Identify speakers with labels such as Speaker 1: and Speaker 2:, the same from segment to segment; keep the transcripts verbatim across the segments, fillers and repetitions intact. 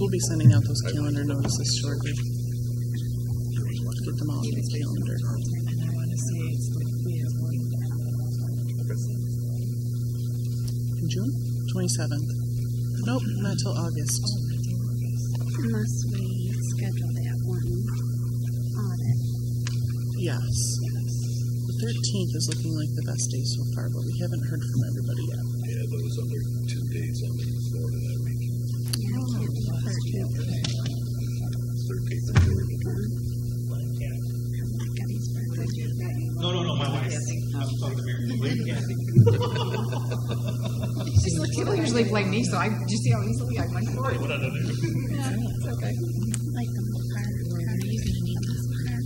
Speaker 1: We'll be sending out those calendar notices shortly. Get them all on the calendar. In June? twenty-seventh. Nope, not till August.
Speaker 2: Unless we schedule that one audit.
Speaker 1: Yes. The thirteenth is looking like the best day so far, but we haven't heard from everybody yet.
Speaker 3: Yeah, those other two days I'm in Florida that week.
Speaker 2: Yeah, thirteenth.
Speaker 3: thirteenth and fourteenth.
Speaker 4: No, no, no, my wife. I'm talking to Mary.
Speaker 5: She's like, people usually blame me, so I just see how easily I'm like, sorry.
Speaker 4: What did I do?
Speaker 5: Yeah, it's okay.
Speaker 2: Like the whole car. You're gonna need these cards.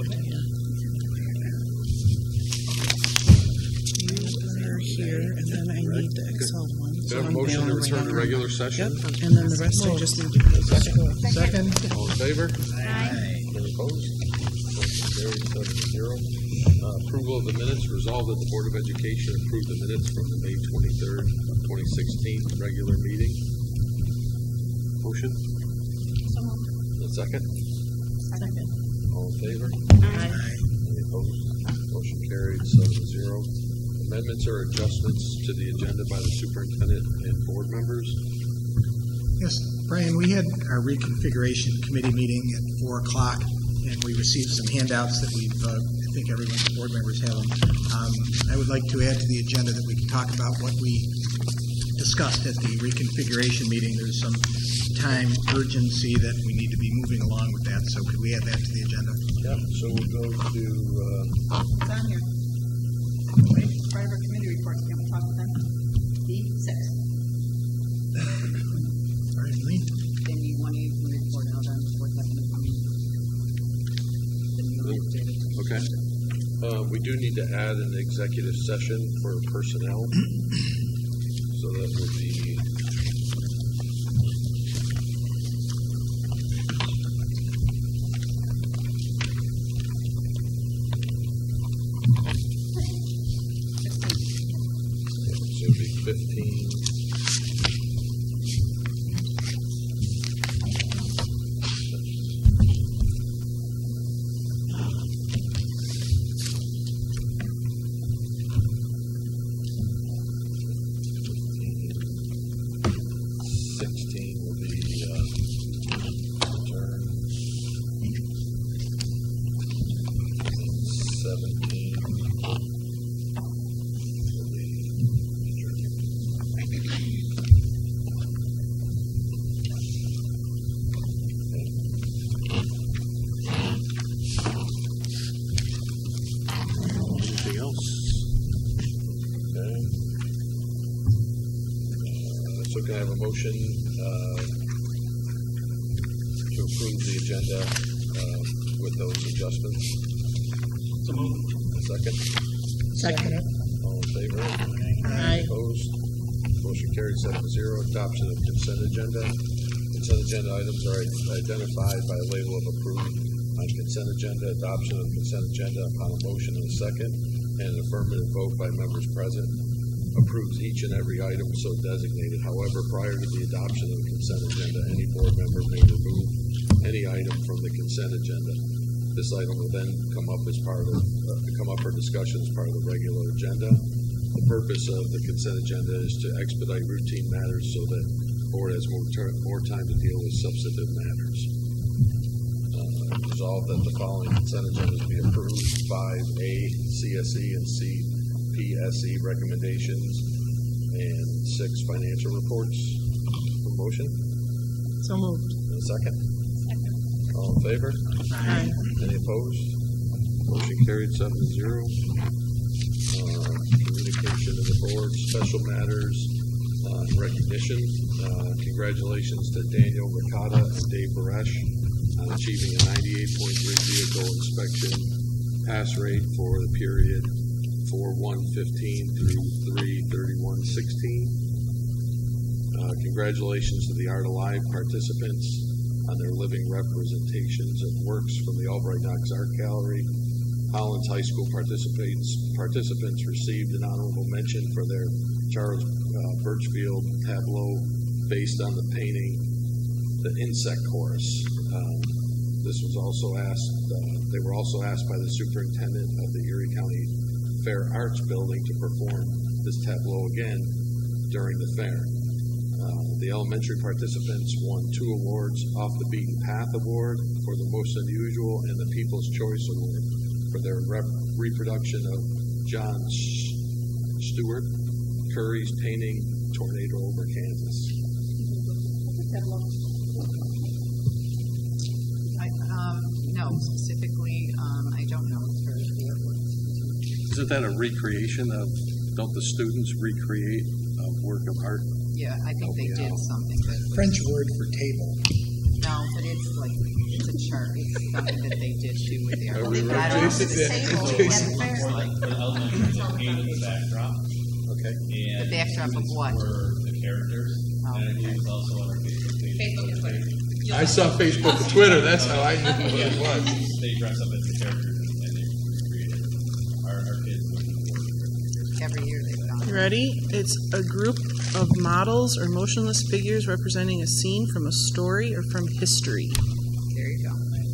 Speaker 1: You are here, and then I need the Excel one.
Speaker 3: Do I have a motion to return to regular session?
Speaker 1: Yep, and then the rest I just need to close.
Speaker 6: Second.
Speaker 3: All in favor?
Speaker 2: Aye.
Speaker 3: Any opposed? Motion carried seven to zero. Uh, approval of the minutes. Resolved that the Board of Education approve the minutes from the May twenty-third, twenty sixteen regular meeting. Motion? A second?
Speaker 2: Second.
Speaker 3: All in favor?
Speaker 2: Aye.
Speaker 3: Any opposed? Motion carried seven to zero. Amendments or adjustments to the agenda by the superintendent and board members.
Speaker 6: Yes, Brian, we had our reconfiguration committee meeting at four o'clock, and we received some handouts that we've, uh, I think everyone, the board members have them. Um, I would like to add to the agenda that we can talk about what we discussed at the reconfiguration meeting. There's some time urgency that we need to be moving along with that, so could we add that to the agenda?
Speaker 3: Yep, so we'll go to, uh,
Speaker 5: It's on here. Wait, part of our committee reports, can we talk with them? D six.
Speaker 6: Pardon me?
Speaker 5: Then you want to report out on what's happening. Then you updated.
Speaker 3: okay. Uh, we do need to add an executive session for personnel. So that would be so it'd be fifteen. sixteen will be uh, return. seventeen will be anything else? Okay. So can I have a motion uh, to approve the agenda uh, with those adjustments?
Speaker 4: So moved.
Speaker 3: A second?
Speaker 1: Second.
Speaker 3: All in favor?
Speaker 1: Aye.
Speaker 3: Opposed? Motion carried seven to zero. Adoption of consent agenda. Consent agenda items are identified by a label of approved on consent agenda. Adoption of consent agenda upon a motion and a second and an affirmative vote by members present approves each and every item so designated. However, prior to the adoption of the consent agenda, any board member may remove any item from the consent agenda. This item will then come up as part of, uh, come up for discussion as part of the regular agenda. The purpose of the consent agenda is to expedite routine matters so that the board has more, ter- more time to deal with substantive matters. Uh, resolved that the following consent agendas be approved: five A, C S E and C P S E recommendations, and six financial reports. Motion?
Speaker 1: So moved.
Speaker 3: And a second?
Speaker 2: Second.
Speaker 3: All in favor?
Speaker 1: Aye.
Speaker 3: Any opposed? Motion carried seven to zero. Uh, communication of the board, special matters, uh, recognition. Uh, congratulations to Daniel Ricotta and Dave Baresh on achieving a ninety-eight point three vehicle inspection pass rate for the period four one fifteen through three thirty-one sixteen. Uh, congratulations to the Art Alive participants on their living representations of works from the Albright Knox Art Gallery. Holland's High School participants participants received an honorable mention for their Charles uh, Birchfield tableau based on the painting the insect chorus. Um, this was also asked, uh, they were also asked by the superintendent of the Erie County Fair Arts Building to perform this tableau again during the fair. Uh, the elementary participants won two awards: Off the Beaten Path Award for the most unusual and the People's Choice Award for their rep reproduction of John Stewart Curry's painting Tornado Over Kansas.
Speaker 5: I, um, no, specifically, um, I don't know for the awards.
Speaker 3: Isn't that a recreation of, don't the students recreate a work of art?
Speaker 5: Yeah, I think they did something, but
Speaker 6: French word for table.
Speaker 5: no, but it's like, it's a chart. It's something that they did do with the art.
Speaker 3: Are we
Speaker 5: They got
Speaker 3: right?
Speaker 5: it to the
Speaker 3: Jason-
Speaker 5: table
Speaker 3: Jason-
Speaker 5: at the fair.
Speaker 4: Like the elementary, they painted the backdrop.
Speaker 3: Okay.
Speaker 4: And
Speaker 5: The backdrop of
Speaker 4: students
Speaker 5: what?
Speaker 4: were the characters.
Speaker 5: Oh,
Speaker 4: And
Speaker 5: okay.
Speaker 4: it was also on our Facebook page.
Speaker 2: Facebook and Twitter.
Speaker 3: I saw Facebook and Twitter, that's how I knew what it was.
Speaker 4: They dress up as the characters and they created our, our kids.
Speaker 5: Every year they've done.
Speaker 1: You ready? It's a group of models or motionless figures representing a scene from a story or from history.
Speaker 5: There you go.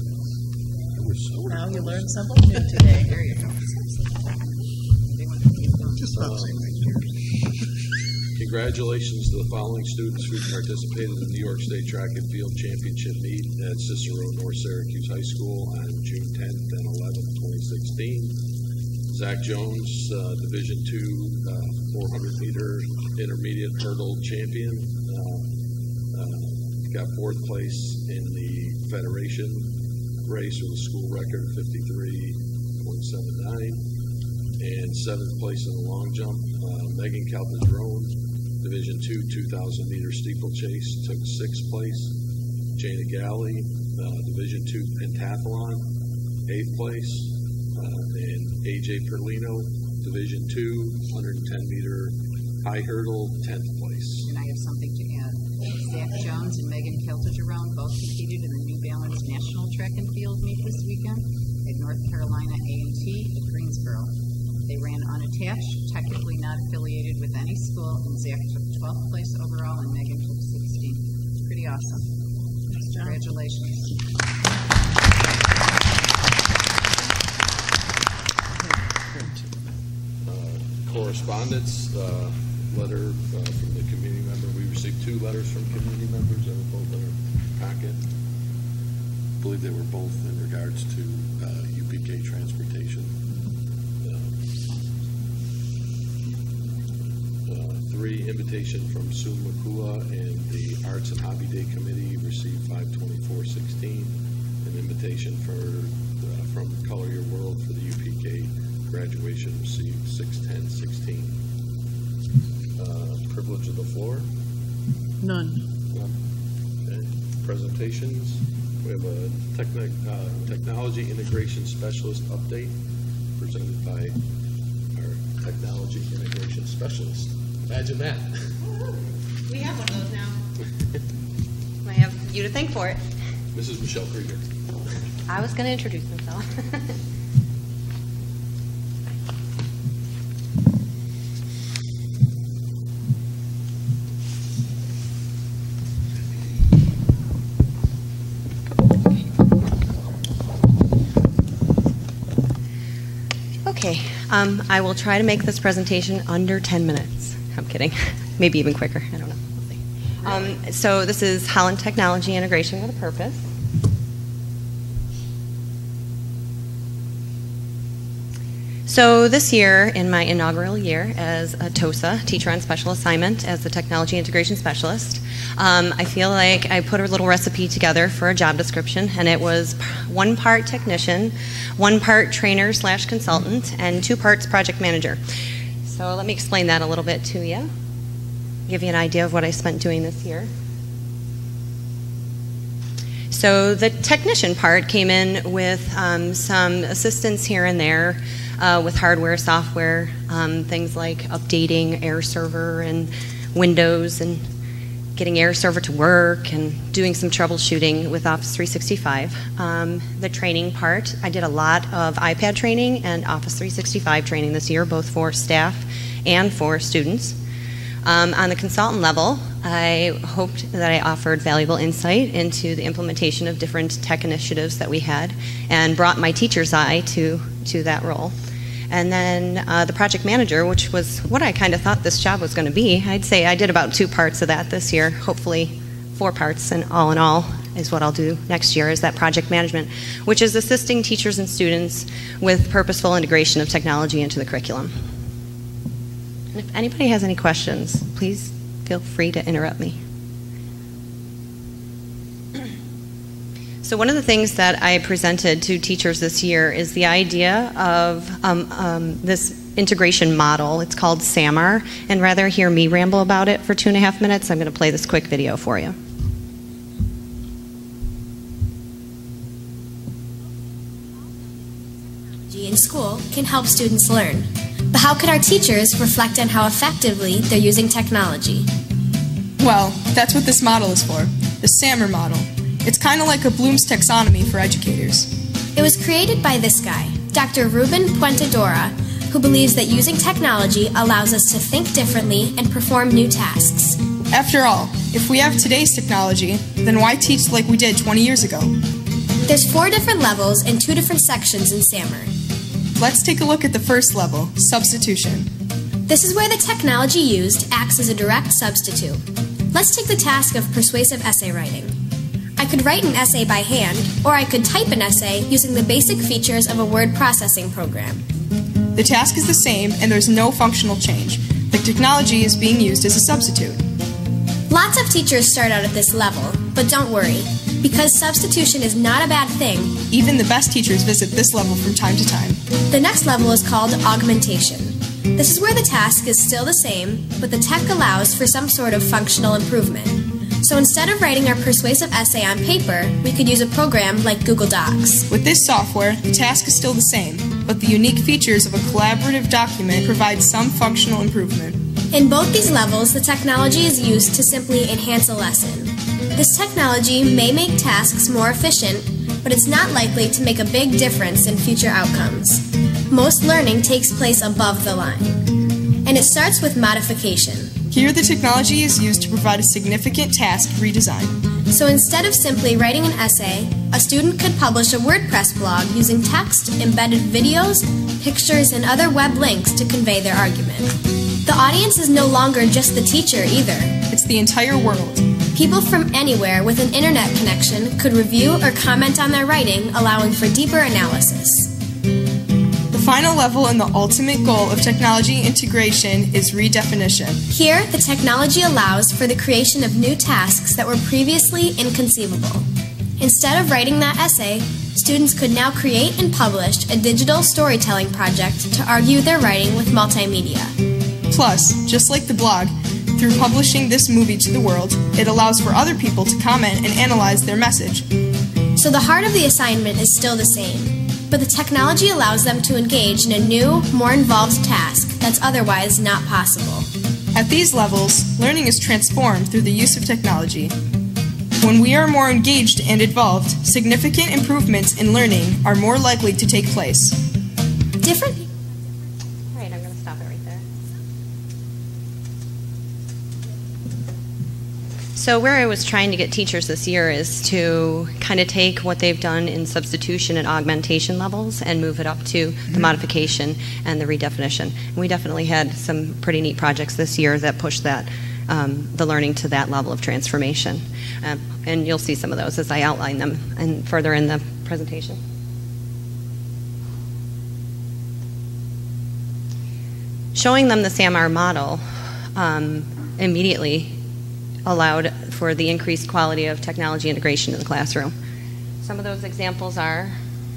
Speaker 1: Now you learned something new today.
Speaker 5: There you go. They went to the-
Speaker 6: Just about the same thing.
Speaker 3: Congratulations to the following students who participated in the New York State Track and Field Championship meet at Cicero North Syracuse High School on June tenth and eleventh, twenty sixteen. Zach Jones, uh, Division two, uh, four hundred meter intermediate hurdle champion, uh, uh, got fourth place in the Federation race with a school record of fifty-three point seven nine, and seventh place in the long jump. Uh, Megan Calderon, Division two, two thousand meter steeplechase, took sixth place. Jana Galley, uh, Division two pentathlon, eighth place. Uh, and A J Perlino, Division two, one hundred ten meter high hurdle, tenth place.
Speaker 5: And I have something to add. Zach Jones and Megan Kelter-Jerome both competed in the New Balance National Track and Field meet this weekend at North Carolina A and T at Greensboro. They ran unattached, technically not affiliated with any school, and Zach took twelfth place overall and Megan took sixteenth. Pretty awesome. Congratulations.
Speaker 3: Correspondence, uh, letter uh, from the community member. We received two letters from community members that were both in our packet. I believe they were both in regards to uh, U P K transportation. Uh, uh, three, invitation from Sue Makua and the Arts and Hobby Day Committee received five twenty-four sixteen. An invitation for uh, from Color Your World for the U P K graduation received six ten sixteen. Uh, privilege of the floor?
Speaker 1: None.
Speaker 3: None. Okay. Presentations. We have a techni uh, technology integration specialist update presented by our technology integration specialist. Imagine that.
Speaker 2: We have one of those now. I have you to thank for it.
Speaker 3: Missus Michelle Krieger.
Speaker 2: I was going to introduce myself. Okay, um, I will try to make this presentation under ten minutes. I'm kidding. Maybe even quicker. I don't know. We'll see. Um, so this is Holland Technology Integration with a Purpose. So this year, in my inaugural year as a TOSA, Teacher on Special Assignment, as the Technology Integration Specialist, um, I feel like I put a little recipe together for a job description, and it was one part technician, one part trainer slash consultant, and two parts project manager. So let me explain that a little bit to you, give you an idea of what I spent doing this year. So the technician part came in with um, some assistance here and there uh, with hardware, software, um, things like updating Air Server and Windows and getting Air Server to work and doing some troubleshooting with Office three sixty-five. Um, the training part, I did a lot of iPad training and Office three sixty-five training this year, both for staff and for students. Um, on the consultant level, I hoped that I offered valuable insight into the implementation of different tech initiatives that we had and brought my teacher's eye to, to that role. And then uh, the project manager, which was what I kind of thought this job was going to be, I'd say I did about two parts of that this year, hopefully four parts, and all in all is what I'll do next year, is that project management, which is assisting teachers and students with purposeful integration of technology into the curriculum. And if anybody has any questions, please feel free to interrupt me. So one of the things that I presented to teachers this year is the idea of um, um, this integration model. It's called SAMR, and rather hear me ramble about it for two and a half minutes, I'm going to play this quick video for you.
Speaker 7: In school can help students learn. But how can our teachers reflect on how effectively they're using technology?
Speaker 8: Well, that's what this model is for, the SAMR model. It's kind of like a Bloom's taxonomy for educators.
Speaker 7: It was created by this guy, Doctor Ruben Puentedora, who believes that using technology allows us to think differently and perform new tasks.
Speaker 8: After all, if we have today's technology, then why teach like we did twenty years ago?
Speaker 7: There's four different levels and two different sections in SAMR.
Speaker 8: Let's take a look at the first level, substitution.
Speaker 7: This is where the technology used acts as a direct substitute. Let's take the task of persuasive essay writing. I could write an essay by hand, or I could type an essay using the basic features of a word processing program.
Speaker 8: The task is the same, and there's no functional change. The technology is being used as a substitute.
Speaker 7: Lots of teachers start out at this level, but don't worry, because substitution is not a bad thing.
Speaker 8: Even the best teachers visit this level from time to time.
Speaker 7: The next level is called augmentation. This is where the task is still the same, but the tech allows for some sort of functional improvement. So instead of writing our persuasive essay on paper, we could use a program like Google Docs.
Speaker 8: With this software, the task is still the same, but the unique features of a collaborative document provide some functional improvement.
Speaker 7: In both these levels, the technology is used to simply enhance a lesson. This technology may make tasks more efficient, but it's not likely to make a big difference in future outcomes. Most learning takes place above the line, and it starts with modification.
Speaker 8: Here, the technology is used to provide a significant task redesign.
Speaker 7: So instead of simply writing an essay, a student could publish a WordPress blog using text, embedded videos, pictures, and other web links to convey their argument. The audience is no longer just the teacher either.
Speaker 8: It's the entire world.
Speaker 7: People from anywhere with an internet connection could review or comment on their writing, allowing for deeper analysis.
Speaker 8: The final level and the ultimate goal of technology integration is redefinition.
Speaker 7: Here, the technology allows for the creation of new tasks that were previously inconceivable. Instead of writing that essay, students could now create and publish a digital storytelling project to argue their writing with multimedia.
Speaker 8: Plus, just like the blog, through publishing this movie to the world, it allows for other people to comment and analyze their message.
Speaker 7: So the heart of the assignment is still the same, but the technology allows them to engage in a new, more involved task that's otherwise not possible.
Speaker 8: At these levels, learning is transformed through the use of technology. When we are more engaged and involved, significant improvements in learning are more likely to take place.
Speaker 7: Different
Speaker 2: Right, I'm going to stop it right there. So where I was trying to get teachers this year is to kind of take what they've done in substitution and augmentation levels and move it up to the modification and the redefinition. And we definitely had some pretty neat projects this year that pushed that, um, the learning to that level of transformation. Um, and you'll see some of those as I outline them and further in the presentation. Showing them the SAMR model um, immediately allowed for the increased quality of technology integration in the classroom. Some of those examples are,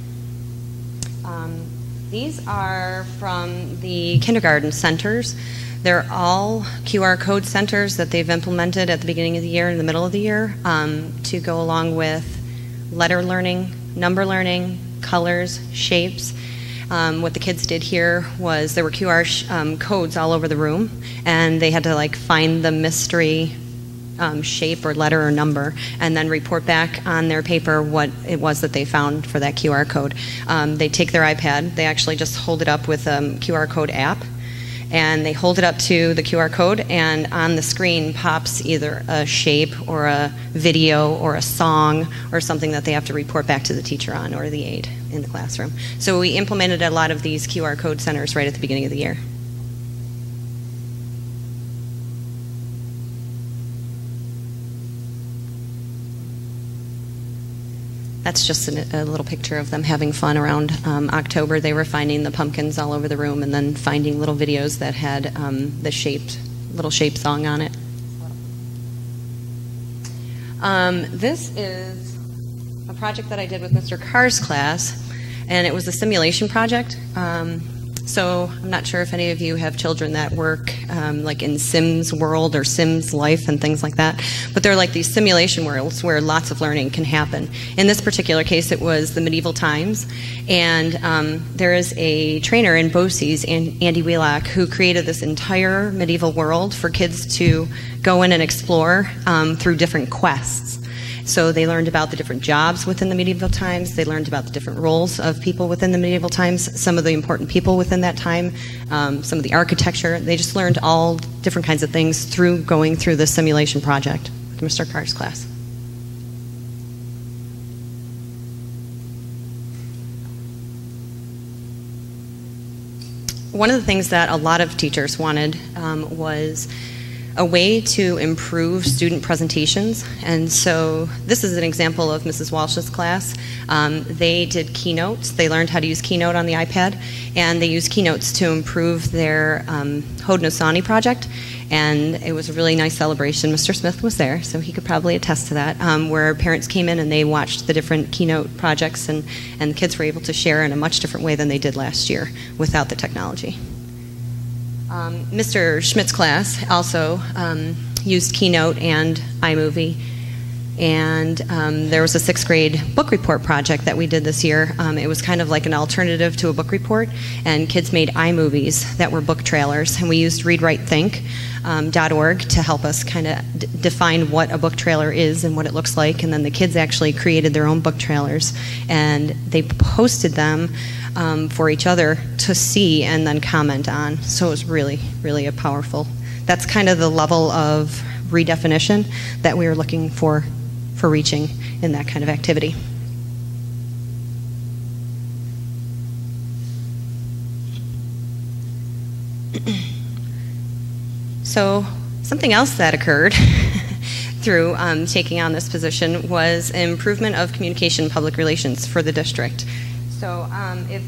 Speaker 2: um, these are from the kindergarten centers. They're all Q R code centers that they've implemented at the beginning of the year and the middle of the year um, to go along with letter learning, number learning, colors, shapes. Um, what the kids did here was there were Q R sh um, codes all over the room, and they had to like find the mystery Um, shape or letter or number, and then report back on their paper what it was that they found for that Q R code. Um, they take their iPad, they actually just hold it up with a um, Q R code app, And they hold it up to the Q R code, and on the screen pops either a shape or a video or a song or something that they have to report back to the teacher on or the aide in the classroom. So we implemented a lot of these Q R code centers right at the beginning of the year. That's just a, a little picture of them having fun around um, October. They were finding the pumpkins all over the room and then finding little videos that had um, the shaped, little shape song on it. Um, this is a project that I did with Mister Carr's class, and it was a simulation project. Um, So I'm not sure if any of you have children that work um, like in Sims World or Sims Life and things like that, but they're like these simulation worlds where lots of learning can happen. In this particular case, it was the medieval times, and um, there is a trainer in BOCES, Andy Wheelock, who created this entire medieval world for kids to go in and explore um, through different quests. So they learned about the different jobs within the medieval times. They learned about the different roles of people within the medieval times, some of the important people within that time, um, some of the architecture. They just learned all different kinds of things through going through the simulation project with Mister Carr's class. One of the things that a lot of teachers wanted um, was a way to improve student presentations. And so this is an example of Missus Walsh's class. Um, they did keynotes. They learned how to use Keynote on the iPad, and they used keynotes to improve their um, Haudenosaunee project. And it was a really nice celebration. Mister Smith was there, so he could probably attest to that, um, where parents came in and they watched the different keynote projects, and, and the kids were able to share in a much different way than they did last year without the technology. Um, Mister Schmidt's class also um, used Keynote and iMovie, and um, there was a sixth grade book report project that we did this year. Um, it was kind of like an alternative to a book report, and kids made iMovies that were book trailers, and we used read write think dot org to help us kind of d define what a book trailer is and what it looks like, and then the kids actually created their own book trailers, and they posted them Um, for each other to see and then comment on. So it was really, really a powerful, that's kind of the level of redefinition that we were looking for, for reaching in that kind of activity. So something else that occurred through um, taking on this position was improvement of communication and public relations for the district. So um, if,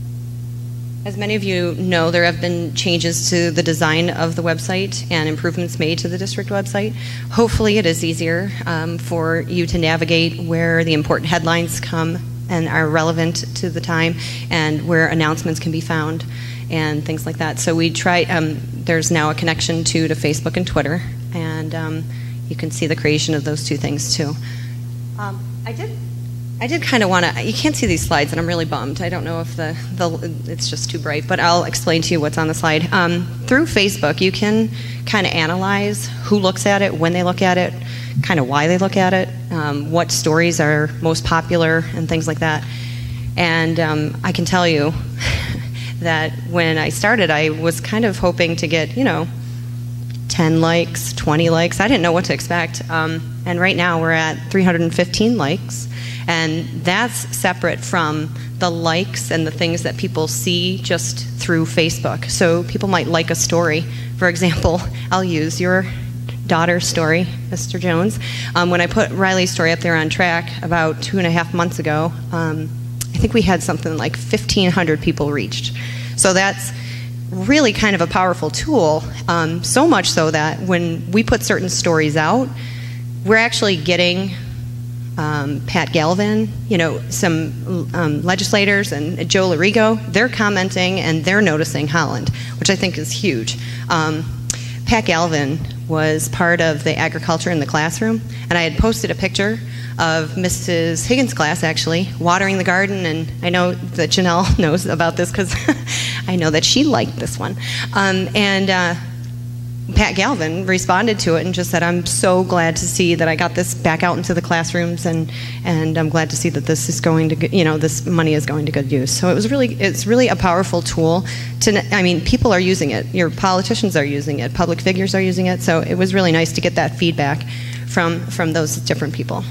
Speaker 2: as many of you know, there have been changes to the design of the website and improvements made to the district website. Hopefully it is easier um, for you to navigate where the important headlines come and are relevant to the time, and where announcements can be found and things like that. So we try, um, there's now a connection to, to Facebook and Twitter, and um, you can see the creation of those two things too. Um, I did I did kind of want to, you can't see these slides, and I'm really bummed. I don't know if the, the it's just too bright, but I'll explain to you what's on the slide. Um, through Facebook, you can kind of analyze who looks at it, when they look at it, kind of why they look at it, um, what stories are most popular, and things like that. And um, I can tell you that when I started, I was kind of hoping to get, you know, ten likes, twenty likes. I didn't know what to expect. Um, and right now we're at three hundred fifteen likes. And that's separate from the likes and the things that people see just through Facebook. So people might like a story. For example, I'll use your daughter's story, Mister Jones. Um, when I put Riley's story up there on track about two and a half months ago, um, I think we had something like fifteen hundred people reached. So that's really kind of a powerful tool, um, so much so that when we put certain stories out, we're actually getting Um, Pat Galvin, you know, some um, legislators, and Joe Larigo, they're commenting and they're noticing Holland, which I think is huge. Um, Pat Galvin was part of the agriculture in the classroom, and I had posted a picture of Missus Higgins' class, actually, watering the garden, and I know that Janelle knows about this because I know that she liked this one. Um, and uh, Pat Galvin responded to it and just said, I'm so glad to see that I got this back out into the classrooms, and, and I'm glad to see that this is going to, you know, this money is going to good use. So it was really, it's really a powerful tool to, I mean, people are using it. Your politicians are using it. Public figures are using it. So it was really nice to get that feedback from, from those different people.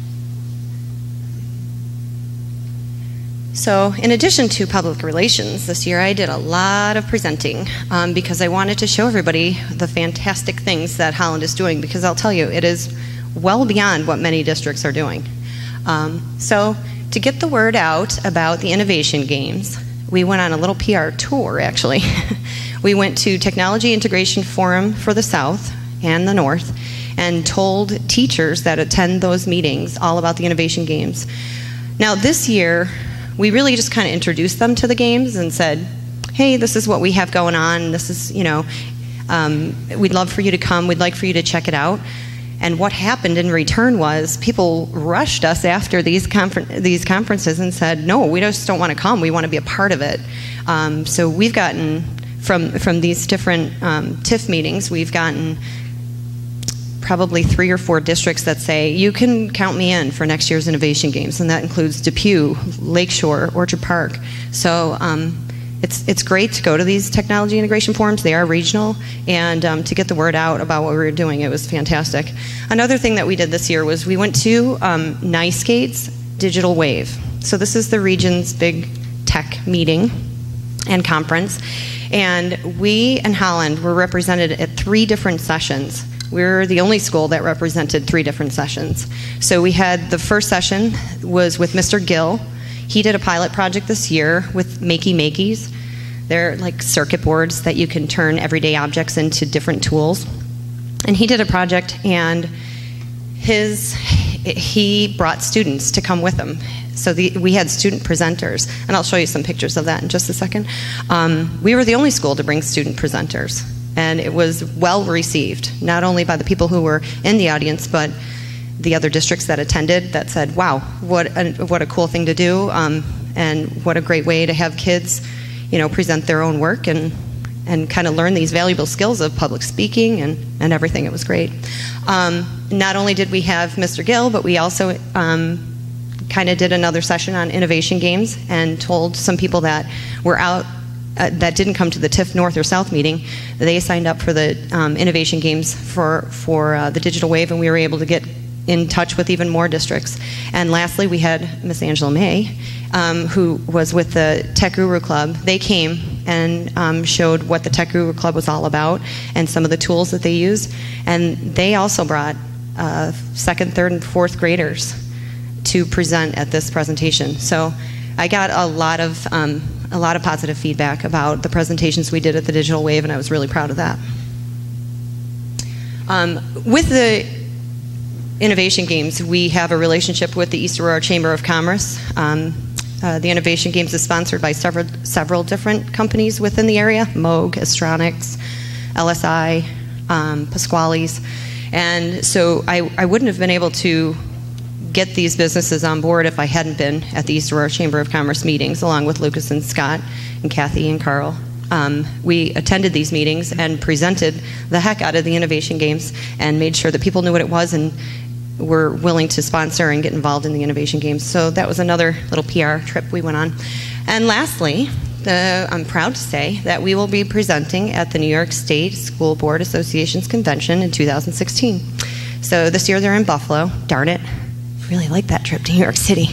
Speaker 2: So in addition to public relations, this year I did a lot of presenting um, because I wanted to show everybody the fantastic things that Holland is doing, because I'll tell you, it is well beyond what many districts are doing. Um, so to get the word out about the innovation games, we went on a little P R tour, actually. We went to Technology Integration Forum for the South and the North and told teachers that attend those meetings all about the innovation games. Now this year, we really just kind of introduced them to the games and said, hey, this is what we have going on. This is, you know, um, we'd love for you to come. We'd like for you to check it out. And what happened in return was people rushed us after these, confer these conferences and said, no, we just don't want to come. We want to be a part of it. Um, so we've gotten, from, from these different um, T I F meetings, we've gotten probably three or four districts that say, you can count me in for next year's innovation games, and that includes Depew, Lakeshore, Orchard Park. So um, it's, it's great to go to these technology integration forums. They are regional, and um, to get the word out about what we were doing, it was fantastic. Another thing that we did this year was we went to um, NYSCATE's Digital Wave. So this is the region's big tech meeting and conference, and we in Holland were represented at three different sessions. We're the only school that represented three different sessions. So we had the first session was with Mister Gill. He did a pilot project this year with Makey Makeys. They're like circuit boards that you can turn everyday objects into different tools. And he did a project, and his he brought students to come with him. So the, we had student presenters, and I'll show you some pictures of that in just a second. Um, we were the only school to bring student presenters. And it was well received, not only by the people who were in the audience, but the other districts that attended that said, wow, what a, what a cool thing to do, um, and what a great way to have kids, you know, present their own work and, and kind of learn these valuable skills of public speaking and, and everything. It was great. Um, not only did we have Mister Gill, but we also um, kind of did another session on innovation games and told some people that were out Uh, that didn't come to the T I F North or South meeting. They signed up for the um, innovation games for, for uh, the Digital Wave, and we were able to get in touch with even more districts. And lastly, we had Miss Angela May, um, who was with the Tech Guru Club. They came and um, showed what the Tech Guru Club was all about and some of the tools that they use. And they also brought uh, second, third, and fourth graders to present at this presentation. So I got a lot of um, a lot of positive feedback about the presentations we did at the Digital Wave, and I was really proud of that. Um, with the Innovation Games, we have a relationship with the East Aurora Chamber of Commerce. Um, uh, the Innovation Games is sponsored by several, several different companies within the area, Moog, Astronics, L S I, um, Pasquale's. And so I, I wouldn't have been able to get these businesses on board if I hadn't been at the East Aurora Chamber of Commerce meetings, along with Lucas and Scott and Kathy and Carl. Um, we attended these meetings and presented the heck out of the Innovation Games and made sure that people knew what it was and were willing to sponsor and get involved in the Innovation Games. So that was another little P R trip we went on. And lastly, the, I'm proud to say that we will be presenting at the New York State School Board Association's convention in two thousand sixteen. So this year they're in Buffalo. Darn it. Really like that trip to New York City.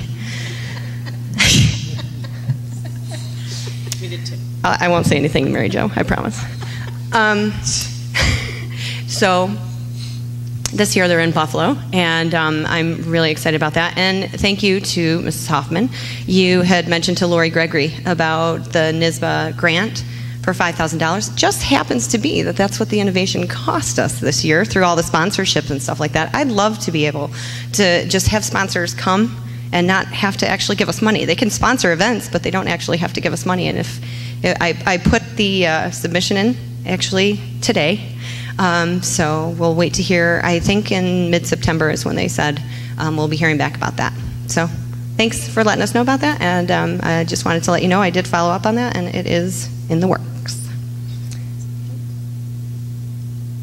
Speaker 1: We did too.
Speaker 2: I won't say anything, Mary Jo, I promise. Um, so this year they're in Buffalo, and um, I'm really excited about that. And thank you to Missus Hoffman. You had mentioned to Lori Gregory about the N I S B A grant for five thousand dollars. Just happens to be that that's what the innovation cost us this year through all the sponsorships and stuff like that. I'd love to be able to just have sponsors come and not have to actually give us money. They can sponsor events, but they don't actually have to give us money. And if I, I put the uh, submission in actually today, um, so we'll wait to hear. I think in mid-September is when they said um, we'll be hearing back about that. So thanks for letting us know about that, and um, I just wanted to let you know I did follow up on that, and it is in the works.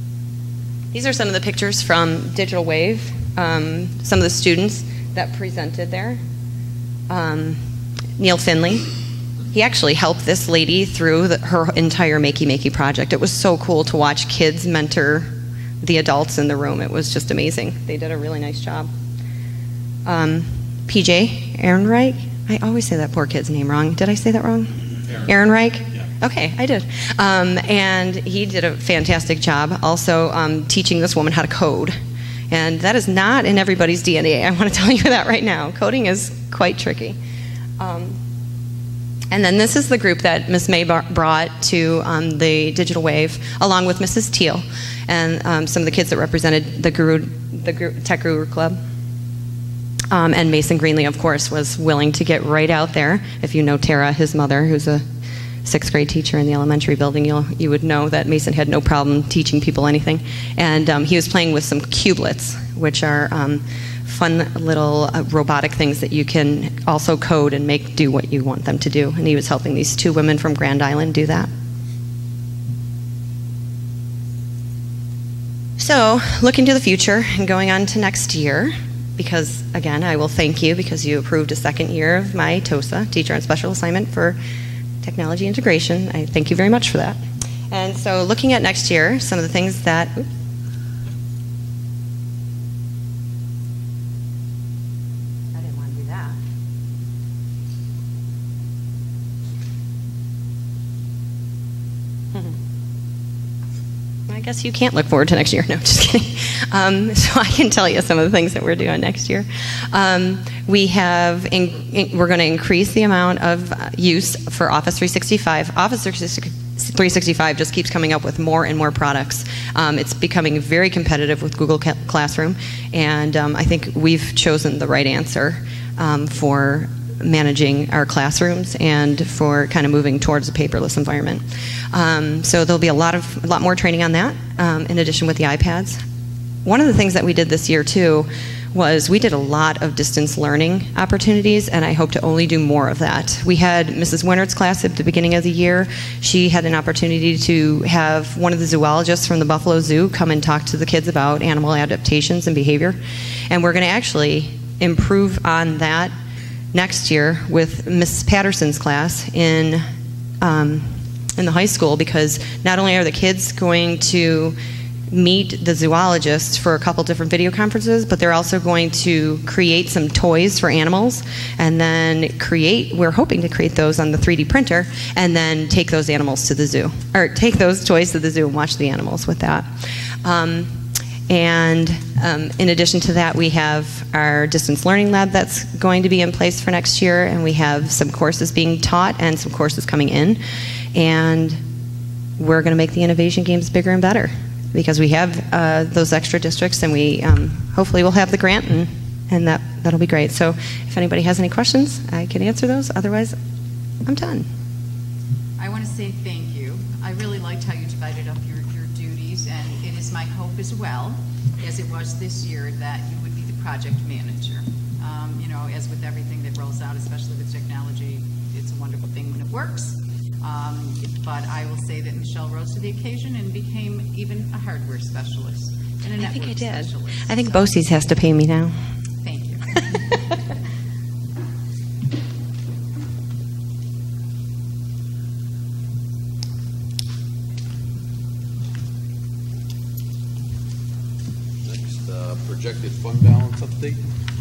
Speaker 2: These are some of the pictures from Digital Wave, um, some of the students that presented there. Um, Neil Finley, he actually helped this lady through the, her entire Makey Makey project. It was so cool to watch kids mentor the adults in the room. It was just amazing. They did a really nice job. Um, P J Ehrenreich, I always say that poor kid's name wrong. Did I say that wrong? Ehrenreich? Yeah. Okay, I did. Um, and he did a fantastic job also um, teaching this woman how to code. And that is not in everybody's D N A. I want to tell you that right now. Coding is quite tricky. Um, and then this is the group that Miz May brought to um, the Digital Wave, along with Missus Teal and um, some of the kids that represented the Guru, the Guru, Tech Guru Club. Um, and Mason Greenlee, of course, was willing to get right out there. If you know Tara, his mother, who's a sixth grade teacher in the elementary building, you'll, you would know that Mason had no problem teaching people anything. And um, he was playing with some cubelets, which are um, fun little uh, robotic things that you can also code and make do what you want them to do. And he was helping these two women from Grand Island do that. So, looking to the future and going on to next year, because, again, I will thank you because you approved a second year of my TOSA, Teacher on Special Assignment for Technology Integration. I thank you very much for that. And so looking at next year, some of the things that... Oops, I didn't want to do that. I guess you can't look forward to next year. No, just kidding. Um, so I can tell you some of the things that we're doing next year. Um, we have, in, in, we're going to increase the amount of uh, use for Office three sixty-five. Office three sixty-five just keeps coming up with more and more products. Um, it's becoming very competitive with Google Classroom, and um, I think we've chosen the right answer um, for managing our classrooms and for kind of moving towards a paperless environment. Um, so there'll be a lot of a lot more training on that, um, in addition with the iPads. One of the things that we did this year too was we did a lot of distance learning opportunities, and I hope to only do more of that. We had Missus Winter's class at the beginning of the year. She had an opportunity to have one of the zoologists from the Buffalo Zoo come and talk to the kids about animal adaptations and behavior, and we're going to actually improve on that next year with Missus Patterson's class in um, in the high school, because not only are the kids going to meet the zoologists for a couple different video conferences, but they're also going to create some toys for animals, and then create, we're hoping to create those on the three D printer, and then take those animals to the zoo, or take those toys to the zoo and watch the animals with that. Um, And um, in addition to that, we have our distance learning lab that's going to be in place for next year, and we have some courses being taught and some courses coming in. And we're going to make the innovation games bigger and better because we have uh, those extra districts, and we um, hopefully will have the grant, and, and that, that'll be great. So if anybody has any questions, I can answer those. Otherwise, I'm done.
Speaker 5: I want to say thank you. I really liked how you divided up your, your duties, and it is my hope as well, as it was this year, that you would be the project manager. Um, you know, as with everything that rolls out, especially with technology, it's a wonderful thing when it works. Um, but I will say that Michelle rose to the occasion and became even a hardware specialist and a network
Speaker 2: I think I did.
Speaker 5: specialist.
Speaker 2: I think
Speaker 5: So,
Speaker 2: B O C E S has to pay me now.
Speaker 5: thank you.
Speaker 3: Next, uh, projected fund balance update.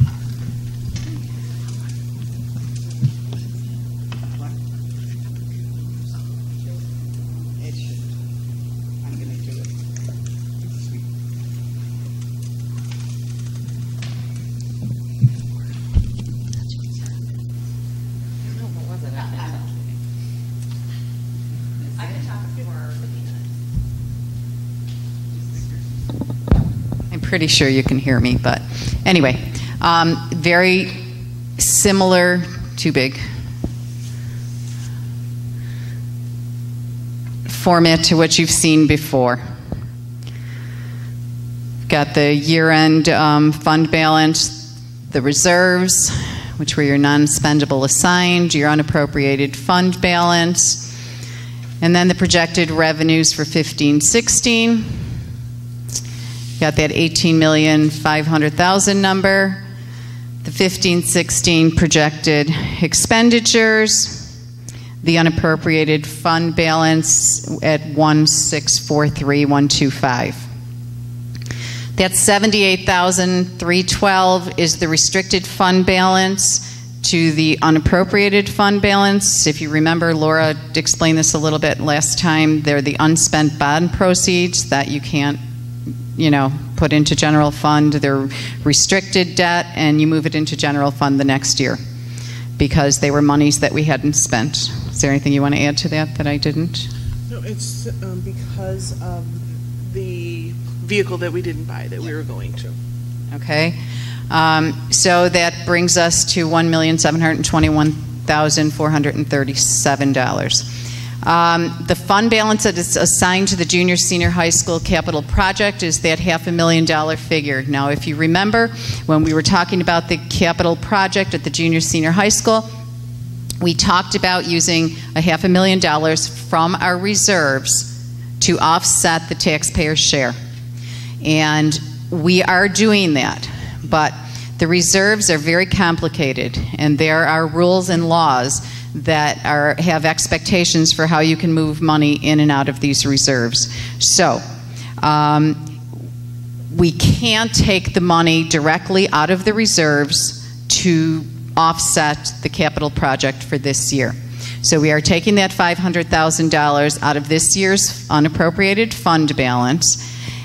Speaker 1: I'm going to do it. Sweet.
Speaker 5: I'm pretty sure you can hear me, but anyway, um, very similar, too big, format to what you've seen before. Got the year-end um, fund balance, the reserves, which were your non-spendable assigned, your unappropriated fund balance, and then the projected revenues for fifteen sixteen.
Speaker 9: Got that eighteen million five hundred thousand number. The fifteen sixteen projected expenditures. The unappropriated fund balance at one six four three one two five. That seventy-eight thousand three hundred twelve is the restricted fund balance to the unappropriated fund balance. If you remember, Laura explained this a little bit last time. They're the unspent bond proceeds that you can't, you know, put into general fund. They're restricted debt, and you move it into general fund the next year because they were monies that we hadn't spent. Is there anything you want to add to that that I didn't?
Speaker 1: No, it's um, because of the vehicle that we didn't buy that we were going to.
Speaker 9: Okay. Um, so that brings us to one million seven hundred twenty-one thousand four hundred thirty-seven dollars. Um, the fund balance that is assigned to the junior senior high school capital project is that half a million dollar figure. Now, if you remember, when we were talking about the capital project at the junior senior high school, we talked about using a half a million dollars from our reserves to offset the taxpayer's share. And we are doing that. But the reserves are very complicated, and there are rules and laws that are have expectations for how you can move money in and out of these reserves. So um, we can't take the money directly out of the reserves to offset the capital project for this year. So we are taking that five hundred thousand dollars out of this year's unappropriated fund balance.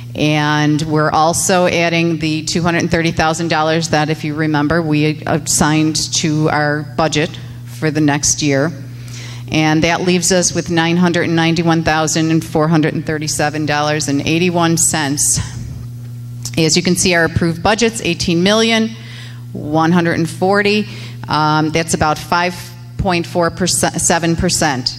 Speaker 9: And we're also adding the two hundred thirty thousand dollars that, if you remember, we assigned to our budget for the next year. And that leaves us with nine hundred ninety-one thousand four hundred thirty-seven dollars and eighty-one cents. As you can see, our approved budget's eighteen million one hundred forty thousand dollars. Um, that's about five point four seven percent.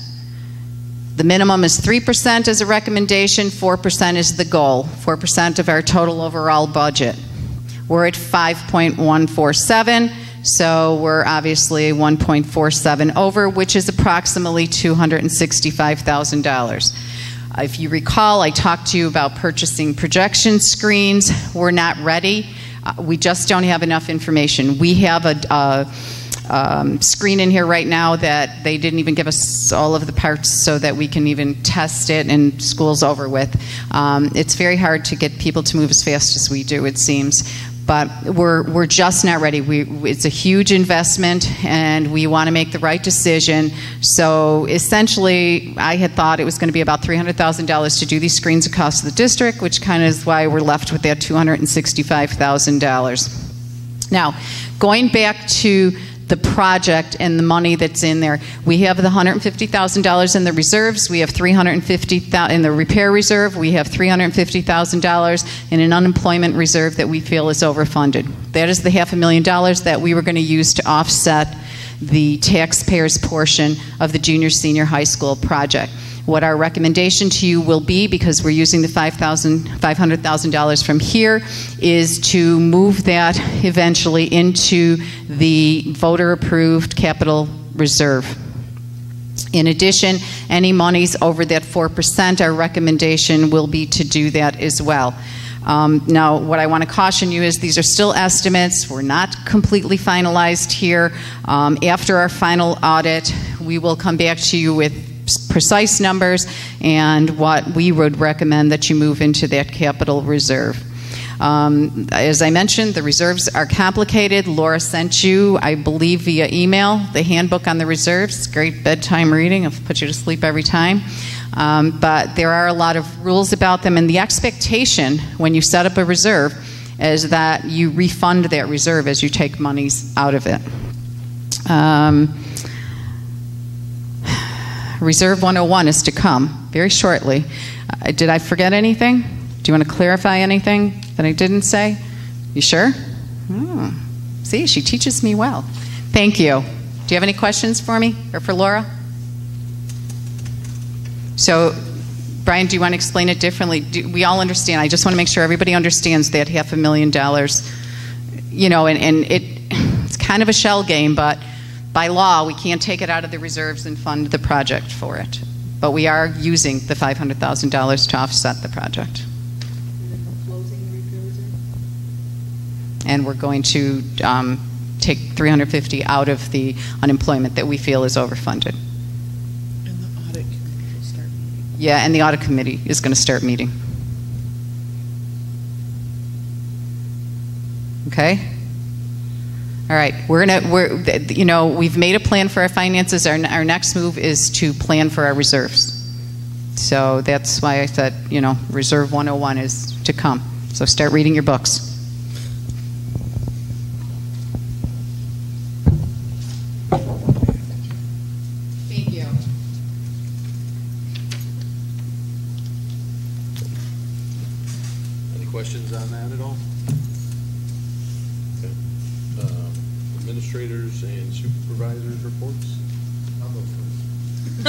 Speaker 9: The minimum is three percent as a recommendation, four percent is the goal, four percent of our total overall budget. We're at five point one four seven, so we're obviously one point four seven over, which is approximately two hundred sixty-five thousand dollars. If you recall, I talked to you about purchasing projection screens. We're not ready. Uh, we just don't have enough information. We have a, a Um, screen in here right now that they didn't even give us all of the parts so that we can even test it and school's over with. Um, it's very hard to get people to move as fast as we do, it seems. But we're, we're just not ready. We, it's a huge investment, and we want to make the right decision. So essentially, I had thought it was going to be about three hundred thousand dollars to do these screens across the district, which kind of is why we're left with that two hundred sixty-five thousand dollars. Now, going back to the project and the money that's in there. We have the one hundred fifty thousand dollars in the reserves. We have three hundred fifty thousand dollars in the repair reserve. We have three hundred fifty thousand dollars in an unemployment reserve that we feel is overfunded. That is the half a million dollars that we were going to use to offset the taxpayers' portion of the junior senior high school project. What our recommendation to you will be, because we're using the five hundred thousand dollars from here, is to move that eventually into the voter-approved capital reserve. In addition, any monies over that four percent, our recommendation will be to do that as well. Um, now, what I want to caution you is these are still estimates. We're not completely finalized here. Um, after our final audit, we will come back to you with precise numbers and what we would recommend that you move into that capital reserve. Um, as I mentioned, the reserves are complicated. Laura sent you, I believe via email, the handbook on the reserves. It's great bedtime reading. It'll put you to sleep every time. Um, but there are a lot of rules about them, and the expectation when you set up a reserve is that you refund that reserve as you take monies out of it. Um, Reserve one oh one is to come very shortly. Uh, did I forget anything? Do you want to clarify anything that I didn't say? You sure? Oh, see, she teaches me well. Thank you. Do you have any questions for me or for Laura? So, Brian, do you want to explain it differently? Do we all understand? I just want to make sure everybody understands that half a million dollars, you know, and, and it, it's kind of a shell game, but by law, we can't take it out of the reserves and fund the project for it. But we are using the five hundred thousand dollars to offset the project.
Speaker 1: Closing the
Speaker 9: and we're going to um, take three hundred fifty out of the unemployment that we feel is overfunded.
Speaker 1: And the audit committee will start meeting.
Speaker 9: Yeah, and the audit committee is going to start meeting. Okay? All right, we're gonna, we're, you know, we've made a plan for our finances. Our, our next move is to plan for our reserves. So that's why I said, you know, Reserve one oh one is to come. So start reading your books.
Speaker 5: Thank you.
Speaker 3: Any questions on that at all? Okay. Um, Administrators and supervisors reports?
Speaker 6: I'll go first.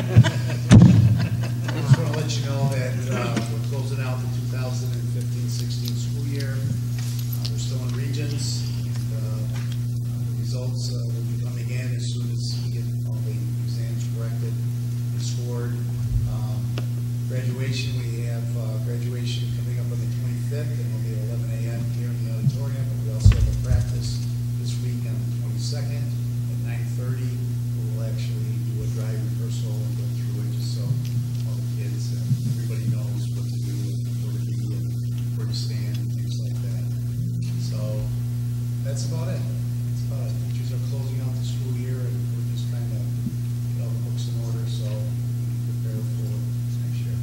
Speaker 6: I just want to let you know that uh, we're closing out the two thousand fifteen sixteen school year. Uh, We're still in regions. And, uh, the results uh, will be coming in as soon as we get all the exams corrected and scored. Um, Graduation, we have uh, graduation coming up on the twenty-fifth, and it'll be at eleven a m here in the auditorium. But we also have a practice this week on the twenty-second at nine thirty. We'll actually do a dry rehearsal and go through it just so all the kids and everybody knows what to do and where to be and where to stand and things like that. So that's about it. That's about it. Teachers are closing out the school year and we're just kind of get all the books in order so we can prepare for next year.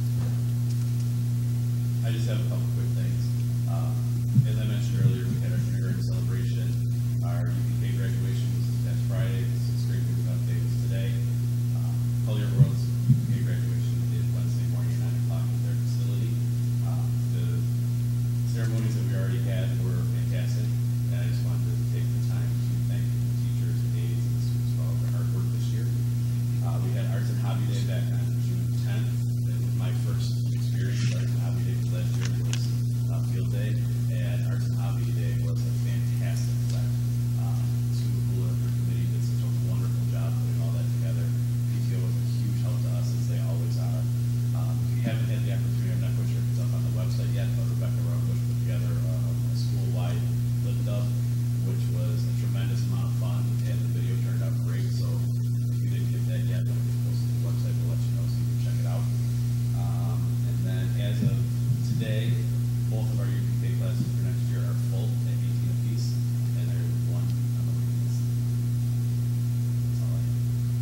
Speaker 4: I just have a couple quick things. Um, as I mentioned earlier, we had our kindergarten celebration. Our U P K graduation was this past Friday. The sixth grade moving update was today. Um, Collier World's U P K graduation is Wednesday morning at nine o'clock at their facility. Um, the ceremonies that we already had were fantastic, and I just wanted to take the time to thank the teachers and aides and the students for all of their hard work this year. Uh, we had Arts and Hobby Day back on June tenth. It was my first experience. Arts and Hobby Day last year was uh, field day, and Arts and Hobby Day was a fantastic event. Um, Sue McCool and her committee did such a wonderful job putting all that together. P T O was a huge help to us, as they always are. Um, if you haven't had the opportunity, I'm not quite sure if it's up on the website yet, but Rebecca Robush put together a, a school-wide lift up, which was a tremendous amount of fun, and the video turned out great. So if you didn't get that yet, when it gets posted to the website, we'll let you know so you can check it out. Um, and then as of today, both of our U P K classes for next year are full at eighteen apiece, and there's one on the waiting list. That's all I have.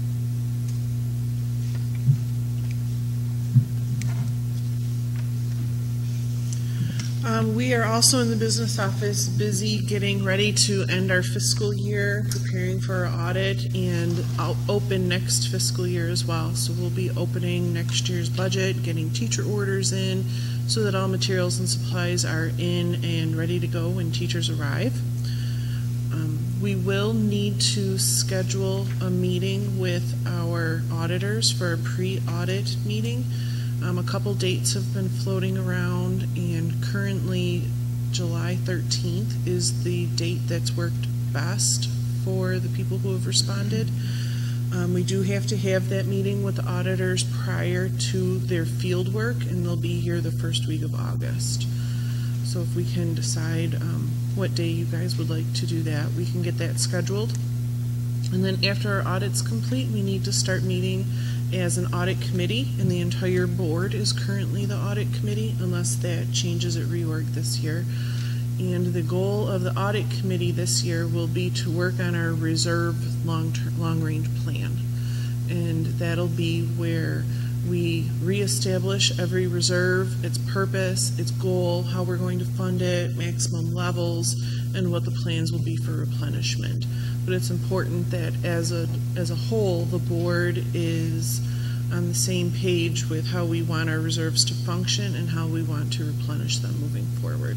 Speaker 1: Um, we are also in the business office busy getting ready to end our fiscal year, preparing for our audit, and I'll open next fiscal year as well. So we'll be opening next year's budget, getting teacher orders in so that all materials and supplies are in and ready to go when teachers arrive. Um, we will need to schedule a meeting with our auditors for a pre-audit meeting. Um, a couple dates have been floating around, and currently July thirteenth is the date that's worked best for the people who have responded. Um, we do have to have that meeting with the auditors prior to their field work, and they'll be here the first week of August. So if we can decide um, what day you guys would like to do that, we can get that scheduled. And then after our audit's complete, we need to start meeting as an audit committee, and the entire board is currently the audit committee unless that changes at reorg this year. And the goal of the audit committee this year will be to work on our reserve long-term, long-range plan. And that'll be where we reestablish every reserve, its purpose, its goal, how we're going to fund it, maximum levels, and what the plans will be for replenishment. But it's important that as a as a whole, the board is on the same page with how we want our reserves to function and how we want to replenish them moving forward.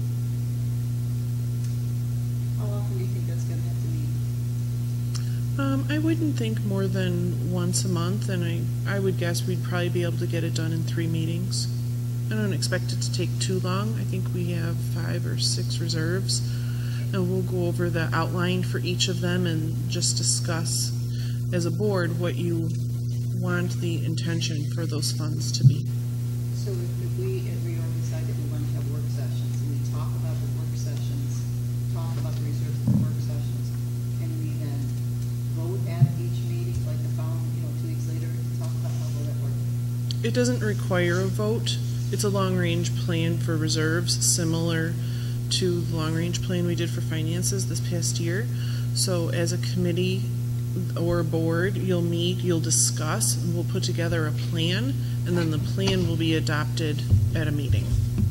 Speaker 10: How often do you think that's going to have to meet?
Speaker 1: Um, I wouldn't think more than once a month, and I, I would guess we'd probably be able to get it done in three meetings. I don't expect it to take too long. I think we have five or six reserves, and we'll go over the outline for each of them and just discuss as a board what you want the intention for those funds to be.
Speaker 10: So if, if we at reorg decide that we want to have work sessions, and we talk about the work sessions
Speaker 1: it doesn't require a vote. It's a long-range plan for reserves, similar to the long-range plan we did for finances this past year. So as a committee or a board, you'll meet, you'll discuss, and we'll put together a plan, and then the plan will be adopted at a meeting.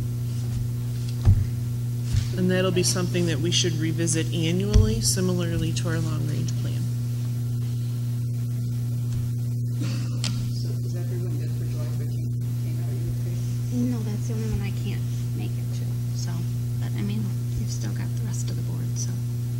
Speaker 1: And that'll be something that we should revisit annually, similarly to our long-range plan.
Speaker 10: So is everyone good for July fifteenth? Came out, are you okay?
Speaker 11: No, that's the only one I can't make it to, so, but I mean, you've still got the rest of the board, so.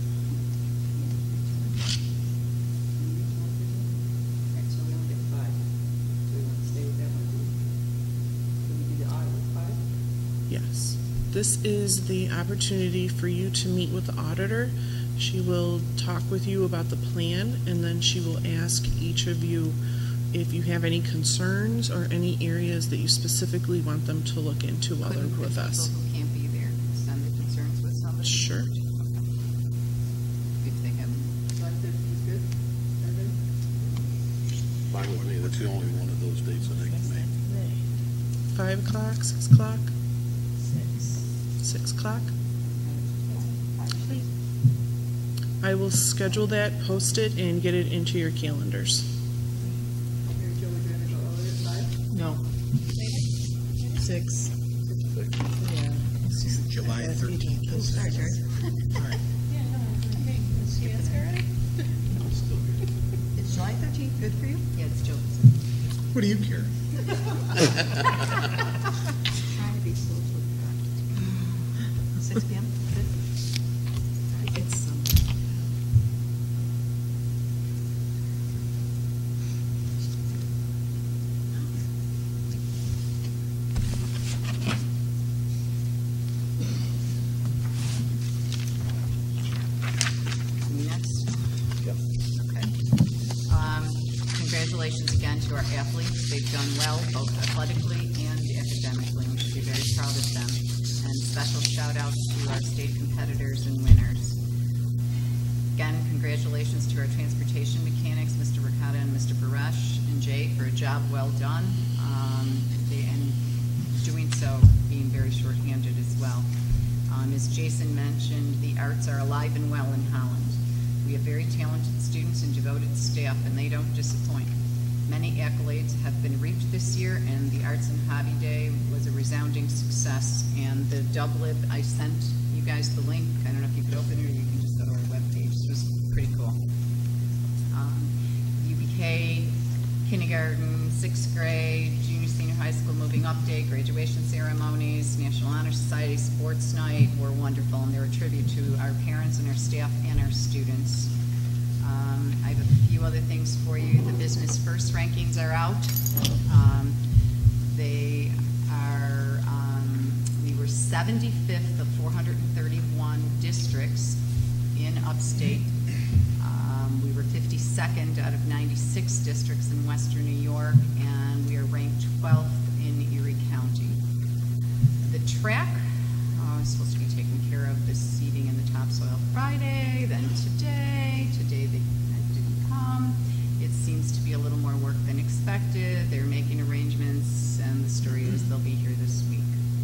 Speaker 10: Alright, so we only get five. Do we want to stay with that one? Can we do the audit with five?
Speaker 1: Yes. This is the opportunity for you to meet with the auditor. She will talk with you about the plan, and then she will ask each of you if you have any concerns or any areas that you specifically want them to look into while they're
Speaker 5: Couldn't
Speaker 1: with
Speaker 5: the
Speaker 1: us.
Speaker 5: people who can't be there send the concerns with somebody?
Speaker 1: Sure.
Speaker 5: If they have.
Speaker 10: July fifteenth is good? Everybody?
Speaker 3: Fine with me, that's the only one of those dates that I can make.
Speaker 1: Five o'clock, six o'clock, six o'clock. I will schedule that, post it, and get it into your calendars.
Speaker 10: Mary Jo, would you rather go earlier at five?
Speaker 12: No. Six. Yeah.
Speaker 6: July thirteenth.
Speaker 12: Sorry, Jared.
Speaker 6: All right.
Speaker 10: Is July thirteenth good for you?
Speaker 5: Yeah, it's Joe.
Speaker 6: What do you care?
Speaker 10: Trying to be social.
Speaker 5: Six P M? Good?
Speaker 10: It's, um,
Speaker 5: Next.
Speaker 3: Yep.
Speaker 5: Okay. Um, congratulations again to our athletes. They've done well, both athletically and academically. We should be very proud of them. And special shout out to our state competitors and winners. Again, congratulations to our transportation mechanics, Mister Ricotta and Mister Baresh and Jay, for a job well done. Um, they, and doing so, being very short-handed as well. Um, as Jason mentioned, the arts are alive and well in Holland. We have very talented students and devoted staff, and they don't disappoint. Many accolades have been reaped this year, and the Arts and Hobby Day was a resounding success. And the doublib, I sent you guys the link. I don't know if you could open it or you can just go to our webpage. It was pretty cool. Um, U B K, kindergarten, sixth grade, junior, senior high school moving up day, graduation ceremonies, National Honor Society, sports night were wonderful, and they're a tribute to our parents and our staff and our students. Um, I have a few other things for you. The Business First rankings are out. Um, they are, um, we were seventy-fifth of four hundred thirty-one districts in upstate. Um, we were fifty-second out of ninety-six districts in western New York, and we are ranked twelfth in Erie County. The track uh, is supposed to be taken care of this evening in the Topsoil Friday, then today. Today they didn't come. It seems to be a little more work than expected. They're making arrangements, and the story is they'll be here this week.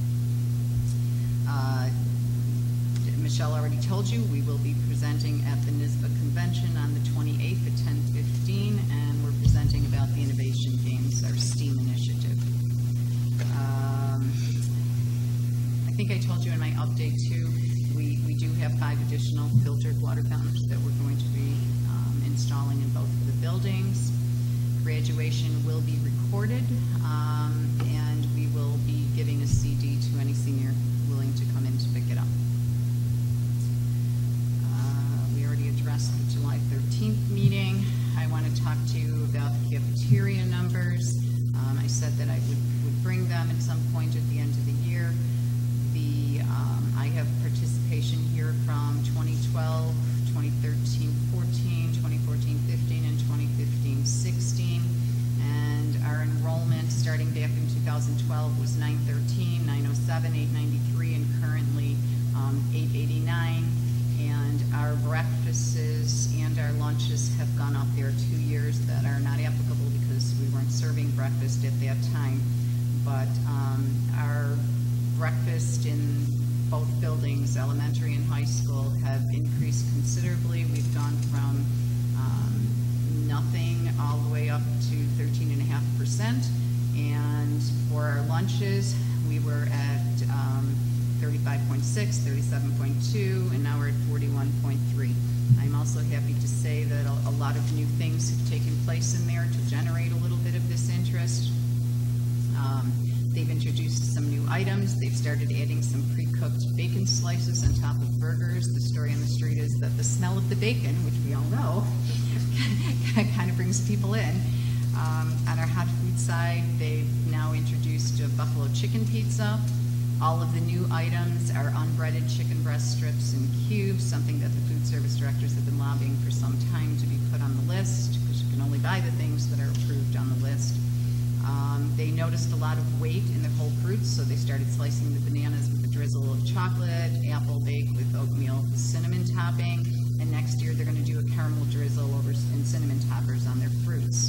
Speaker 5: Uh, Michelle already told you we will be presenting at the N I S B A convention on the twenty-eighth at ten fifteen, and we're presenting about the Innovation Games, our STEAM initiative. Um, I think I told you in my update too, we, we do have five additional filtered water fountains that we're going to be um, installing in both of the buildings. Graduation will be recorded, um, and we will be giving a C D to any senior willing to come in to pick it up. Uh, we already addressed the July thirteenth meeting. I want to talk to you about the cafeteria numbers. Um, I said that I would, would bring them at some point at the end of the year. The um, I have participation here from twenty twelve, twenty thirteen fourteen, twenty fourteen fifteen, and twenty fifteen sixteen. And our enrollment starting back in two thousand twelve was nine thirteen, nine oh seven, eight ninety-three, and currently um, eight eighty-nine. And our breakfasts and our lunches have gone up. There are two years that are not applicable because we weren't serving breakfast at that time. But um, our breakfast in both buildings, elementary and high school, have increased considerably. We've gone from um, nothing all the way up to thirteen and a half percent. And for our lunches, we were at um, thirty-five point six, thirty-seven point two, and now we're at forty-one point three. I'm also happy to say that a, a lot of new things have taken place in there to generate a little bit of this interest. Um, they've introduced some new items. They've started adding some pre-cooked bacon slices on top of burgers. The story on the street is that the smell of the bacon, which we all know, kind of brings people in. Um, on our hot food side, they've now introduced a buffalo chicken pizza. All of the new items are unbreaded chicken breast strips in cubes, something that the food service directors have been lobbying for some time to be put on the list, because you can only buy the things that are approved on the list. Um, they noticed a lot of weight in their whole fruits, so they started slicing the bananas with a drizzle of chocolate, apple baked with oatmeal with cinnamon topping, and next year they're going to do a caramel drizzle over and cinnamon toppers on their fruits.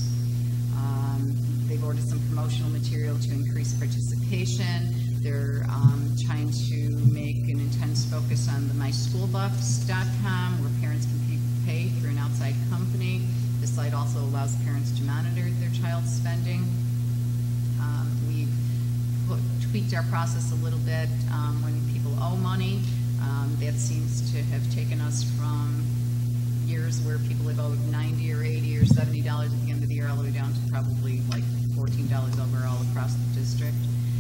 Speaker 5: Um, they've ordered some promotional material to increase participation. They're um, trying to make an intense focus on the my school bucks dot com, where parents can pay through an outside company. The site also allows parents to monitor their child's spending. Um, we've put, tweaked our process a little bit um, when people owe money. Um, that seems to have taken us from years where people have owed ninety or eighty or seventy dollars at the end of the year all the way down to probably like fourteen dollars overall across the district.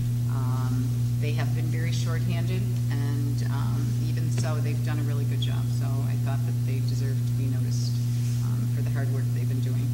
Speaker 5: Um, they have been very short-handed, and um, even so, they've done a really good job. So I thought that they deserve to be noticed um, for the hard work they've been doing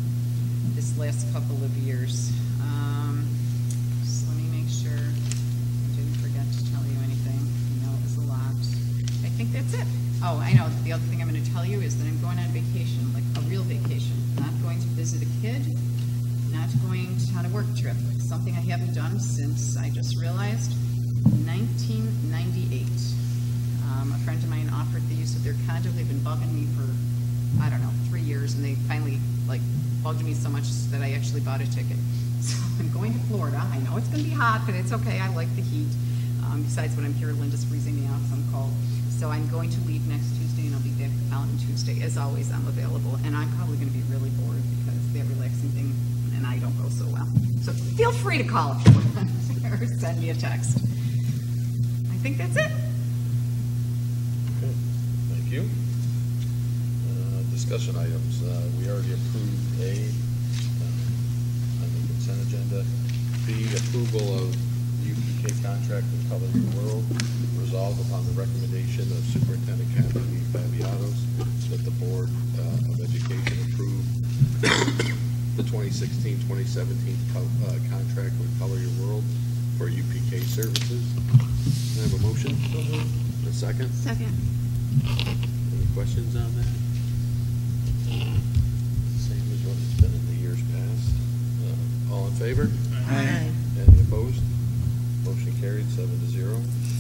Speaker 5: this last couple of years. Um, just let me make sure I didn't forget to tell you anything. I know it was a lot. I think that's it. Oh, I know. The other thing I'm going to tell you is that I'm going on vacation, like a real vacation. Not going to visit a kid, not going on a work trip. Something I haven't done since, I just realized, nineteen ninety-eight. Um, a friend of mine offered the use of their condo. They've been bugging me for, I don't know, three years, and they finally, like, bugged me so much that I actually bought a ticket. So I'm going to Florida. I know it's going to be hot, but it's okay. I like the heat. Um, besides, when I'm here, Linda's freezing me out, so I'm cold. So I'm going to leave next Tuesday, and I'll be back out on Tuesday. As always, I'm available, and I'm probably going to be really bored because that relaxing thing, and I don't go so well. So feel free to call if you want, or send me a text. I think that's it.
Speaker 3: Okay, thank you. Uh, discussion items. Uh, we already approved A uh, on the consent agenda. B, approval of U P K contract with Color Your World. Resolved upon the recommendation of Superintendent Kathy Fabiatos that the Board uh, of Education approve the twenty sixteen twenty seventeen co uh, contract with Color Your World for U P K services. Can I have a motion? A second?
Speaker 11: Second.
Speaker 3: Any questions on that? Same as what it's been in the years past. Uh, all in favor?
Speaker 6: Aye.
Speaker 3: Any opposed? Motion carried, seven to zero.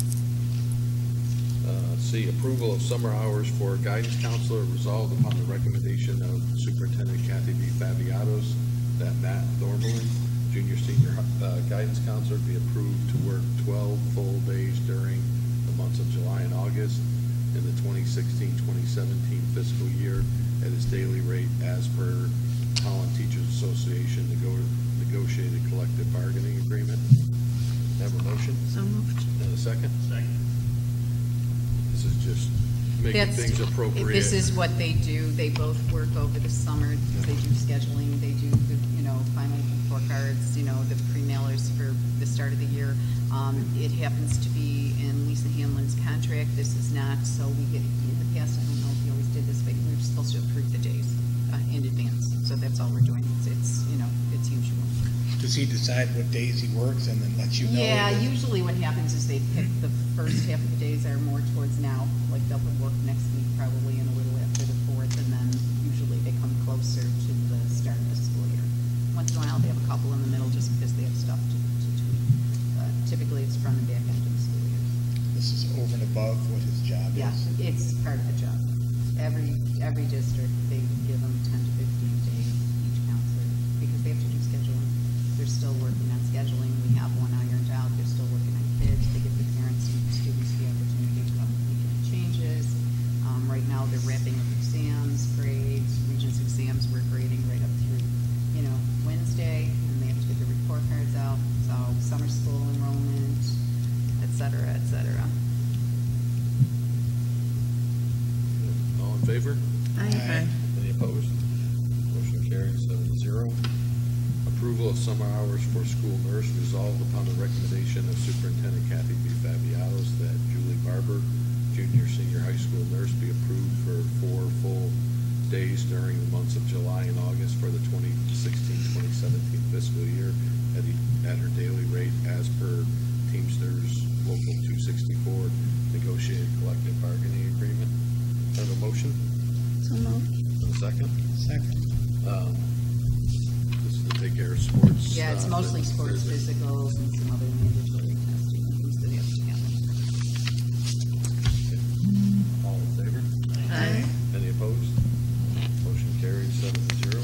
Speaker 3: Uh, C, approval of summer hours for guidance counselor. Resolved upon the recommendation of Superintendent Kathy B. Fabiatos that Matt Thornberlin, junior senior uh, guidance counselor, be approved to work twelve full days during the months of July and August in the twenty sixteen twenty seventeen fiscal year at his daily rate as per Holland Teachers Association nego negotiated collective bargaining agreement. Have a motion?
Speaker 11: So moved.
Speaker 3: And a second?
Speaker 10: Second.
Speaker 3: This is just making
Speaker 5: That's,
Speaker 3: things appropriate.
Speaker 5: This is what they do. They both work over the summer because they do scheduling. They do the, you know, final report cards, you know, the pre-mailers for the start of the year. Um, it happens to be in Lisa Hanlon's contract. This is not, so we get, in the past, I don't know if you always did this, but we were supposed to approve the days uh, in advance. So that's all we're doing. It's, it's, you know, it's usual.
Speaker 6: Does he decide what days he works and then lets you know?
Speaker 5: Yeah,
Speaker 6: that-
Speaker 5: usually what happens is they pick the first half of the days are more towards now, like they'll work next week probably and a little after the fourth, and then usually they come closer to the start of the school year. Once in a while they have a couple in the middle just because they have stuff to, to tweak. But typically it's front and back end of the school year.
Speaker 6: This is over and above what his job
Speaker 5: Yeah,
Speaker 6: is?
Speaker 5: it's part of the job. Every every district, they give them ten to fifteen days each counselor because they have to do scheduling. still working on scheduling. We have one ironed out. They're still working on kids to give the parents and the students the opportunity to come and make any changes. Um, right now, they're wrapping up exams, grades, Regents exams. We're grading right up through, you know, Wednesday, and they have to get the report cards out. So summer school enrollment, et cetera, et cetera.
Speaker 3: All in favor?
Speaker 1: Aye.
Speaker 3: Any opposed? Motion carries seven to zero. Approval of summer hours for school nurse resolved upon the recommendation of Superintendent Kathy B. Fabiatos that Julie Barber, junior, senior high school nurse, be approved for four full days during the months of July and August for the twenty sixteen twenty seventeen fiscal year at, the, at her daily rate as per Teamsters Local two sixty-four negotiated collective bargaining agreement. Have a motion?
Speaker 11: So moved.
Speaker 3: And a second?
Speaker 6: Second.
Speaker 3: Um, this is to take care of sports.
Speaker 5: Yeah, it's
Speaker 3: uh,
Speaker 5: mostly
Speaker 3: that-
Speaker 5: sports physicals and some other mandatory testing things that they have to have.
Speaker 3: All in favor?
Speaker 1: Aye.
Speaker 3: Any opposed? Motion carries seven to zero.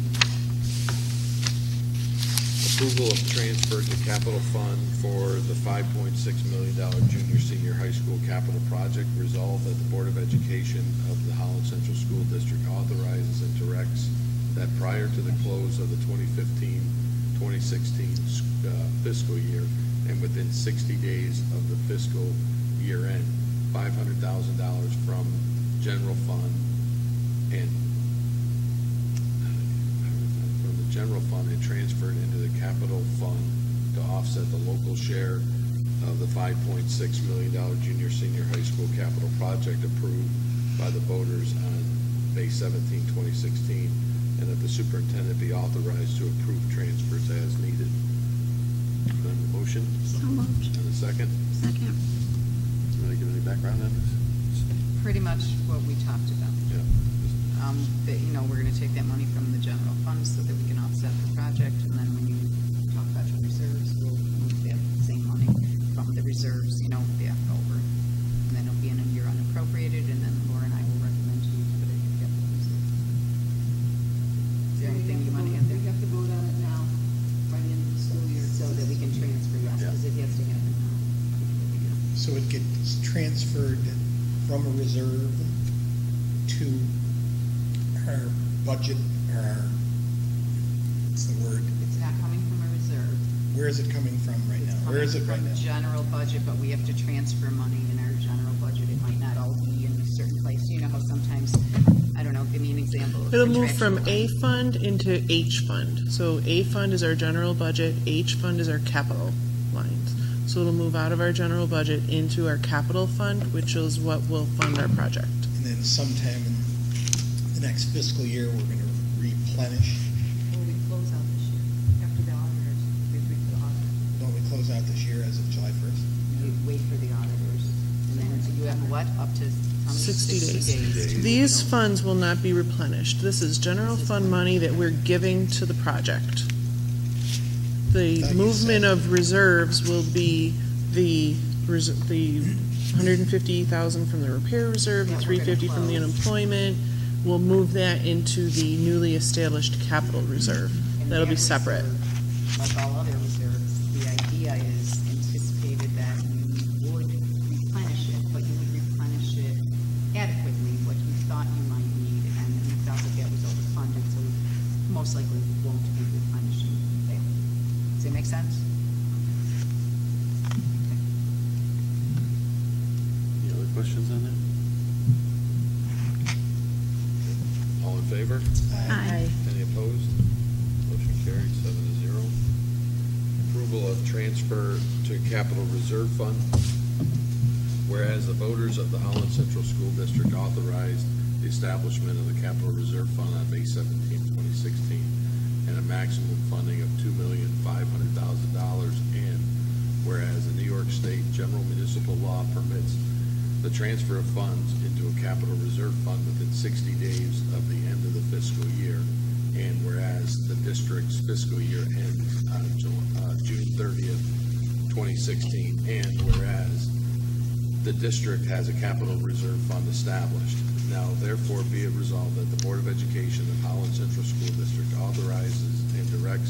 Speaker 3: Approval of transfer to capital fund for the five point six million dollar junior senior high school capital project. Resolved that the Board of Education of the Holland Central School District authorizes and directs that prior to the close of the twenty fifteen twenty sixteen uh, fiscal year and within sixty days of the fiscal year end, five hundred thousand dollars from general fund and from the general fund and transferred into the capital fund to offset the local share of the five point six million dollar junior senior high school capital project approved by the voters on May seventeenth twenty sixteen, and that the superintendent be authorized to approve transfers as needed. And then the motion?
Speaker 11: So moved.
Speaker 3: And a second?
Speaker 11: Second.
Speaker 3: You want to give any background on this?
Speaker 5: Pretty much what we talked about.
Speaker 3: Yeah.
Speaker 5: Um, that, you know, we're gonna take that money from the general fund so that we can offset the project, and then when you talk about your reserves, we'll move that same money from the reserves, you know, back over. And then it'll be in a year unappropriated, and then Laura and I will recommend to you to put it in your capital reserve. Is there anything you wanna add there?
Speaker 10: We have to vote on it now, by the end of the school year.
Speaker 5: So that we can transfer, yes,
Speaker 3: Yeah.
Speaker 5: because it has to happen now.
Speaker 6: So it gets transferred from a reserve to our budget, or our, what's the word?
Speaker 5: It's not coming from a reserve.
Speaker 6: Where is it coming from right now?
Speaker 5: It's
Speaker 6: Where is it
Speaker 5: coming
Speaker 6: right
Speaker 5: from
Speaker 6: now?
Speaker 5: general budget, but we have to transfer money in our general budget. It might not all be in a certain place. You know how sometimes, I don't know, give me an example. of
Speaker 1: It'll move from
Speaker 5: contractual
Speaker 1: A fund into H fund. So A fund is our general budget, H fund is our capital lines. So it'll move out of our general budget into our capital fund, which is what will fund our project.
Speaker 6: And then sometime in the next fiscal year, we're going to replenish.
Speaker 10: Will we close out this year, after the auditors, we agree to the audit?
Speaker 6: Don't we close out this year as of July first?
Speaker 5: You wait for the auditors. And then you have what, up to how many?
Speaker 1: sixty days.
Speaker 5: to-
Speaker 1: These funds will not be replenished. This is general fund money that we're giving to the project. The
Speaker 6: Thought you
Speaker 1: movement
Speaker 6: said-
Speaker 1: of reserves will be the, res- the one hundred fifty thousand from the repair reserve, the
Speaker 5: Yeah, we're
Speaker 1: three fifty
Speaker 5: gonna
Speaker 1: from the
Speaker 5: close.
Speaker 1: unemployment. We'll move that into the newly established capital reserve.
Speaker 5: And
Speaker 1: That'll be
Speaker 5: that
Speaker 1: separate.
Speaker 5: reserve, like all other reserves, the idea is anticipated that you would replenish it, but you would replenish it adequately, what you thought you might need, and you felt that that was overfunded, so we most likely won't be replenishing that. Does that make sense?
Speaker 3: Any other questions on that? All in favor?
Speaker 11: Aye.
Speaker 3: Any opposed? Motion carried seven to zero. Approval of transfer to capital reserve fund. Whereas the voters of the Holland Central School District authorized the establishment of the capital reserve fund on May seventeenth twenty sixteen, and a maximum funding of two million five hundred thousand dollars. And whereas the New York State General Municipal Law permits the transfer of funds into a capital reserve fund within sixty days of the end of the fiscal year. And whereas the district's fiscal year ends on Ju- uh, June thirtieth, twenty sixteen, and whereas the district has a capital reserve fund established. Now therefore be it resolved that the Board of Education of Holland Central School District authorizes and directs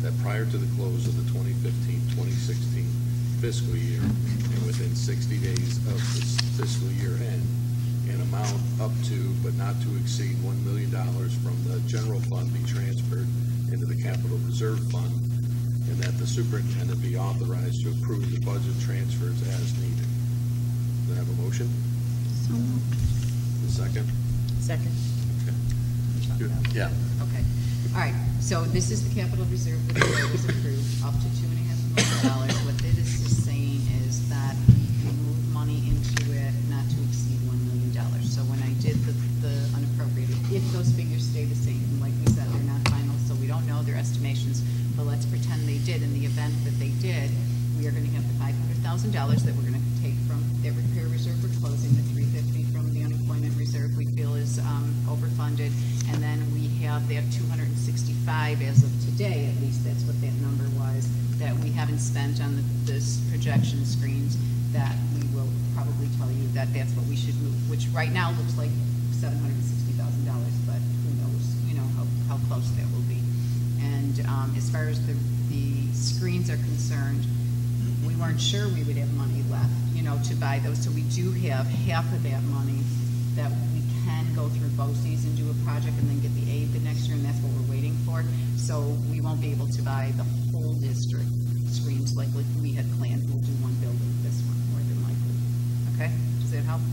Speaker 3: that prior to the close of the twenty fifteen twenty sixteen fiscal year and within sixty days of this fiscal year end, an amount up to but not to exceed one million dollars from the general fund be transferred into the capital reserve fund, and that the superintendent be authorized to approve the budget transfers as needed. Do I have a motion?
Speaker 11: So moved.
Speaker 3: The second?
Speaker 5: Second.
Speaker 3: Good. Yeah.
Speaker 5: Okay. All right. So this is the capital reserve that the board was approved, up to two and a half million dollars. What it is just saying is that we can move money into it not to exceed one million dollars. So when I did the, the unappropriated, if those figures stay the same, and like we said, they're not final, so we don't know their estimations, but let's pretend they did. In the event that they did, we are going to have the five hundred thousand dollars that we're going to take from that repair reserve for closing, the three hundred fifty thousand dollars from the unemployment reserve we feel is um, overfunded, and then we have that two hundred sixty-five as of today, at least that's what that number was, that we haven't spent on the, this projection screens, that we will probably tell you that that's what we should move, which right now looks like seven hundred sixty thousand dollars, but who knows, you know, how, how close that will be. And um, as far as the, the screens are concerned, we weren't sure we would have money left, you know, to buy those. So we do have half of that money that we can go through BOCES and do a project and then get the aid the next year, and that's what we're waiting for. So we won't be able to buy the whole district screens like, like we had planned. We'll do one building, this one, more than likely. Okay? Does that help?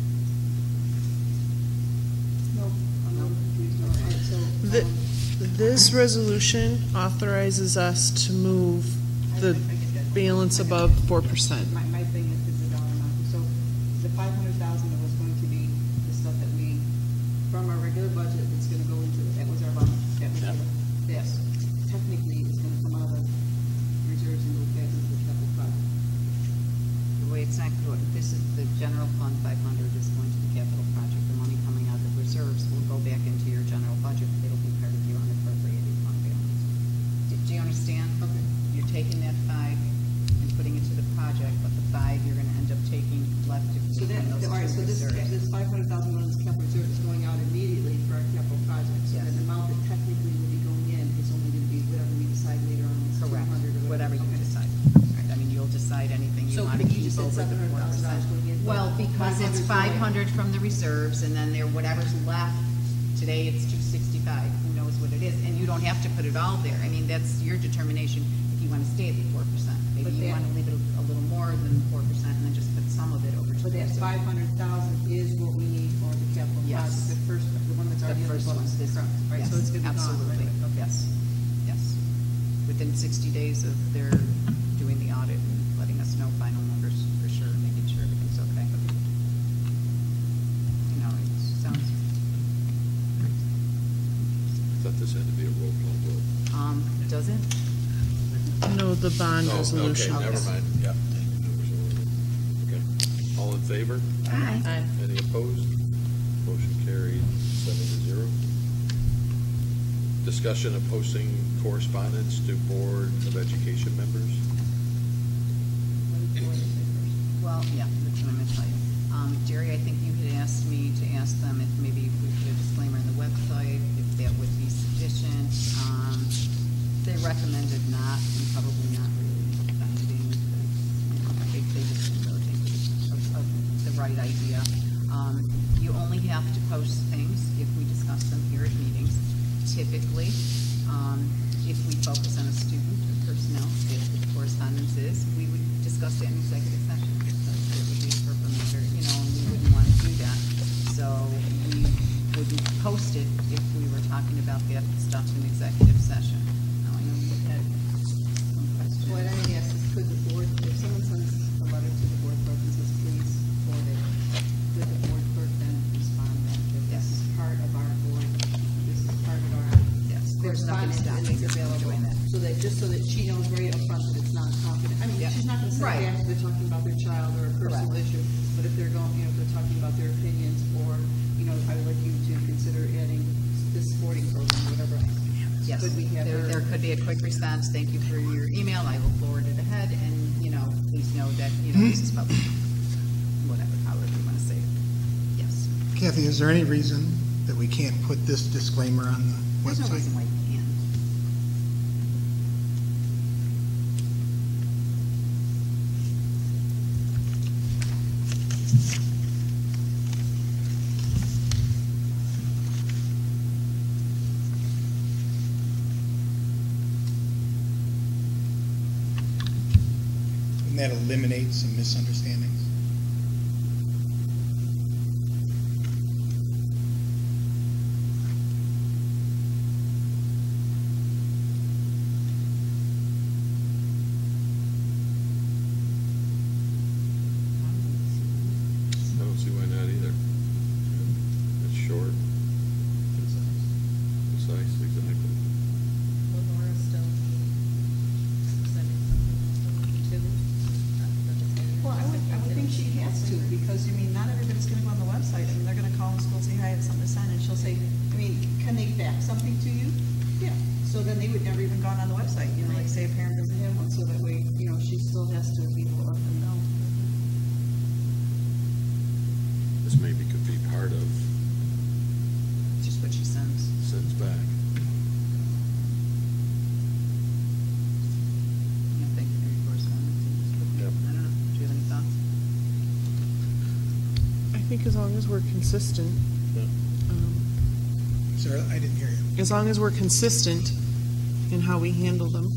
Speaker 10: No, I'm not confused. All right, so,
Speaker 1: The,
Speaker 10: um,
Speaker 1: this resolution authorizes us to move
Speaker 10: I-
Speaker 1: the
Speaker 10: I get that.
Speaker 1: balance
Speaker 10: I get
Speaker 1: above
Speaker 10: that.
Speaker 1: four percent.
Speaker 10: My, my thing is, is the dollar amount. So the five hundred thousand that was going to be the stuff that we, from our regular budget, that's gonna go into, that was our money, that was,
Speaker 3: Yeah.
Speaker 10: that technically is gonna come out of reserves and go back into the capital fund.
Speaker 5: The way it's not good, this is the general fund five hundred is going to the capital project. The money coming out of the reserves will go back into your general budget. It'll be part of your unappropriated fund balance. Do, do you understand?
Speaker 10: Okay.
Speaker 5: You're taking that five and putting it to the project, but the five you're gonna end up taking left to
Speaker 10: So that,
Speaker 5: between those two
Speaker 10: all right, so this,
Speaker 5: reserves.
Speaker 10: this five hundred thousand dollars capital reserve is going out immediately for our capital projects. So
Speaker 5: Yes.
Speaker 10: the amount that technically will be going in is only gonna be whatever we decide later on. is
Speaker 5: Correct,
Speaker 10: two hundred or
Speaker 5: whatever you
Speaker 10: Okay.
Speaker 5: decide. Right, I mean, you'll decide anything you
Speaker 10: So
Speaker 5: wanna
Speaker 10: could you
Speaker 5: keep
Speaker 10: just said
Speaker 5: over the
Speaker 10: seven hundred
Speaker 5: four
Speaker 10: thousand
Speaker 5: percent.
Speaker 10: dollars going in?
Speaker 5: Well, because it's five hundred from the reserves, and then there, whatever's left, today it's two sixty-five, who knows what it is, and you don't have to put it all there. I mean, that's your determination if you wanna stay at the four percent. Maybe
Speaker 10: But
Speaker 5: you
Speaker 10: that-
Speaker 5: wanna leave it a little more than four percent, and then just put some of it over to
Speaker 10: But
Speaker 5: the
Speaker 10: that
Speaker 5: reserve.
Speaker 10: five hundred thousand is what we need for the capital
Speaker 5: Yes.
Speaker 10: project, the first, the one that's
Speaker 5: The
Speaker 10: already in the
Speaker 5: first
Speaker 10: books.
Speaker 5: one's this,
Speaker 10: Correct. Right,
Speaker 5: yes,
Speaker 10: so it's gonna be gone,
Speaker 5: absolutely,
Speaker 10: right? Okay.
Speaker 5: yes, yes. Within sixty days of their doing the audit and letting us know final numbers for sure, making sure everything's okay. You know, it sounds,
Speaker 3: I thought this had to be a roll call vote.
Speaker 5: um, does it?
Speaker 1: No, the bond
Speaker 3: Oh,
Speaker 1: resolution.
Speaker 3: okay, never mind, yeah. Okay, all in favor?
Speaker 11: Aye.
Speaker 3: Any opposed? Motion carried, seven to zero. Discussion of posting correspondence to Board of Education members.
Speaker 5: Well, yeah, that's what I'm gonna tell you. Um, Jerry, I think you had asked me to ask them if maybe we put a disclaimer on the website, if that would be sufficient. Um, they recommended not, and probably not really finding, they, they just didn't really think it was of, of the right idea. Um, you only have to post things if we discuss them here at meetings. Typically, um, if we focus on a student or personnel, if the correspondence is, we would discuss that in executive session. Because it would be for a matter, you know, and we wouldn't want to do that. So we wouldn't post it if we were talking about that stuff in executive session. Now, I know you had some questions.
Speaker 10: What I asked is, could the board, if someone sends a letter to the board clerk and says, please forward it, could the board clerk then respond that, that this is part of our board, this is part of our
Speaker 5: Yes, there's nothing
Speaker 10: correspondence and
Speaker 5: stopping
Speaker 10: it's
Speaker 5: us from
Speaker 10: available,
Speaker 5: doing that.
Speaker 10: so that, just so that she knows very upfront that it's not confident. I mean,
Speaker 5: Yeah.
Speaker 10: she's not gonna say
Speaker 5: Right.
Speaker 10: that they're talking about their child or a personal
Speaker 5: Correct.
Speaker 10: issue, but if they're going, you know, if they're talking about their opinions, or, you know, I would like you to consider adding this sporting program, whatever.
Speaker 5: Yes,
Speaker 10: Could we have
Speaker 5: there,
Speaker 10: her-
Speaker 5: there could be a quick response, thank you for your email, I will forward it ahead, and, you know, please know that, you know, this is public, whatever, however you want to say it. Yes.
Speaker 6: Kathy, is there any reason that we can't put this disclaimer on the
Speaker 5: There's no
Speaker 6: website?
Speaker 5: reason why you can't.
Speaker 6: And that eliminates some misunderstandings.
Speaker 3: I don't see why not either. It's short. Concise, exactly.
Speaker 10: Will Laura still be sending something to them?
Speaker 13: Well, I would, I would think she has to, because, I mean, not everybody's gonna go on the website. I mean, they're gonna call in school and say, hi, I have something to send, and she'll say, I mean, can they fax something to you? Yeah, so then they would never even gone on the website, you know, like say a parent doesn't have one, so that way, you know, she still has to be able to let them know.
Speaker 3: This maybe could be part of,
Speaker 9: Just what she sends.
Speaker 3: sends back.
Speaker 9: Yeah, thank you for your correspondence.
Speaker 3: Yep.
Speaker 9: I don't know. Do you have any thoughts?
Speaker 1: I think as long as we're consistent, um,
Speaker 6: Sarah, I didn't hear you.
Speaker 1: as long as we're consistent in how we handle them.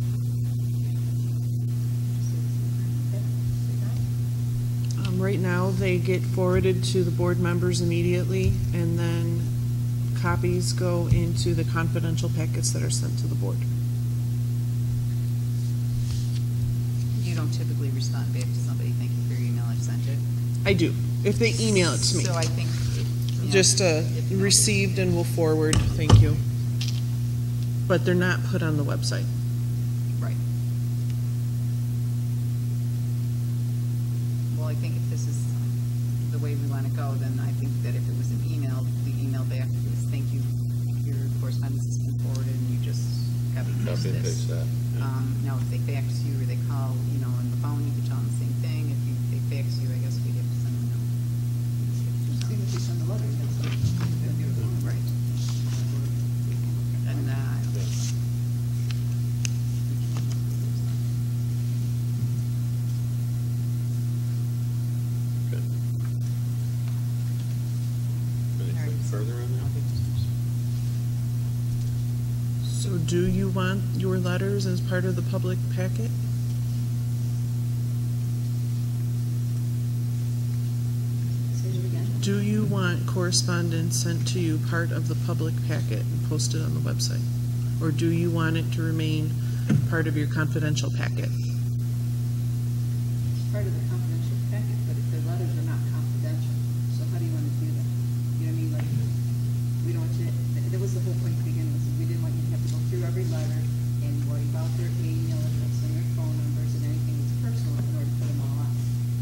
Speaker 1: Um, right now, they get forwarded to the board members immediately, and then copies go into the confidential packets that are sent to the board.
Speaker 9: You don't typically respond back to somebody, thank you for your email, I've sent it.
Speaker 1: I do, if they email it to me.
Speaker 9: So I think. you know,
Speaker 1: Just uh,
Speaker 9: if not,
Speaker 1: received and will forward, thank you. But they're not put on the website.
Speaker 9: Right. Well, I think if this is the way we want to go, then I think that if it was an email, the email back is, thank you, your correspondence has been forwarded, and you just copy and paste
Speaker 3: Copy and
Speaker 9: this.
Speaker 3: paste that. yeah.
Speaker 9: Um, now, if they fax you or they call, you know, on the phone, you could tell them the same thing. If you, they fax you, I guess we'd have to send them a note.
Speaker 13: See if you send the letter, that's what.
Speaker 9: Right. And, uh, I don't know.
Speaker 3: Okay. Anything further on that?
Speaker 1: So do you want your letters as part of the public packet?
Speaker 13: Say it again.
Speaker 1: Do you want correspondence sent to you part of the public packet and posted on the website? Or do you want it to remain part of your confidential packet?
Speaker 13: It's part of the confidential packet, but if their letters are not confidential, so how do you want to do that? You know what I mean, like, we don't want you, that- that was the whole point at the beginning, was that we didn't want you to have to go through every letter and worry about their email address and their phone numbers and anything that's personal in order to put them all on.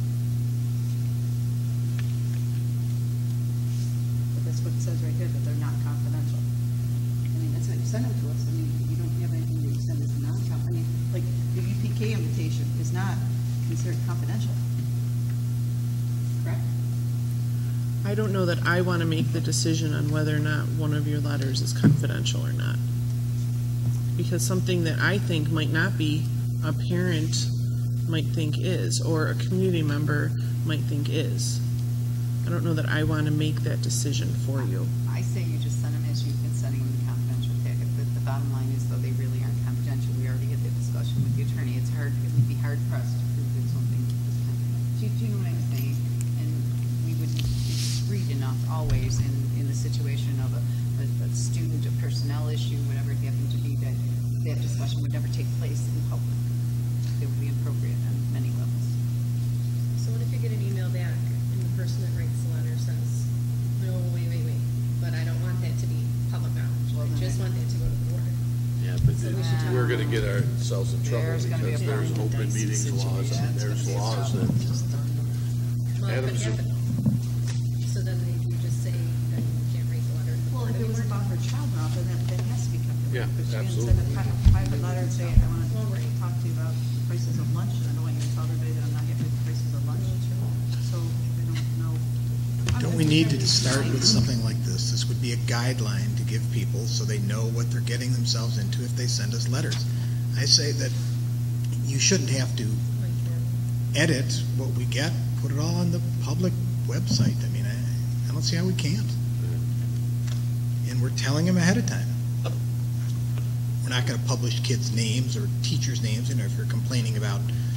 Speaker 13: But that's what it says right here, that they're not confidential. I mean, that's how you send them to us. I mean, you don't have anything that you send as non-confidential. I mean, like, the U P K invitation is not considered confidential. Correct?
Speaker 1: I don't know that I want to make the decision on whether or not one of your letters is confidential or not. Because something that I think might not be, a parent might think is, or a community member might think is. I don't know that I want to make that decision for you.
Speaker 9: I say you just send them as you've been sending them the confidential packet, but the bottom line is, though, they really aren't confidential. We already had that discussion with the attorney. It's hard, it would be hard pressed to prove that something is confidential. Do you- do you know what I'm saying? And we would be discreet enough always in, in the situation of a, a, a student, a personnel issue, whatever it happened to be, that that discussion would never take place in public. It would be inappropriate on many levels.
Speaker 10: So what if you get an email back and the person that writes the letter says, no, wait, wait, wait, but I don't want that to be public knowledge.
Speaker 9: Well,
Speaker 10: I
Speaker 9: then
Speaker 10: just
Speaker 9: I-
Speaker 10: want that to go to the board.
Speaker 3: Yeah, but
Speaker 10: So we
Speaker 3: it-
Speaker 10: should talk
Speaker 3: we're gonna
Speaker 10: about-
Speaker 3: get ourselves in trouble
Speaker 9: There's gonna be
Speaker 3: because
Speaker 9: a
Speaker 3: there's
Speaker 9: problem.
Speaker 3: open meetings laws and there's laws that,
Speaker 10: Well, if
Speaker 3: Adam's-
Speaker 10: it happened, so then they you just say that you can't write the letter. to the
Speaker 13: Well, if
Speaker 10: board
Speaker 13: it was
Speaker 10: anymore?
Speaker 13: about her child now, then that, that has to be kept.
Speaker 3: Yeah,
Speaker 13: Because she didn't
Speaker 3: absolutely.
Speaker 13: send a pri- private letter and say, I want
Speaker 10: Well,
Speaker 13: to
Speaker 10: right.
Speaker 13: talk to you about prices of lunch, and I don't want you to tell everybody that I'm not happy with the prices of lunch. So we don't know.
Speaker 6: Don't we need to start with something like this? This would be a guideline to give people so they know what they're getting themselves into if they send us letters. I say that you shouldn't have to edit what we get, put it all on the public website. I mean, I, I don't see how we can't. And we're telling them ahead of time. We're not going to publish kids' names or teachers' names. You know, if you're complaining about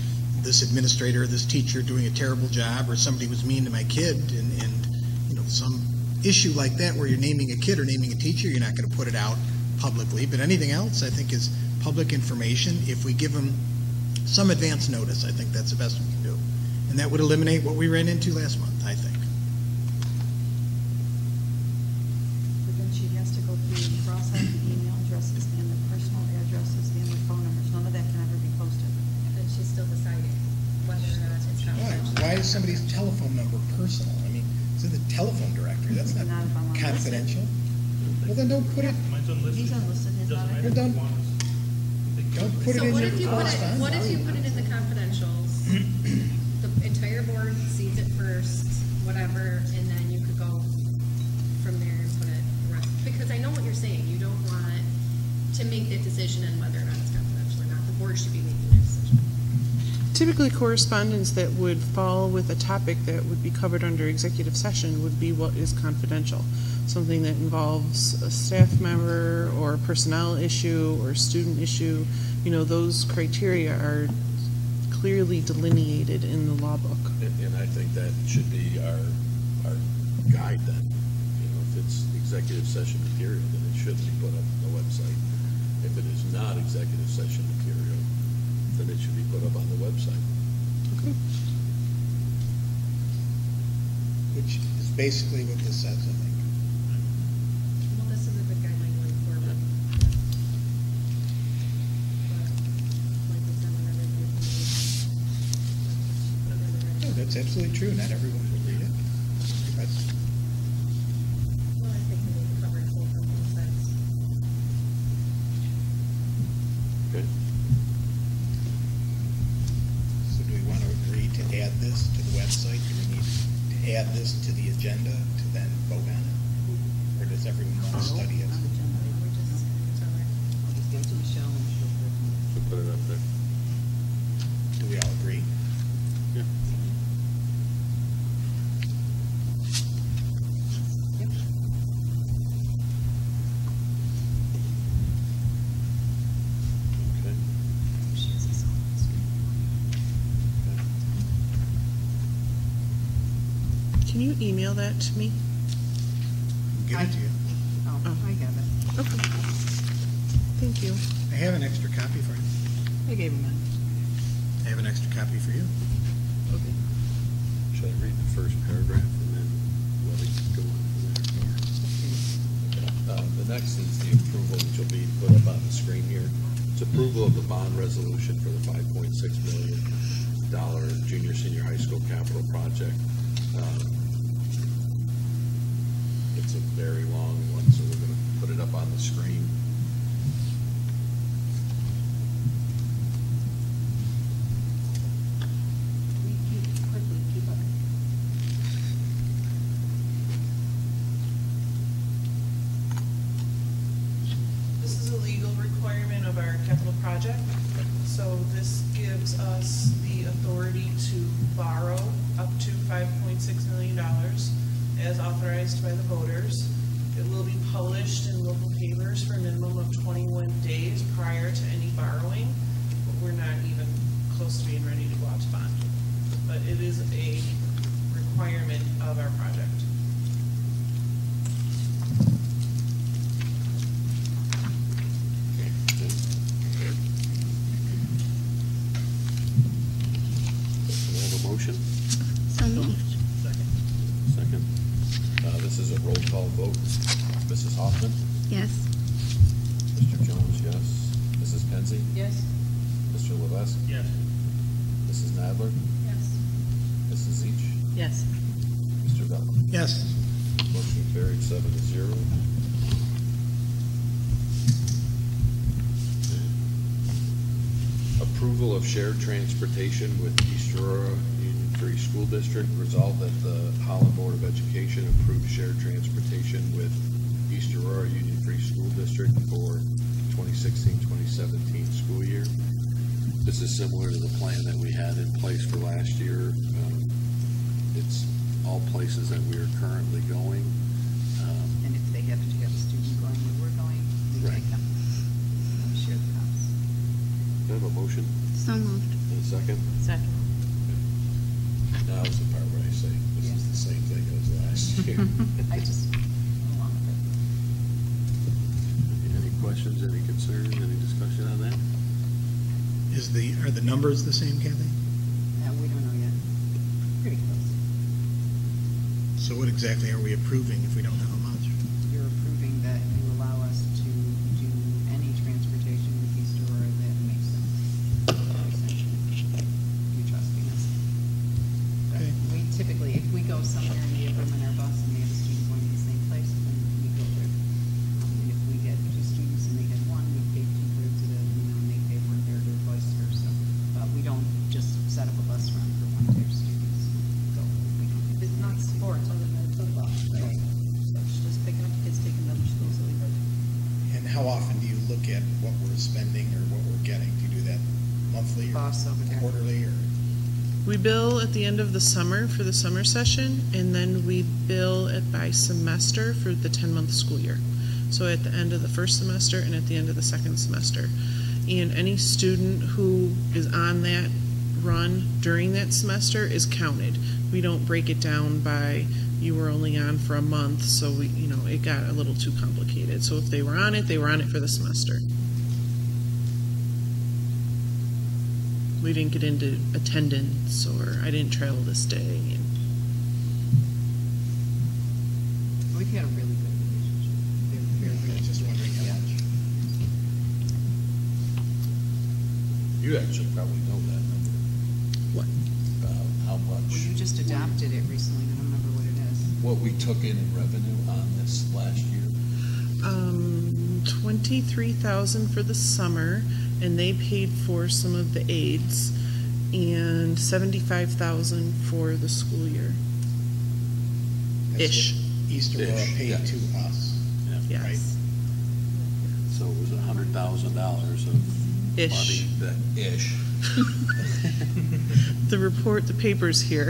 Speaker 6: this administrator or this teacher doing a terrible job, or somebody was mean to my kid, and, and you know, some issue like that where you're naming a kid or naming a teacher, you're not going to put it out publicly. But anything else, I think, is public information. If we give them some advance notice, I think that's the best we can do. And that would eliminate what we ran into last month, I think.
Speaker 13: But then she has to go through and cross out the email addresses and the personal addresses and the phone numbers. None of that can ever be posted.
Speaker 14: But she's still deciding whether or not it's confidential.
Speaker 6: Why, why is somebody's telephone number personal? I mean, it's in the telephone directory. That's not,
Speaker 13: Not if I'm
Speaker 6: confidential. Well, then don't put it.
Speaker 15: Mine's unlisted.
Speaker 13: He's unlisted, his not
Speaker 6: Well, don't, don't put
Speaker 14: So
Speaker 6: it in
Speaker 14: what
Speaker 6: your
Speaker 14: if you put it,
Speaker 6: correspondence.
Speaker 14: what if you put it in the confidentials? The entire board sees it first, whatever, and then you could go from there and put it around. Because I know what you're saying, you don't want to make that decision on whether or not it's confidential or not. The board should be making that decision.
Speaker 1: Typically, correspondence that would fall with a topic that would be covered under executive session would be what is confidential. Something that involves a staff member or a personnel issue or student issue. You know, those criteria are clearly delineated in the law book.
Speaker 3: And, and I think that should be our, our guide then. You know, if it's executive session material, then it should be put up on the website. If it is not executive session material, then it should be put up on the website.
Speaker 1: Okay.
Speaker 6: Which is basically what this says, I think.
Speaker 14: Well, this is a good guideline going forward. But, like we said, whenever the information.
Speaker 6: No, that's absolutely true. Not everyone would read it. But
Speaker 14: Well, I think we need to cover it both on both sides.
Speaker 3: Okay.
Speaker 6: so do we want to agree to add this to the website? Do we need to add this to the agenda to then vote on it? Or does everyone want to study it?
Speaker 13: On the agenda.
Speaker 14: We're just, it's all right.
Speaker 13: I'll just give it to Michelle and she'll put it in.
Speaker 3: So put it up there.
Speaker 6: Do we all agree?
Speaker 3: Yeah.
Speaker 13: Yep.
Speaker 3: Okay.
Speaker 13: She has this on the screen.
Speaker 1: Can you email that to me?
Speaker 6: Give it to you.
Speaker 13: Oh,
Speaker 1: Oh.
Speaker 13: I have it.
Speaker 1: Okay. Thank you.
Speaker 6: I have an extra copy for you.
Speaker 13: I gave him one.
Speaker 6: I have an extra copy for you.
Speaker 1: Okay.
Speaker 3: Should I read the first paragraph and then let it go on from there? Uh, the next is the approval, which will be put up on the screen here. It's approval of the bond resolution for the five point six million dollar junior senior high school capital project. Um, It's a very long one, so we're gonna put it up on the screen.
Speaker 13: We keep, quickly, keep up.
Speaker 1: This is a legal requirement of our capital project. So this gives us the authority to borrow up to five point six million dollars as authorized by the voters. It will be published in local papers for a minimum of twenty-one days prior to any borrowing. But we're not even close to being ready to go out to bond. But it is a requirement of our project.
Speaker 3: Can I have a motion?
Speaker 11: So moved.
Speaker 3: Second. Uh, this is a roll call vote. Missus Hoffman?
Speaker 11: Yes.
Speaker 3: Mister Jones, yes. Missus Penzi?
Speaker 13: Yes?
Speaker 3: Mister Levesque?
Speaker 15: Yes.
Speaker 3: Missus Nadler?
Speaker 14: Yes.
Speaker 3: Missus Each?
Speaker 13: Yes.
Speaker 3: Mister Vella?
Speaker 6: Yes.
Speaker 3: Motion carried seven to zero. Approval of shared transportation with East Aurora Union Free School District. Resolved that the Holland Board of Education approves shared transportation with East Aurora Union Free School District for twenty sixteen twenty seventeen school year. This is similar to the plan that we had in place for last year. Um, It's all places that we are currently going. Um,
Speaker 13: And if they happen to have a student going where we're going, we
Speaker 3: Right.
Speaker 13: take them. And we share the costs.
Speaker 3: Do I have a motion
Speaker 11: So moved.
Speaker 3: and a second?
Speaker 13: Second.
Speaker 3: Now's the part where I say, this is the same thing as last year.
Speaker 5: I just, along with it.
Speaker 3: Any questions, any concerns, any discussion on that?
Speaker 6: Is the, are the numbers the same, Kathy?
Speaker 5: Uh, we don't know yet. Pretty close.
Speaker 6: So what exactly are we approving if we don't know how much?
Speaker 5: You're approving that you allow us to do any transportation with East Aurora that makes sense. Essentially, you're trusting us. But
Speaker 6: Okay.
Speaker 5: we typically, if we go somewhere and we have room in our bus and we have a student going to the same place, then we go there. Um, And if we get two students and they had one, we pay two thirds of the, you know, and they pay one third or vice versa. But we don't just set up a bus run for one of their students. Go. We don't.
Speaker 13: It's not sports other than football, right? So it's just picking up kids, taking them to school, so we go.
Speaker 6: And how often do you look at what we're spending or what we're getting? Do you do that monthly or
Speaker 5: Boss over there.
Speaker 6: quarterly or?
Speaker 1: We bill at the end of the summer for the summer session, and then we bill it by semester for the ten-month school year. So at the end of the first semester and at the end of the second semester. And any student who is on that run during that semester is counted. We don't break it down by you were only on for a month, so we, you know, it got a little too complicated. So if they were on it, they were on it for the semester. We didn't get into attendance or I didn't travel this day. And
Speaker 5: We've had a really good relationship. They're very,
Speaker 6: I was just wondering how much.
Speaker 3: You actually probably know that number.
Speaker 1: What?
Speaker 3: Uh, how
Speaker 5: Well,
Speaker 3: much,
Speaker 5: you just adopted it recently, I don't remember what it is.
Speaker 3: what we took in in revenue on this last year?
Speaker 1: Um, twenty-three thousand for the summer, and they paid for some of the aids, and seventy-five thousand for the school year.
Speaker 6: That's
Speaker 1: Ish.
Speaker 6: what East Aurora
Speaker 3: Ish,
Speaker 6: paid
Speaker 3: yeah.
Speaker 6: to us.
Speaker 1: Yes.
Speaker 6: Right.
Speaker 3: So it was a hundred thousand dollars of
Speaker 1: Ish.
Speaker 3: money that, ish.
Speaker 1: The report, the paper's here.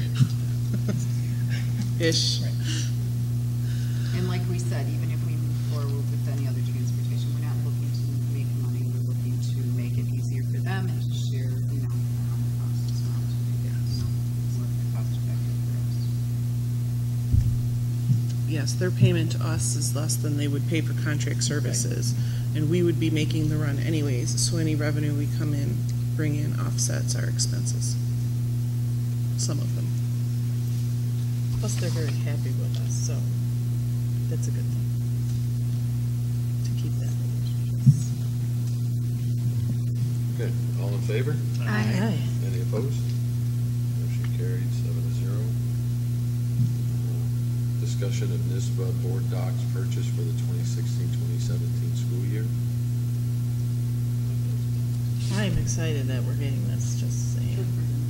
Speaker 1: Ish.
Speaker 6: Right.
Speaker 5: And like we said, even if we move forward with any other transportation, we're not looking to make money, we're looking to make it easier for them and to share, you know, on the cost as well, to make it, you know, more cost effective for us.
Speaker 1: Yes, their payment to us is less than they would pay for contract services, and we would be making the run anyways, so any revenue we come in, bring in offsets our expenses. Some of them.
Speaker 12: Plus, they're very happy with us, so that's a good thing to keep that relationship.
Speaker 3: Okay, all in favor?
Speaker 12: Aye.
Speaker 3: Any opposed? Motion carried, seven to zero. Uh, Discussion of NISBA board docs purchase for the twenty sixteen twenty seventeen school year.
Speaker 12: I'm excited that we're getting this, just saying.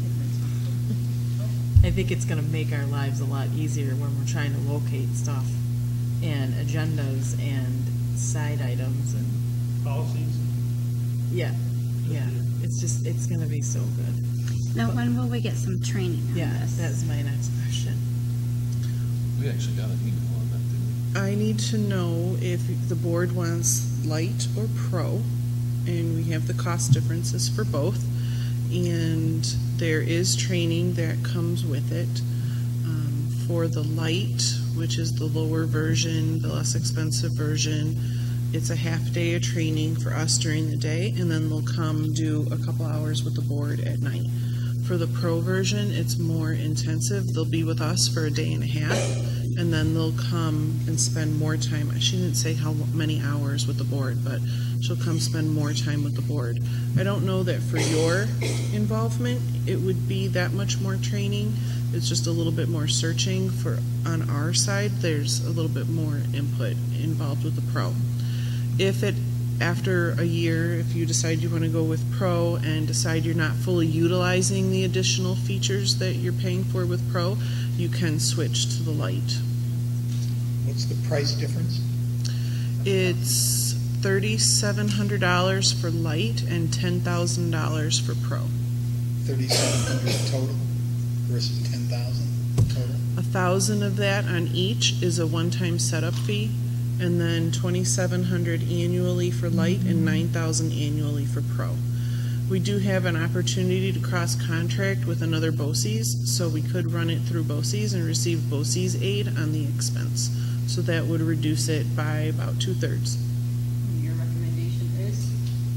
Speaker 12: I think it's gonna make our lives a lot easier when we're trying to locate stuff and agendas and side items and,
Speaker 15: Policies.
Speaker 12: yeah, yeah. It's just, it's gonna be so good.
Speaker 11: Now, when will we get some training on
Speaker 12: Yeah,
Speaker 11: this?
Speaker 12: that's my next question.
Speaker 3: We actually got an email on that, didn't
Speaker 1: I need to know if the board wants light or pro, and we have the cost differences for both. And there is training that comes with it. Um, for the light, which is the lower version, the less expensive version, it's a half day of training for us during the day, and then they'll come do a couple hours with the board at night. For the pro version, it's more intensive. They'll be with us for a day and a half, and then they'll come and spend more time. She didn't say how many hours with the board, but she'll come spend more time with the board. I don't know that for your involvement, it would be that much more training. It's just a little bit more searching. For on our side, there's a little bit more input involved with the pro. If it, after a year, if you decide you want to go with pro and decide you're not fully utilizing the additional features that you're paying for with pro, you can switch to the light.
Speaker 6: What's the price difference?
Speaker 1: It's thirty-seven hundred dollars for light and ten thousand dollars for pro.
Speaker 6: Thirty-seven hundred total versus ten thousand total?
Speaker 1: A thousand of that on each is a one-time setup fee, and then twenty-seven hundred annually for light and nine thousand annually for pro. We do have an opportunity to cross-contract with another BOCES, so we could run it through BOCES and receive BOCES aid on the expense. So that would reduce it by about two-thirds.
Speaker 5: And your recommendation is?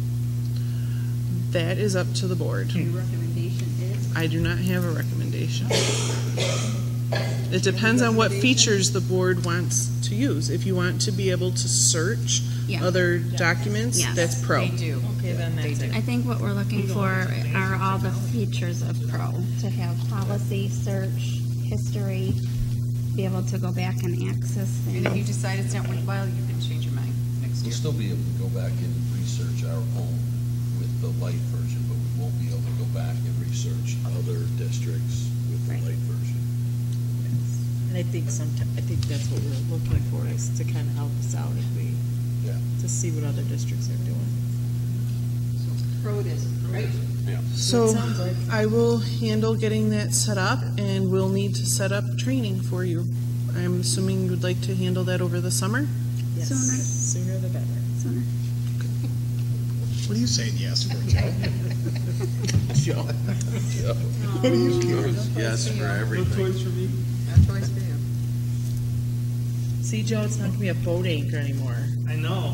Speaker 1: That is up to the board.
Speaker 5: Your recommendation is?
Speaker 1: I do not have a recommendation. It depends on what features the board wants to use. If you want to be able to search
Speaker 11: Yeah.
Speaker 1: other documents,
Speaker 11: Yes.
Speaker 1: that's pro.
Speaker 5: They do.
Speaker 12: Okay, then that's it.
Speaker 11: I think what we're looking for are all the features of Pro, to have policy, search, history, be able to go back and access
Speaker 5: And if you
Speaker 11: things.
Speaker 5: decide it's not worthwhile, you can change your mind next
Speaker 3: We'll
Speaker 5: year.
Speaker 3: still be able to go back and research our own with the light version, but we won't be able to go back and research other districts with the
Speaker 11: Right.
Speaker 3: light version.
Speaker 12: And I think sometimes, I think that's what we're looking for, is to kind of help us out if we,
Speaker 3: Yeah.
Speaker 12: to see what other districts are doing.
Speaker 5: Pro it is, right?
Speaker 3: Yeah.
Speaker 1: So
Speaker 12: It sounds like-
Speaker 1: I will handle getting that set up, and we'll need to set up training for you. I'm assuming you would like to handle that over the summer?
Speaker 12: Yes,
Speaker 11: Sooner.
Speaker 12: sooner the better.
Speaker 11: Sooner.
Speaker 6: What are you saying yes for, Joe?
Speaker 1: Joe.
Speaker 6: What are you doing?
Speaker 3: Yes, for everything.
Speaker 12: for me.
Speaker 5: No choice for you.
Speaker 12: See, Joe, it's not gonna be a boat anchor anymore.
Speaker 15: I know.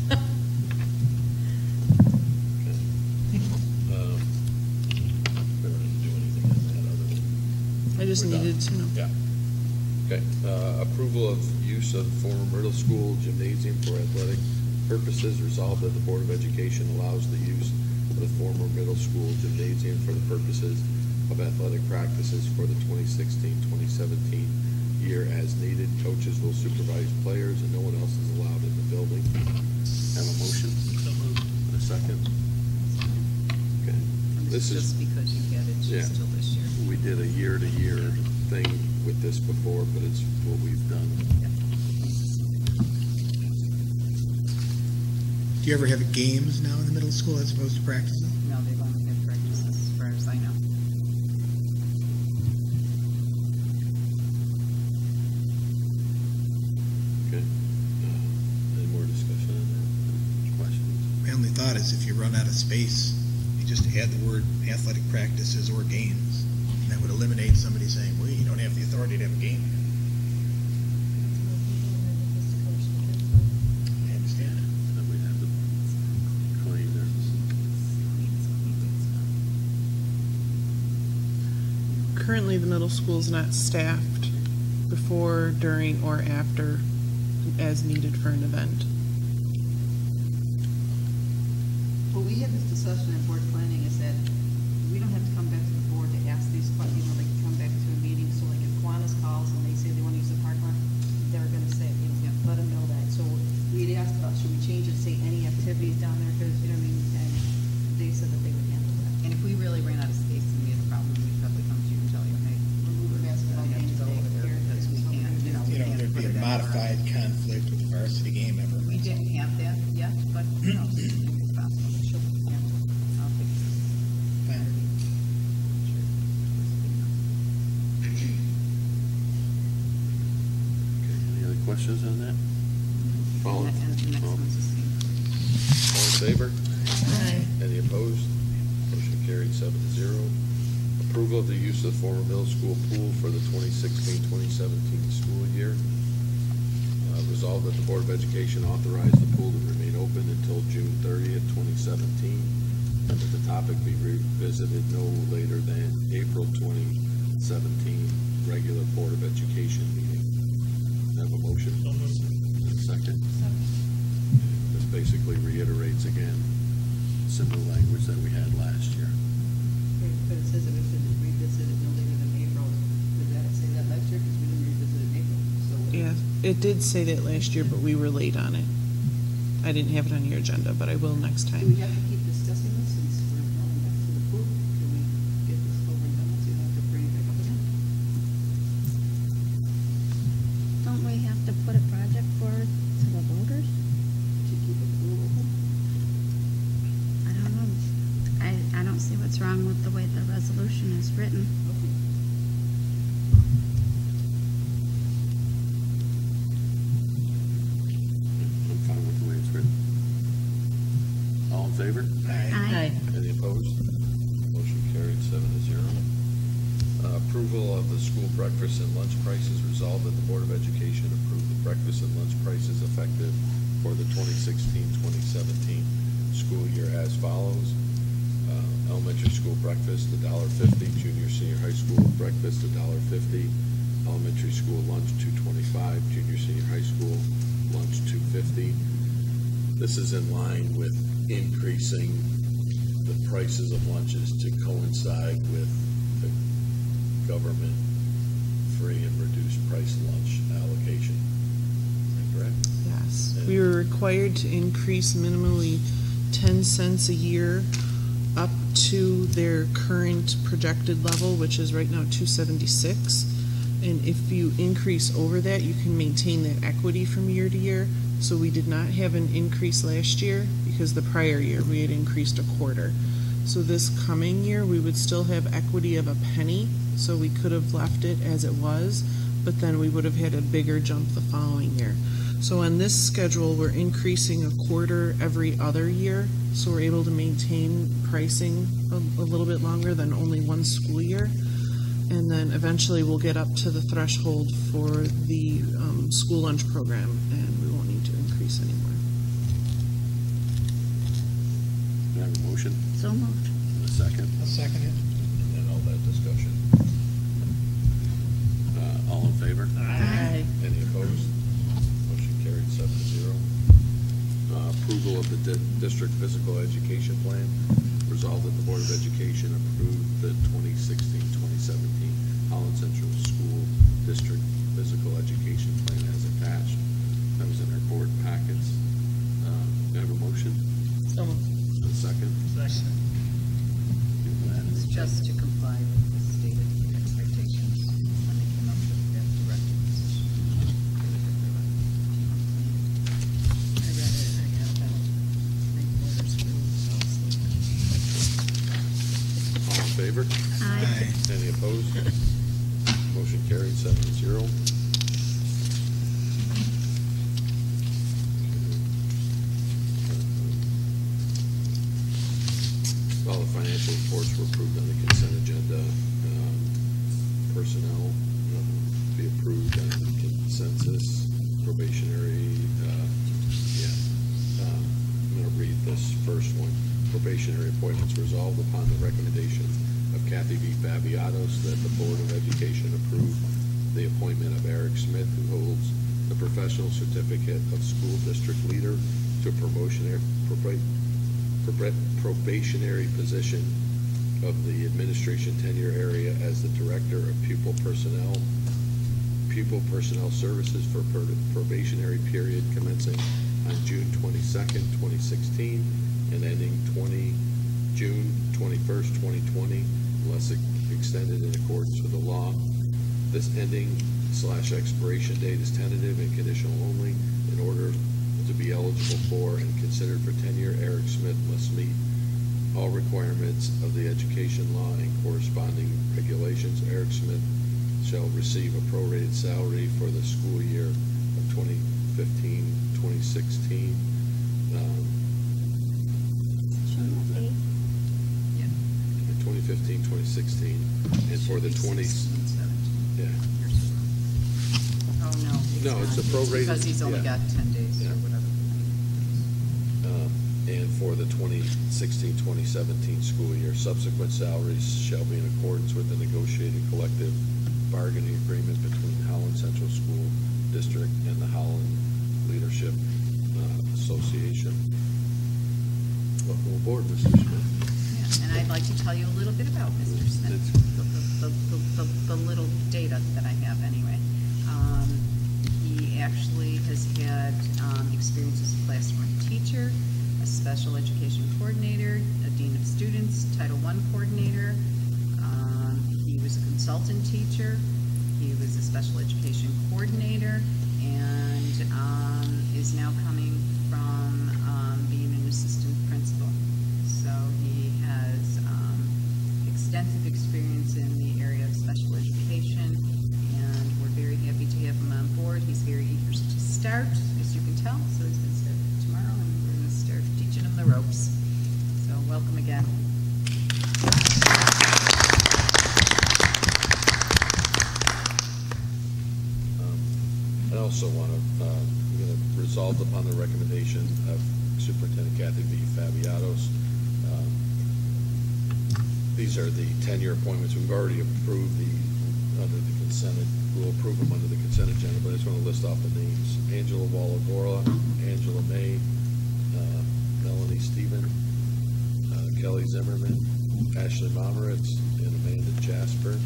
Speaker 3: Um, we don't need to do anything on that other than.
Speaker 1: I just
Speaker 3: We're done.
Speaker 1: needed to know.
Speaker 3: Yeah. Okay, uh, approval of use of former middle school gymnasium for athletic purposes. Resolved that the Board of Education allows the use of the former middle school gymnasium for the purposes of athletic practices for the twenty sixteen twenty seventeen year as needed. Coaches will supervise players and no one else is allowed in the building. Have a motion? A second? Okay.
Speaker 5: And
Speaker 3: This is,
Speaker 5: just because you had it
Speaker 3: yeah.
Speaker 5: just till this year.
Speaker 3: we did a year-to-year thing with this before, but it's what we've done.
Speaker 6: Do you ever have games now in the middle school as opposed to practices?
Speaker 5: No, they've only been practices, as far as I know.
Speaker 3: Okay. Uh, Any more discussion on that? Questions?
Speaker 6: My only thought is if you run out of space, you just add the word athletic practices or games. And that would eliminate somebody saying, well, you don't have the authority to have a game. I understand.
Speaker 3: Then we have to claim their.
Speaker 1: Currently, the middle school is not staffed before, during, or after as needed for an event.
Speaker 5: Well, we had this discussion at board planning, is that we don't have to come back to the board to ask these questions, you know, they can come back to a meeting, so like if Kiwanis calls and they say they want to use the park lot, they're gonna say, you know, let them know that, so we'd asked about, should we change it, say any activities down there, because, you know what I mean, and they said that they would handle that. And if we really ran out of space and we had a problem, we'd probably come to you and tell you, hey, we're moving basketball you have games to go over there because we can't, you know.
Speaker 6: You know,
Speaker 5: we can't
Speaker 6: there'd
Speaker 5: put
Speaker 6: be a
Speaker 5: it in.
Speaker 6: modified conflict with the varsity game ever.
Speaker 5: We didn't have that yet, but, you know, it's possible, she'll, yeah, I'll fix it.
Speaker 3: Okay, any other questions on that? All,
Speaker 5: And the next
Speaker 3: all
Speaker 5: one's the same.
Speaker 3: all in favor? Any opposed? Motion carried seven to zero. Approval of the use of the former middle school pool for the twenty sixteen twenty seventeen school year. Uh, Resolved that the Board of Education authorize the pool to remain open until June thirtieth, twenty seventeen, and that the topic be revisited no later than April twenty seventeen regular Board of Education meeting. Have a motion? And a second? This basically reiterates again similar language that we had last year.
Speaker 5: But it says that we should revisit it no later than April. Did that say that last year? Because we didn't revisit it in April. So
Speaker 1: Yeah, it did say that last year, but we were late on it. I didn't have it on your agenda, but I will next
Speaker 5: do we
Speaker 1: time.
Speaker 5: have to keep discussing this since we're going back to the pool? Can we get this over and done with, so you don't have to bring it back up again?
Speaker 11: Don't we have to put a project forward to the voters?
Speaker 5: To keep the pool open?
Speaker 11: I don't know. I, I don't see what's wrong with the way the resolution is written.
Speaker 5: Okay.
Speaker 3: I'm fine with the way it's written. All in favor?
Speaker 11: Aye.
Speaker 3: Any opposed? Motion carried seven to zero. Uh, Approval of the school breakfast and lunch prices. Resolved that the Board of Education approve the breakfast and lunch prices effective for the twenty sixteen twenty seventeen school year as follows. Uh, elementary school breakfast, one dollar fifty. Junior, senior high school breakfast, one dollar fifty. Elementary school lunch, two twenty-five. Junior, senior high school lunch, two fifty. This is in line with increasing the prices of lunches to coincide with the government free and reduced price lunch allocation. Is that correct?
Speaker 1: Yes.
Speaker 3: And-
Speaker 1: We were required to increase minimally ten cents a year up to their current projected level, which is right now two seventy-six. And if you increase over that, you can maintain that equity from year to year. So we did not have an increase last year because the prior year we had increased a quarter. So this coming year, we would still have equity of a penny, so we could have left it as it was, but then we would have had a bigger jump the following year. So on this schedule, we're increasing a quarter every other year, so we're able to maintain pricing a, a little bit longer than only one school year. And then eventually we'll get up to the threshold for the um, school lunch program, and we won't need to increase anymore.
Speaker 3: Do I have a motion?
Speaker 11: So moved.
Speaker 3: And a second?
Speaker 6: I'll second it.
Speaker 3: And then all that discussion. Uh, all in favor?
Speaker 11: Aye.
Speaker 3: Any opposed? Motion carried seven to zero. Uh, approval of the di- district physical education plan. Resolved that the Board of Education approved the twenty sixteen twenty seventeen Holland Central School District Physical Education Plan as attached. That was in our board packets. Uh, do I have a motion?
Speaker 12: So moved.
Speaker 3: And a second?
Speaker 6: Second.
Speaker 5: It's just to comply with the stated expectations when they came up with that director position. I read it, I got about three quarters through, so I'll sleep.
Speaker 3: All in favor?
Speaker 11: Aye.
Speaker 3: Any opposed? Motion carried seven to zero. All the financial reports were approved on the consent agenda. Um, Personnel uh, be approved on consensus. Probationary, uh, yeah. Uh, I'm going to read this first one. Probationary appointments resolved upon the recommendation of Kathy V. Fabiatos that the Board of Education approve the appointment of Eric Smith, who holds the professional certificate of school district leader, to a promotionary proba- proba- probationary position of the administration tenure area as the Director of Pupil Personnel, Pupil Personnel Services for per- probationary period commencing on June twenty-second, twenty sixteen, and ending twenty June twenty-first, twenty twenty, unless it extended in accordance with the law. This ending slash expiration date is tentative and conditional only. In order to be eligible for and considered for tenure, Eric Smith must meet all requirements of the education law and corresponding regulations. Eric Smith shall receive a prorated salary for the school year of twenty fifteen twenty sixteen. Um, twenty fifteen twenty sixteen, and for the twenty, yeah.
Speaker 5: Oh, no.
Speaker 3: No, it's
Speaker 5: not.
Speaker 3: a prorated-
Speaker 5: Because he's only
Speaker 3: yeah.
Speaker 5: got ten days
Speaker 3: Yeah.
Speaker 5: or whatever.
Speaker 3: Um, and for the twenty sixteen twenty seventeen school year. Subsequent salaries shall be in accordance with the negotiated collective bargaining agreement between Holland Central School District and the Holland Leadership uh, Association. Welcome aboard, Mister Smith.
Speaker 5: Yeah, and I'd like to tell you a little bit about Mister Smith, the, the, the, the, the little data that I have anyway. Um, he actually has had um, experience as a classroom teacher, a special education coordinator, a dean of students, Title one coordinator. Um, he was a consultant teacher. He was a special education coordinator, and um, is now coming from um, being an assistant principal. So he has um, extensive experience in the area of special education, and we're very happy to have him on board. He's very eager to start, as you can tell. So he's going to start tomorrow, and we're going to start teaching him the ropes. again.
Speaker 3: Um, I also want to, uh, I'm going to resolve upon the recommendation of Superintendent Kathy V. Fabiatos. Um, These are the ten-year appointments. We've already approved the, under the consent, we'll approve them under the consent agenda, but I just want to list off the names. Angela Wallagora, Angela May, uh, Melanie Stephen, uh, Kelly Zimmerman, Ashley Momeritz, and Amanda Jasper.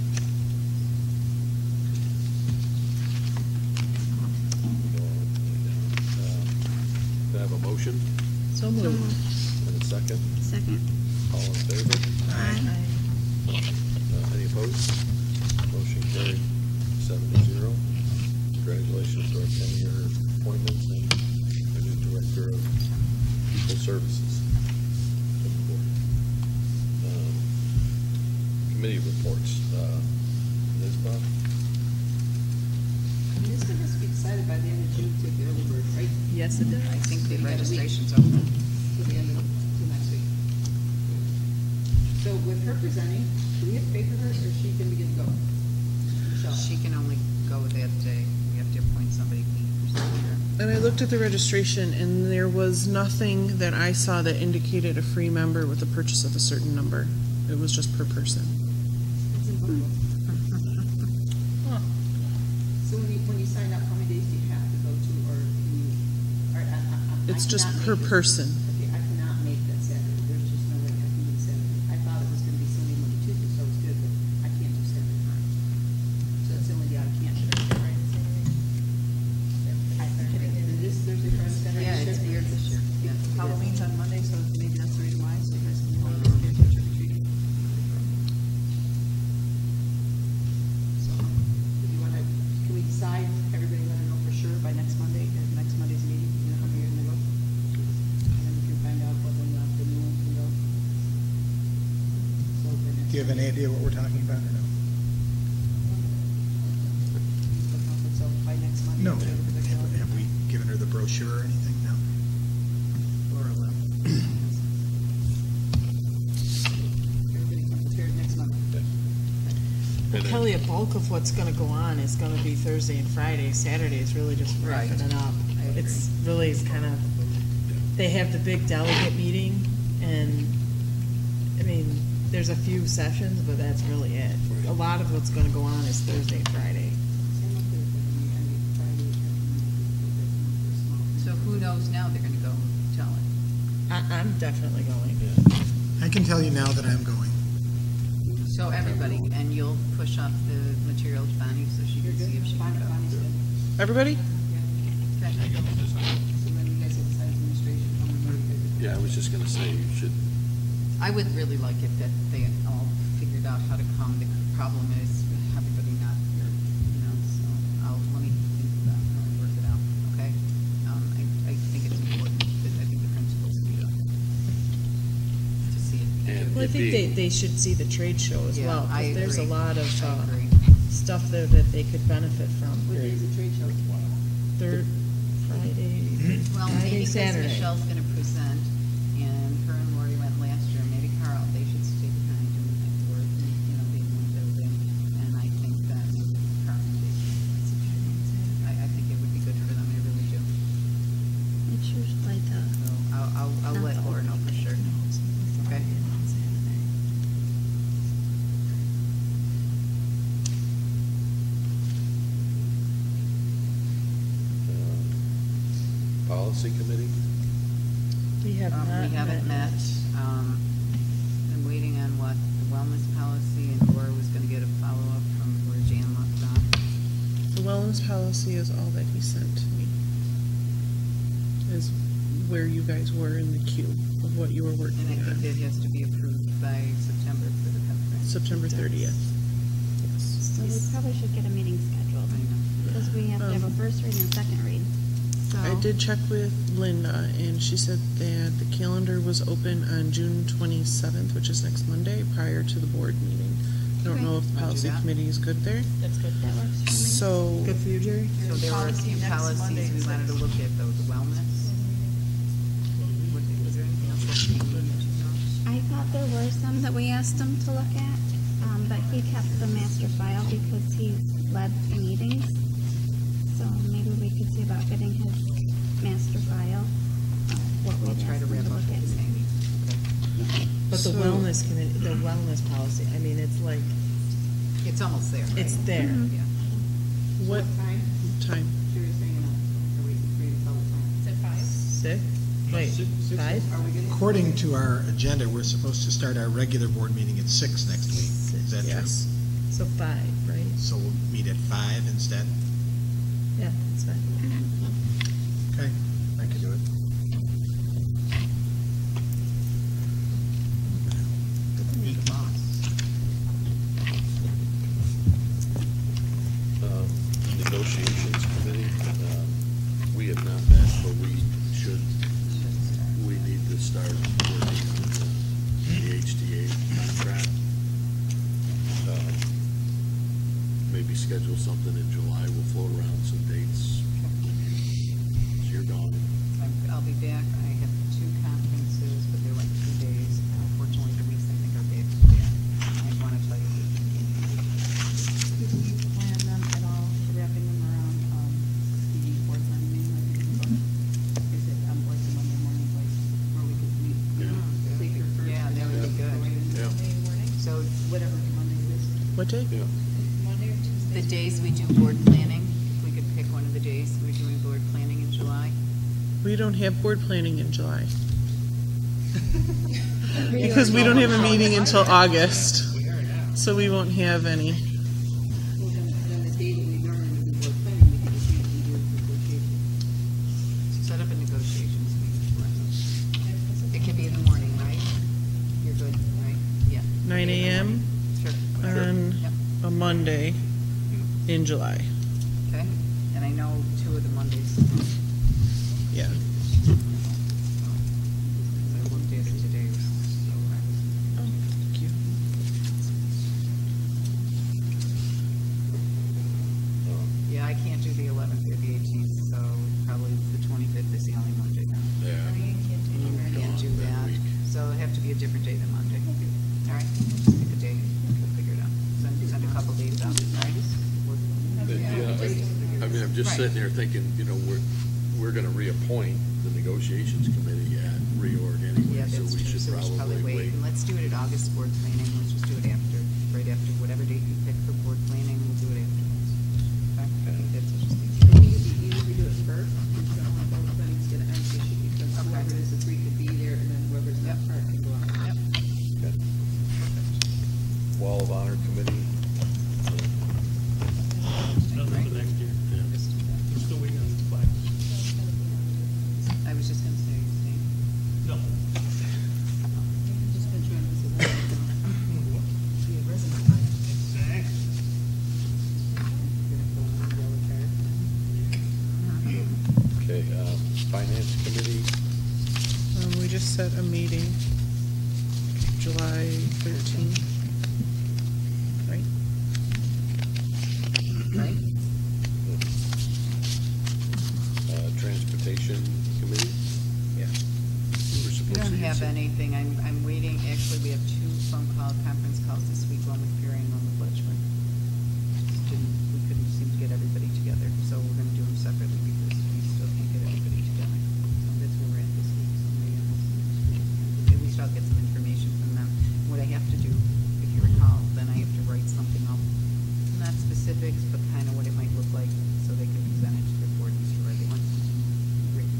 Speaker 3: Can I have a motion?
Speaker 12: So moved.
Speaker 3: And a second?
Speaker 11: Second.
Speaker 3: All in favor?
Speaker 11: Aye.
Speaker 3: Uh, Any opposed? Motion carried seven to zero. Congratulations to our ten-year appointments and our new Director of People Services. Um, Committee reports. Uh, Liz Bob?
Speaker 13: This one has to be decided by the end of June to the early bird, right?
Speaker 12: Yes, it does.
Speaker 5: I think the
Speaker 13: We got a week.
Speaker 5: registration's open.
Speaker 13: To the end of, to next week. So with her presenting, do we have to pay for her, or is she can begin to go? Michelle?
Speaker 5: She can only go that day. We have to appoint somebody to be presenter.
Speaker 1: And I looked at the registration, and there was nothing that I saw that indicated a free member with a purchase of a certain number. It was just per person.
Speaker 13: So when you, when you sign up, how many days do you have to go to, or can you, or, I, I, I
Speaker 1: It's just
Speaker 13: cannot
Speaker 1: per
Speaker 13: make it.
Speaker 1: person.
Speaker 13: Okay, I cannot make that Saturday, there's just no way I can do Saturday. I thought it was gonna be Sunday, Monday, Tuesday, so it's good, but I can't do Saturday night. So that's the only day I can't do. It is Thursday, Friday, Saturday.
Speaker 5: Yeah, it's weird this year. Yeah.
Speaker 13: Halloween's on Monday, so maybe that's the reason why, so you guys can hold this kid trick or treating. So, do you wanna, can we decide, everybody let her know for sure by next Monday, or next Monday's meeting, you know, how many you're gonna go? And then we can find out whether or not the new one can go. So for next
Speaker 6: Do you have any idea what we're talking about or no?
Speaker 13: So by next Monday.
Speaker 6: No.
Speaker 13: we'll be able to go.
Speaker 6: Have have we given her the brochure or anything? No.
Speaker 13: Laura will. Everybody come prepared next month.
Speaker 12: Well, Kelly, a bulk of what's gonna go on is gonna be Thursday and Friday. Saturday is really just wrapping
Speaker 5: Right.
Speaker 12: it up.
Speaker 5: I agree.
Speaker 12: It's really kind of, they have the big delegate meeting, and, I mean, there's a few sessions, but that's really it. A lot of what's gonna go on is Thursday and Friday.
Speaker 5: So who knows now they're gonna go tell it?
Speaker 12: I, I'm definitely going.
Speaker 6: I can tell you now that I'm going.
Speaker 5: So everybody, and you'll push off the material to Bonnie so she can see if she can go.
Speaker 1: Everybody?
Speaker 5: Okay.
Speaker 13: So then you guys have decided administration, how many more you guys have-
Speaker 3: Yeah, I was just going to say, you should,
Speaker 5: I would really like it that they all figured out how to come. The problem is everybody not here, you know, so I'll, let me think about how to work it out, okay? Um, I, I think it's important that I think the principals do that. To see it.
Speaker 3: And
Speaker 12: Well, I
Speaker 3: it
Speaker 12: think they,
Speaker 3: being-
Speaker 12: they should see the trade show as
Speaker 5: Yeah,
Speaker 12: well, 'cause
Speaker 5: I
Speaker 12: there's a
Speaker 5: agree.
Speaker 12: lot of,
Speaker 5: I
Speaker 12: uh,
Speaker 5: agree.
Speaker 12: stuff there that they could benefit from.
Speaker 13: What day is the trade show?
Speaker 12: Third Friday,
Speaker 5: Well,
Speaker 12: Friday,
Speaker 5: maybe because
Speaker 12: Saturday.
Speaker 5: Michelle's gonna present, and her and Lori went last year, maybe Carl, they should stay behind and like work, and, you know, be in one building, and I think that maybe Carl and Jason, I, I think it would be good for them, I really do.
Speaker 11: It's usually the.
Speaker 5: So I'll, I'll, I'll let Laura know for sure. Okay?
Speaker 3: uh, Policy Committee?
Speaker 12: We have
Speaker 5: Um,
Speaker 12: not
Speaker 5: we haven't met, um, I'm waiting on what, the wellness policy, and Laura was gonna get a follow-up from where Jan left off.
Speaker 1: The wellness policy is all that he sent to me. Is where you guys were in the queue of what you were working
Speaker 5: And I think
Speaker 1: on.
Speaker 5: that has to be approved by September for the conference.
Speaker 1: September thirtieth. Yes.
Speaker 11: So we probably should get a meeting scheduled,
Speaker 5: I know.
Speaker 11: because we have to have a
Speaker 1: Um,
Speaker 11: first read and a second read. So.
Speaker 1: I did check with Linda, and she said that the calendar was open on June twenty-seventh, which is next Monday, prior to the board meeting. I don't
Speaker 11: Okay.
Speaker 1: know if the
Speaker 5: Wanna do
Speaker 1: policy
Speaker 5: that?
Speaker 1: committee is good there.
Speaker 12: That's good.
Speaker 11: That works for me.
Speaker 1: So,
Speaker 12: Good for you, Jerry?
Speaker 5: So there were a
Speaker 13: Policy
Speaker 5: few
Speaker 13: next
Speaker 5: policies
Speaker 13: Monday,
Speaker 5: we wanted to
Speaker 13: six.
Speaker 5: look at, though, the wellness. Was was there anything else that came in that you know?
Speaker 11: I thought
Speaker 15: thought there were some that we asked him to look at, um, but he kept the master file because he led the meetings. So maybe we could see about getting his master file. Uh, what
Speaker 5: We'll
Speaker 15: we'd
Speaker 5: try
Speaker 15: asked
Speaker 5: to
Speaker 15: him
Speaker 5: wrap
Speaker 15: look
Speaker 5: up
Speaker 15: at.
Speaker 5: this meeting.
Speaker 12: But the
Speaker 1: So-
Speaker 12: wellness committee, the wellness policy, I mean, it's like,
Speaker 5: It's almost there, right?
Speaker 12: it's there.
Speaker 15: Mhm.
Speaker 5: Yeah.
Speaker 1: What
Speaker 13: Time?
Speaker 1: time?
Speaker 13: Sherry's hanging up. Are we free to tell the time?
Speaker 14: Is it five?
Speaker 1: Six? Wait, five?
Speaker 13: Are we getting?
Speaker 6: According to our agenda, we're supposed to start our regular board meeting at six next week. Is that true?
Speaker 1: Yes. So five, right?
Speaker 6: So we'll meet at five instead?
Speaker 1: Yeah, that's fine.
Speaker 6: Okay, I can do it.
Speaker 3: Um, Negotiations committee, um, we have not met, but we should, we need to start working on the the H D A contract. Um, Maybe schedule something in July, we'll float around some dates. So you're gone.
Speaker 5: I'm, I'll be back. I have two conferences, but they're like two days. Unfortunately, the weeks I think are back to back. I want to tell you that
Speaker 13: Did we plan them at all, wrapping them around, um, the board meeting, like, is it on board the Monday morning, like, where we could meet?
Speaker 3: Yeah.
Speaker 13: Sleep your first.
Speaker 5: Yeah, that would be good.
Speaker 3: Yeah.
Speaker 5: so.
Speaker 13: Whatever Monday it is.
Speaker 1: What day?
Speaker 3: Yeah.
Speaker 14: Monday or Tuesday?
Speaker 5: The days we do board planning, if we could pick one of the days we're doing board planning in July.
Speaker 1: We don't have board planning in July. Because we don't have a meeting until August. So we won't have any.
Speaker 13: Well, then, then the day that we normally would do board planning, we could just usually do it for negotiations.
Speaker 5: Set up a negotiations meeting for us. It could be in the morning, right? You're good, right? Yeah.
Speaker 1: nine a.m.
Speaker 5: Sure.
Speaker 1: on
Speaker 5: Yep.
Speaker 1: a Monday in July.
Speaker 5: Okay, and I know two of the Mondays.
Speaker 1: Yeah.
Speaker 5: I looked at it today, so I was.
Speaker 1: Oh, thank you.
Speaker 5: Yeah, I can't do the eleventh or the eighteenth, so probably the twenty-fifth is the only Monday now.
Speaker 3: Yeah.
Speaker 5: And you can't do
Speaker 3: That
Speaker 5: that,
Speaker 3: week.
Speaker 5: so it'll have to be a different day than Monday. All right, just pick a day, we'll figure it out. Send, send a couple days out, all right?
Speaker 3: Yeah, I I mean, I'm just sitting there thinking, you know, we're, we're gonna reappoint the negotiations committee at reorg anyway,
Speaker 5: Yeah,
Speaker 3: so
Speaker 5: that's
Speaker 3: we
Speaker 5: true,
Speaker 3: should
Speaker 5: so we should probably
Speaker 3: probably
Speaker 5: wait.
Speaker 3: wait.
Speaker 5: And let's do it at August board planning, let's just do it after, right after, whatever date you pick for board planning, we'll do it afterwards. Okay, I think that's just
Speaker 13: I
Speaker 5: easier.
Speaker 13: think it'd be easier if we do it first, because I don't want both planning's gonna end issue, because
Speaker 5: Okay.
Speaker 13: whoever it is, the three could be there, and then whoever's not
Speaker 5: Yep.
Speaker 13: part can go out.
Speaker 5: Yep.
Speaker 3: Okay. Wall of Honor Committee.
Speaker 5: Nothing for next year.
Speaker 3: Yeah.
Speaker 5: Just do that.
Speaker 16: We're still waiting on the flag.
Speaker 5: I was just gonna say, Steve.
Speaker 16: No.
Speaker 13: Just been trying to see that. Be a resident.
Speaker 16: Exactly.
Speaker 3: Okay, um, Finance Committee,
Speaker 1: Um, we just set a meeting, July thirteenth. Right?
Speaker 5: Right?
Speaker 3: uh, Transportation Committee.
Speaker 1: Yeah.
Speaker 3: We were
Speaker 5: We
Speaker 3: supposed
Speaker 5: don't
Speaker 3: to
Speaker 5: have
Speaker 3: use it.
Speaker 5: anything, I'm, I'm waiting, actually, we have two phone call, conference calls this week, one with Fury and one with Letchman. Just didn't, we couldn't seem to get everybody together, so we're gonna do them separately because we still can't get everybody together. So that's where we're at this week, so maybe I'll have some, at least I'll get some information from them. What I have to do, if you recall, then I have to write something up, not specifics, but kind of what it might look like, so they can present it to their board, Mister Wright, they want something written.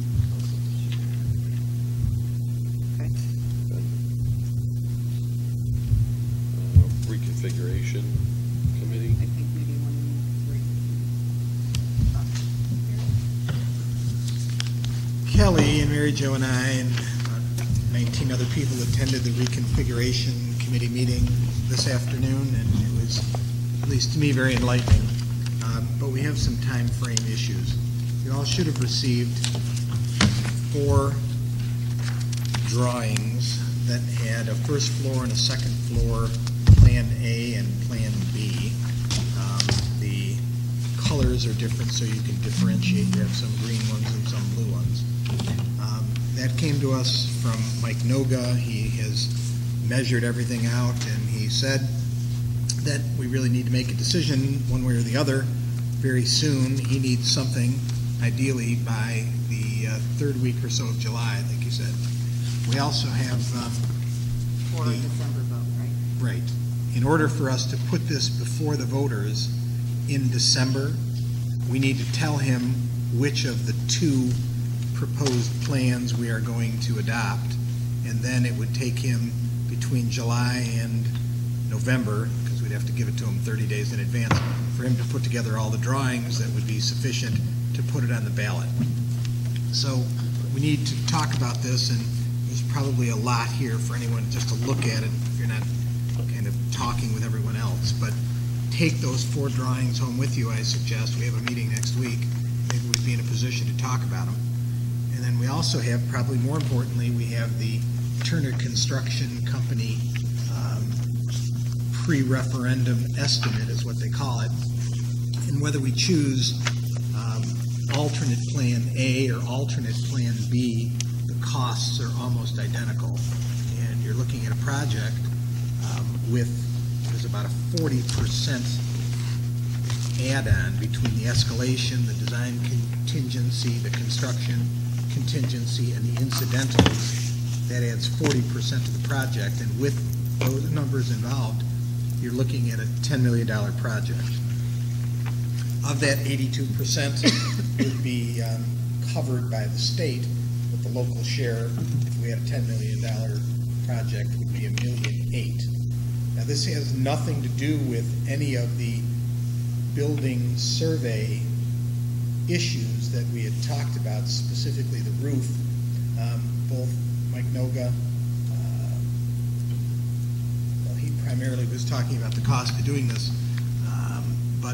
Speaker 5: Okay?
Speaker 3: Uh, Reconfiguration Committee.
Speaker 5: I think maybe one, three.
Speaker 6: Kelly and Mary Jo and I and about nineteen other people attended the reconfiguration committee meeting this afternoon, and it was, at least to me, very enlightening. Um, But we have some time frame issues. You all should have received four drawings that had a first floor and a second floor, Plan A and Plan B. Um, The colors are different, so you can differentiate. You have some green ones and some blue ones. Um, That came to us from Mike Noga. He has measured everything out, and he said that we really need to make a decision one way or the other very soon. He needs something ideally by the uh, third week or so of July, I think he said. We also have um,
Speaker 5: For a December vote, right?
Speaker 6: right. In order for us to put this before the voters in December, we need to tell him which of the two proposed plans we are going to adopt, and then it would take him between July and November, because we'd have to give it to him thirty days in advance, for him to put together all the drawings that would be sufficient to put it on the ballot. So we need to talk about this, and there's probably a lot here for anyone just to look at it if you're not kind of talking with everyone else. But take those four drawings home with you, I suggest. We have a meeting next week. Maybe we'd be in a position to talk about them. And then we also have, probably more importantly, we have the Turner Construction Company um, pre-referendum estimate is what they call it. And whether we choose um, alternate plan A or alternate plan B, the costs are almost identical. And you're looking at a project um, with, there's about a forty percent add-on between the escalation, the design contingency, the construction contingency, and the incidentals. That adds forty percent to the project, and with those numbers involved, you're looking at a ten million dollar project. Of that, eighty-two percent would be um, covered by the state, with the local share, if we had a ten million dollar project, would be a million eight. Now, this has nothing to do with any of the building survey issues that we had talked about, specifically the roof. Um, both Mike Noga, uh, well, he primarily was talking about the cost of doing this, um, but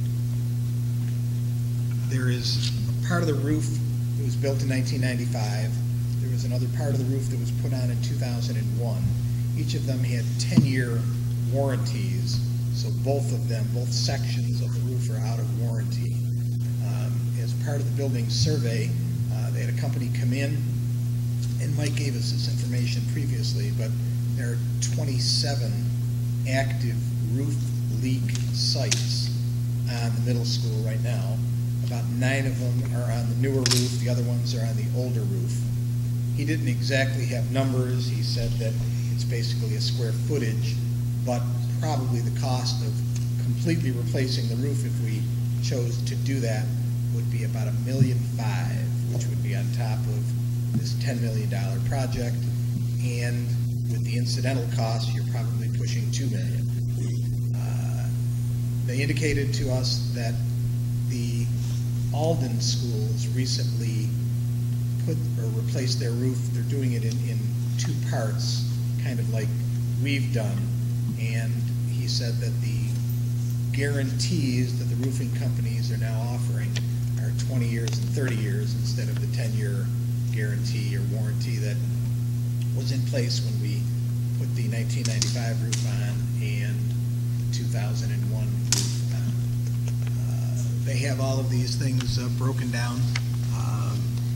Speaker 6: there is a part of the roof that was built in nineteen ninety-five. There was another part of the roof that was put on in two thousand one. Each of them had ten-year warranties, so both of them, both sections of the roof are out of warranty. Um, as part of the building survey, uh, they had a company come in, and Mike gave us this information previously, but there are twenty-seven active roof leak sites on the middle school right now. About nine of them are on the newer roof, the other ones are on the older roof. He didn't exactly have numbers. He said that it's basically a square footage, but probably the cost of completely replacing the roof, if we chose to do that, would be about a million five, which would be on top of this ten million dollar project. And with the incidental costs, you're probably pushing two million. Uh, they indicated to us that the Alden schools recently put or replaced their roof. They're doing it in, in two parts, kind of like we've done. And he said that the guarantees that the roofing companies are now offering are twenty years and thirty years instead of the ten-year guarantee or warranty that was in place when we put the nineteen ninety-five roof on and the two thousand one roof on. Uh, they have all of these things uh, broken down um,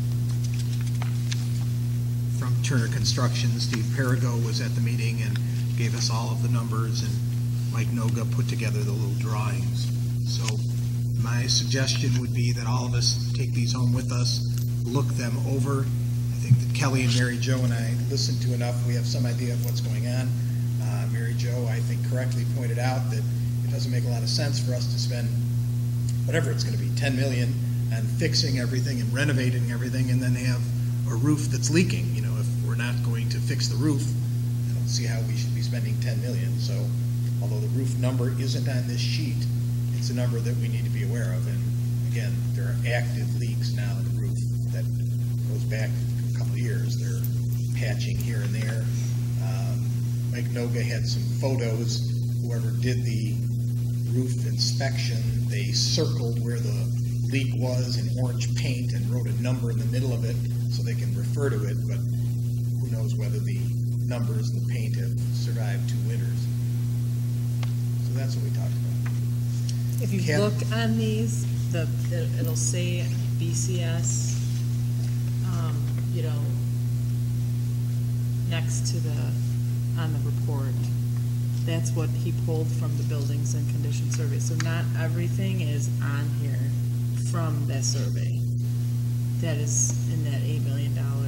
Speaker 6: from Turner Construction. Steve Perigo was at the meeting and gave us all of the numbers, and Mike Noga put together the little drawings. So my suggestion would be that all of us take these home with us, look them over. I think that Kelly and Mary Jo and I listened to enough. We have some idea of what's going on. Uh, Mary Jo, I think, correctly pointed out that it doesn't make a lot of sense for us to spend whatever it's going to be, ten million dollars on fixing everything and renovating everything, and then have a roof that's leaking. You know, if we're not going to fix the roof, I don't see how we should be spending ten million dollars. So although the roof number isn't on this sheet, it's a number that we need to be aware of. And again, there are active leaks now in the roof that goes back a couple of years. They're patching here and there. Um, Mike Noga had some photos. Whoever did the roof inspection, they circled where the leak was in orange paint and wrote a number in the middle of it so they can refer to it, but who knows whether the numbers in the paint have survived two winters. So that's what we talked about.
Speaker 12: If you
Speaker 6: Ken?
Speaker 12: look on these, the, the it'll say B C S, um, you know, next to the on the report. That's what he pulled from the buildings and condition survey. So not everything is on here from that survey. That is in that eight million dollar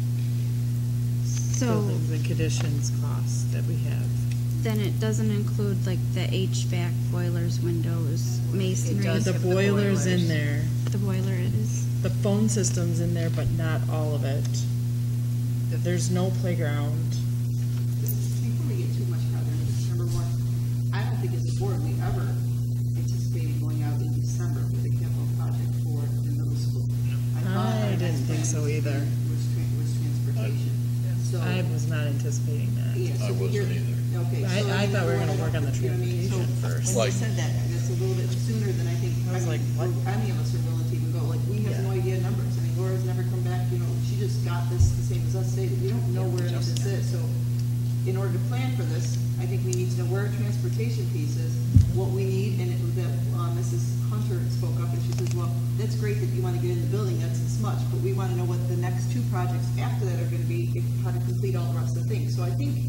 Speaker 15: So
Speaker 12: buildings and conditions costs that we have.
Speaker 15: then it doesn't include like the H V A C, boilers, windows, masonry.
Speaker 12: The boiler's in there.
Speaker 15: The boiler it is.
Speaker 12: The phone system's in there, but not all of it. There's no playground.
Speaker 13: Before we get too much further, number one, I don't think as a board we ever anticipated going out in December with a capital project for the middle school.
Speaker 12: I didn't think so either.
Speaker 13: Was, tra- was transportation. So
Speaker 12: I was not anticipating that.
Speaker 13: Yeah, so
Speaker 3: I
Speaker 13: we
Speaker 3: wasn't
Speaker 13: hear-
Speaker 3: either.
Speaker 13: Okay.
Speaker 12: I-
Speaker 13: so
Speaker 12: I thought we were gonna work on the
Speaker 13: you know what I mean? So
Speaker 12: transportation first.
Speaker 13: When
Speaker 3: Like-
Speaker 13: you said that, that's a little bit sooner than I think.
Speaker 12: I was like, what?
Speaker 13: Any of us are willing to even go. Like, we have
Speaker 12: Yeah.
Speaker 13: no idea numbers. I mean, Laura's never come back. You know, she just got this the same as us. Say we don't know where this is. So, in order to plan for this, I think we need to know where our transportation piece is, what we need, and it was that uh, Missus Hunter spoke up and she says, "Well, that's great that you want to get in the building. That's this much, but we want to know what the next two projects after that are going to be, if, how to complete all the rest of the things." So I think.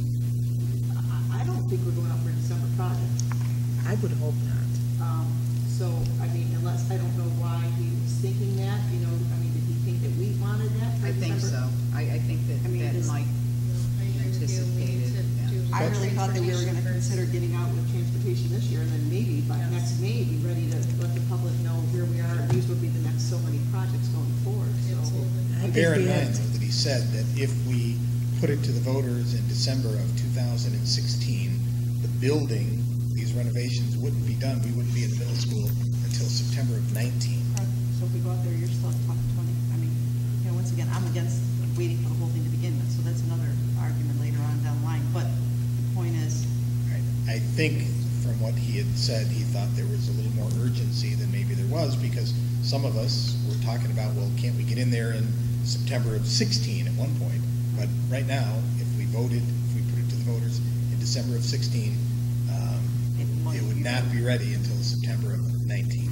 Speaker 13: I don't think we're going out for a December project.
Speaker 12: I would hope not.
Speaker 13: Um, so, I mean, unless, I don't know why he was thinking that, you know, I mean, did he think that we wanted that for
Speaker 5: I think
Speaker 13: December?
Speaker 5: so. I, I think that,
Speaker 13: I mean,
Speaker 5: that
Speaker 13: this-
Speaker 5: Mike anticipated. yeah.
Speaker 13: I really thought that we were gonna consider getting out with transportation this year, and then maybe by next May, be ready to let the public know where we are. These would be the next so many projects going forward, so.
Speaker 12: I think
Speaker 6: Bear in
Speaker 12: we
Speaker 6: mind,
Speaker 12: have to-
Speaker 6: though, that he said that if we put it to the voters in December of two thousand sixteen, the building, these renovations wouldn't be done, we wouldn't be in the middle school until September of nineteen.
Speaker 13: So if we go out there, you're still at twenty, I mean, you know, once again, I'm against waiting for the whole thing to begin with, so that's another argument later on down the line, but the point is,
Speaker 6: I think from what he had said, he thought there was a little more urgency than maybe there was, because some of us were talking about, well, can't we get in there in September of sixteen at one point? But right now, if we voted, if we put it to the voters in December of sixteen, um, it would not be ready until September of nineteen.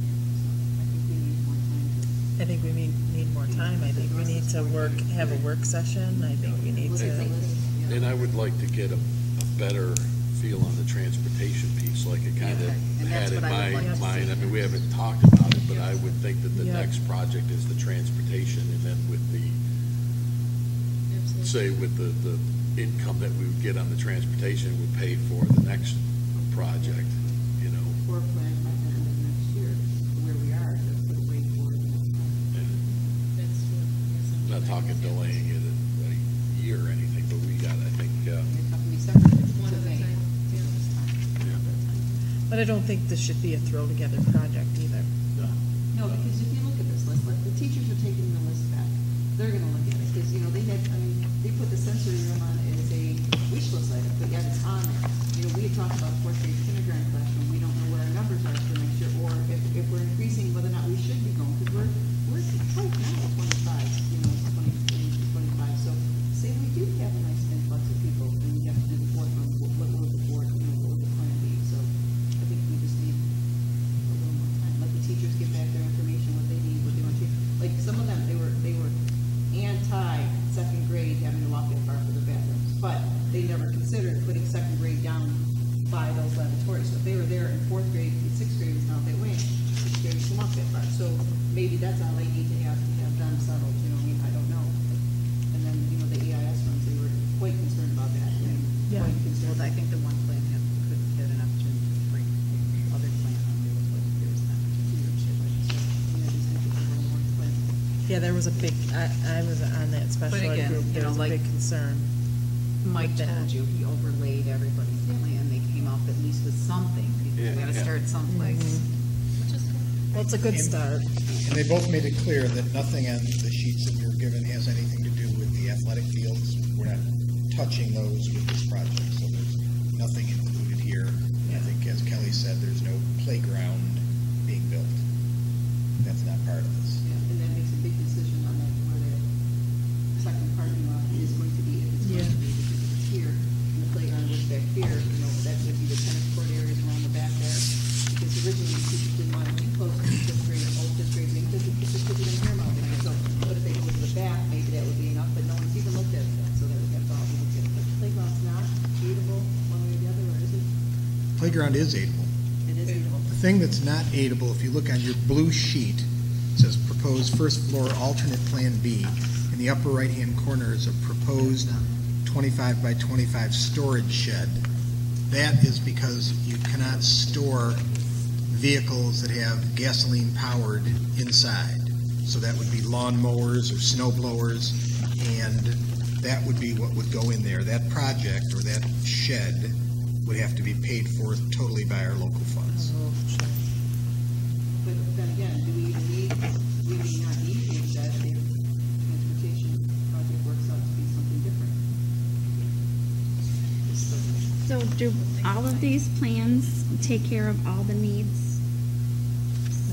Speaker 13: I think we need more time.
Speaker 12: I think we need more time. I think we need to work, have a work session. I think we need to.
Speaker 3: And I would like to get a, a better feel on the transportation piece, like it kind of
Speaker 5: And that's
Speaker 3: had in
Speaker 5: what I would
Speaker 3: my
Speaker 5: like to see.
Speaker 3: mind. I mean, we haven't talked about it, but I would think that the
Speaker 12: Yeah.
Speaker 3: next project is the transportation, and then with the, say, with the, the income that we would get on the transportation would pay for the next project, you know?
Speaker 13: Or plan by the end of next year, where we are, just to wait for it.
Speaker 3: I'm not talking delaying it a, a year or anything, but we got, I think, uh,
Speaker 14: One at a time.
Speaker 12: But I don't think this should be a throw together project either.
Speaker 13: No, because if you look at this list, like, the teachers are taking the list back. They're gonna look at it, because, you know, they had, I mean, they put the sensory room on as a wish list item, but yet it's on there. You know, we had talked about fourth grade kindergarten classroom, we don't know where our numbers are for next year, or if, if we're increasing, whether or not we should be going, because we're, we're right now at twenty-five, you know, twenty, twenty-five, so say we do have a nice influx of people, and we have to do the fourth one, what, what will the board, you know, what will the plan be, so I think we just need a little more time, let the teachers get back their information, what they need, what they want to, like, some of them, they were, they were anti second grade having to walk that far for the bathrooms, but they never considered putting second grade down by those laboratories. So if they were there in fourth grade, sixth grade is not that way, sixth grade can walk that far. So maybe that's all they need to have to have them settled, you know, I mean, I don't know. And then, you know, the A I S ones, they were quite concerned about that. and
Speaker 12: Yeah.
Speaker 13: Quite concerned.
Speaker 5: Well, I think the one plan had, could get an opportunity to bring the other plan on there with what there's an opportunity to
Speaker 12: Yeah, there was a big, I, I was on that special
Speaker 5: But
Speaker 12: ed
Speaker 5: again,
Speaker 12: group,
Speaker 5: you
Speaker 12: there
Speaker 5: know,
Speaker 12: was a
Speaker 5: like-
Speaker 12: big concern.
Speaker 5: Mike
Speaker 12: with that.
Speaker 5: told you, he overlaid everybody's plan, they came up at least with something,
Speaker 3: Yeah,
Speaker 5: you gotta
Speaker 3: yeah.
Speaker 5: start someplace.
Speaker 12: Mm-hmm. Well, it's a good
Speaker 6: And-
Speaker 12: start.
Speaker 6: And they both made it clear that nothing on the sheets that we were given has anything to do with the athletic fields. We're not touching those with this project, so there's nothing included here. And I think, as Kelly said, there's no playground being built. That's not part of this.
Speaker 13: Yeah, and that makes a big decision on that, where that second parking lot is going to be, if it's going
Speaker 12: Yeah.
Speaker 13: to be, because if it's here, and the playground was back here, you know, that would be the tennis court areas around the back there. Because originally, we typically wanted to be close to the fifth grade, old fifth grade, because the kids are in here mounting it. So, but if they go to the back, maybe that would be enough, but no one's even looked at that, so that, that's all we looked at. But the playground's not
Speaker 6: playground is aidable.
Speaker 13: It is aidable.
Speaker 6: The thing that's not aidable, if you look on your blue sheet, it says proposed first floor alternate plan B. In the upper right-hand corner is a proposed twenty-five by twenty-five storage shed. That is because you cannot store vehicles that have gasoline powered inside. So that would be lawn mowers or snow blowers, and that would be what would go in there. That project or that shed would have to be paid for totally by our local funds.
Speaker 13: But then again, do we even need, we may not need a shed if transportation project works out to be something different.
Speaker 15: So do all of these plans take care of all the needs?
Speaker 13: No.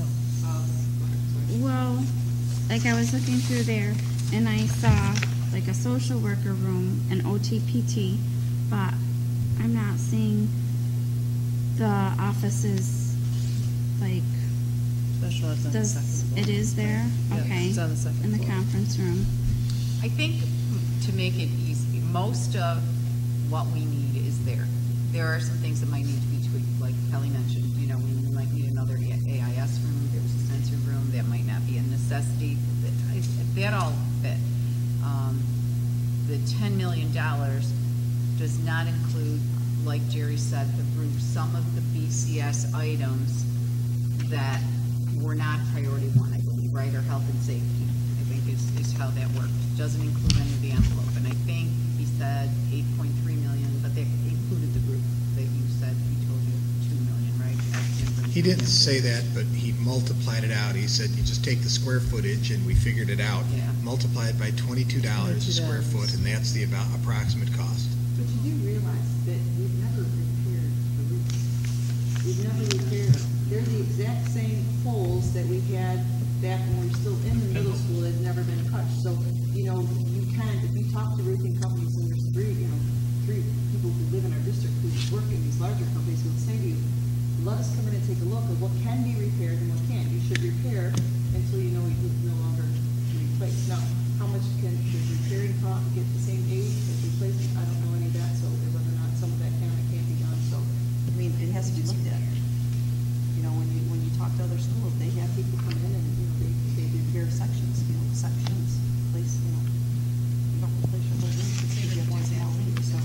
Speaker 15: Well, like I was looking through there and I saw like a social worker room, an O T P T, but I'm not seeing the offices like.
Speaker 12: Special ed's on the
Speaker 15: does,
Speaker 12: second floor.
Speaker 15: It is there?
Speaker 12: Yeah,
Speaker 15: Okay.
Speaker 12: it's on the second
Speaker 15: In the
Speaker 12: floor.
Speaker 15: conference room.
Speaker 5: I think to make it easy, most of what we need is there. There are some things that might need to be tweaked, like Kelly mentioned, you know, we might need another A I S room, there was a sensory room, that might not be a necessity. That, I, that all fit. Um, the ten million dollars does not include, like Jerry said, the roof, some of the B C S items that were not priority one, I believe, right, or health and safety, I think is, is how that worked. Doesn't include any of the envelope, and I think he said eight point three million, but they included the roof that you said, he told you two million, right?
Speaker 6: He didn't say that, but he multiplied it out. He said, you just take the square footage, and we figured it out.
Speaker 5: Yeah.
Speaker 6: Multiply it by twenty-two dollars a square foot, and that's the about approximate cost.
Speaker 13: But you do realize that we've never repaired the roofs. We've never repaired, they're the exact same holes that we had back when we were still in the middle school that had never been touched. So, you know, you can, if you talk to roofing companies, and there's three, you know, three people who live in our district who work in these larger companies who will say to you, let us come in and take a look at what can be repaired and what can't. You should repair until you know you no longer can replace. Now, how much can the repairing cost get the same age as replacement? I don't know any of that, so whether or not some of that can or can't be done. So, I mean, it has to be looked at. You know, when you when you talk to other schools, they have people come in and you know they, they repair sections, you know, sections, place, you know, you don't replace your whole roof. You have one small leak, so.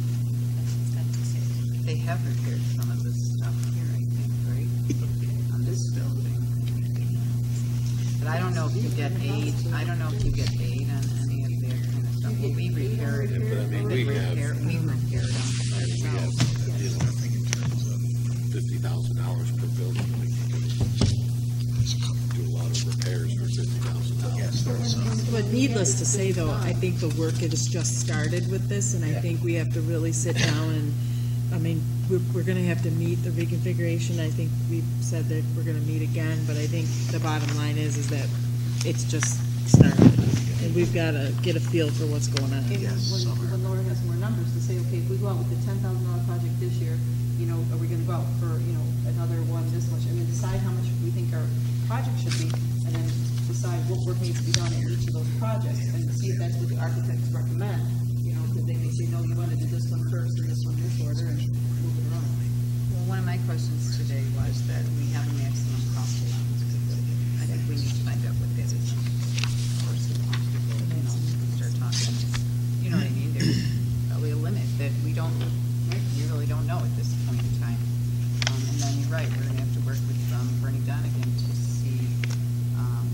Speaker 5: They have repaired some of this stuff here, I think, right? On this building. But I don't know if you get aid, I don't know if you get aid on any of that kind of stuff. Well, we repaired,
Speaker 3: Yeah, but I mean, we
Speaker 5: we
Speaker 3: have-
Speaker 5: repaired, we repaired them
Speaker 3: We have,
Speaker 5: ourselves.
Speaker 3: you know, I think in terms of fifty thousand dollars per building, we can do a lot of repairs for fifty thousand dollars.
Speaker 6: Yes, there's some.
Speaker 12: But needless to say, though, I think the work has just started with this, and I think we have to really sit down and, I mean, we're, we're gonna have to meet the reconfiguration. I think we've said that we're gonna meet again, but I think the bottom line is, is that it's just started. And we've gotta get a feel for what's going on.
Speaker 13: And when, when Laura has more numbers to say, okay, if we go out with the ten thousand dollar project this year, you know, are we gonna go out for, you know, another one this much? I mean, decide how much we think our project should be, and then decide what work needs to be done in each of those projects, and see if that's what the architects recommend. You know, because they may say, no, you wanna do this one first, and this one this order, and move it around.
Speaker 5: Well, one of my questions today was that we have a maximum cost allowance. I think we need to find out what that is. Of course, you know, start talking, you know what I mean? There's probably a limit that we don't, right, we really don't know at this point in time. Um, and then you're right, we're gonna have to work with, um, Bernie Donegan to see, um,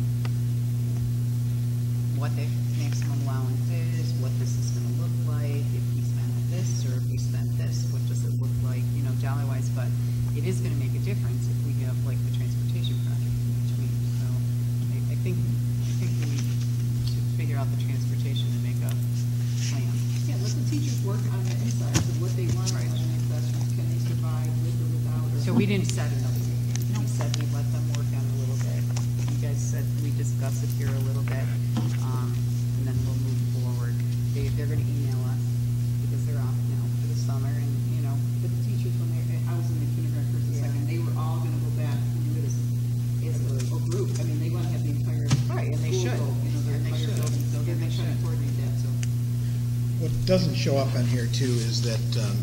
Speaker 5: what the maximum allowance is, what this is gonna look like, if we spend this, or if we spend this, what does it look like, you know, dollar wise, but it is gonna make a difference if we have like the transportation project in between, so I, I think, I think we need to figure out the transportation and make a plan.
Speaker 13: Yeah, let the teachers work on the inside of what they want on the classrooms. Can they survive with or without? Or
Speaker 5: So we didn't set another meeting, we said we let them work on it a little bit, you guys said we discuss it here a little bit, um, and then we'll move forward. They, they're gonna email us, because they're off now for the summer, and, you know,
Speaker 13: But the teachers, when they, I was in the kindergarten first and second, they were all gonna go back and do it as, as a, a group. I mean, they wanna have the entire.
Speaker 5: Right, and they
Speaker 13: school
Speaker 5: should.
Speaker 13: go, You know, their
Speaker 5: And they
Speaker 13: entire
Speaker 5: should.
Speaker 13: building, so they're
Speaker 5: And they
Speaker 13: trying to
Speaker 5: should.
Speaker 13: coordinate that, so.
Speaker 6: What doesn't show up on here too is that um,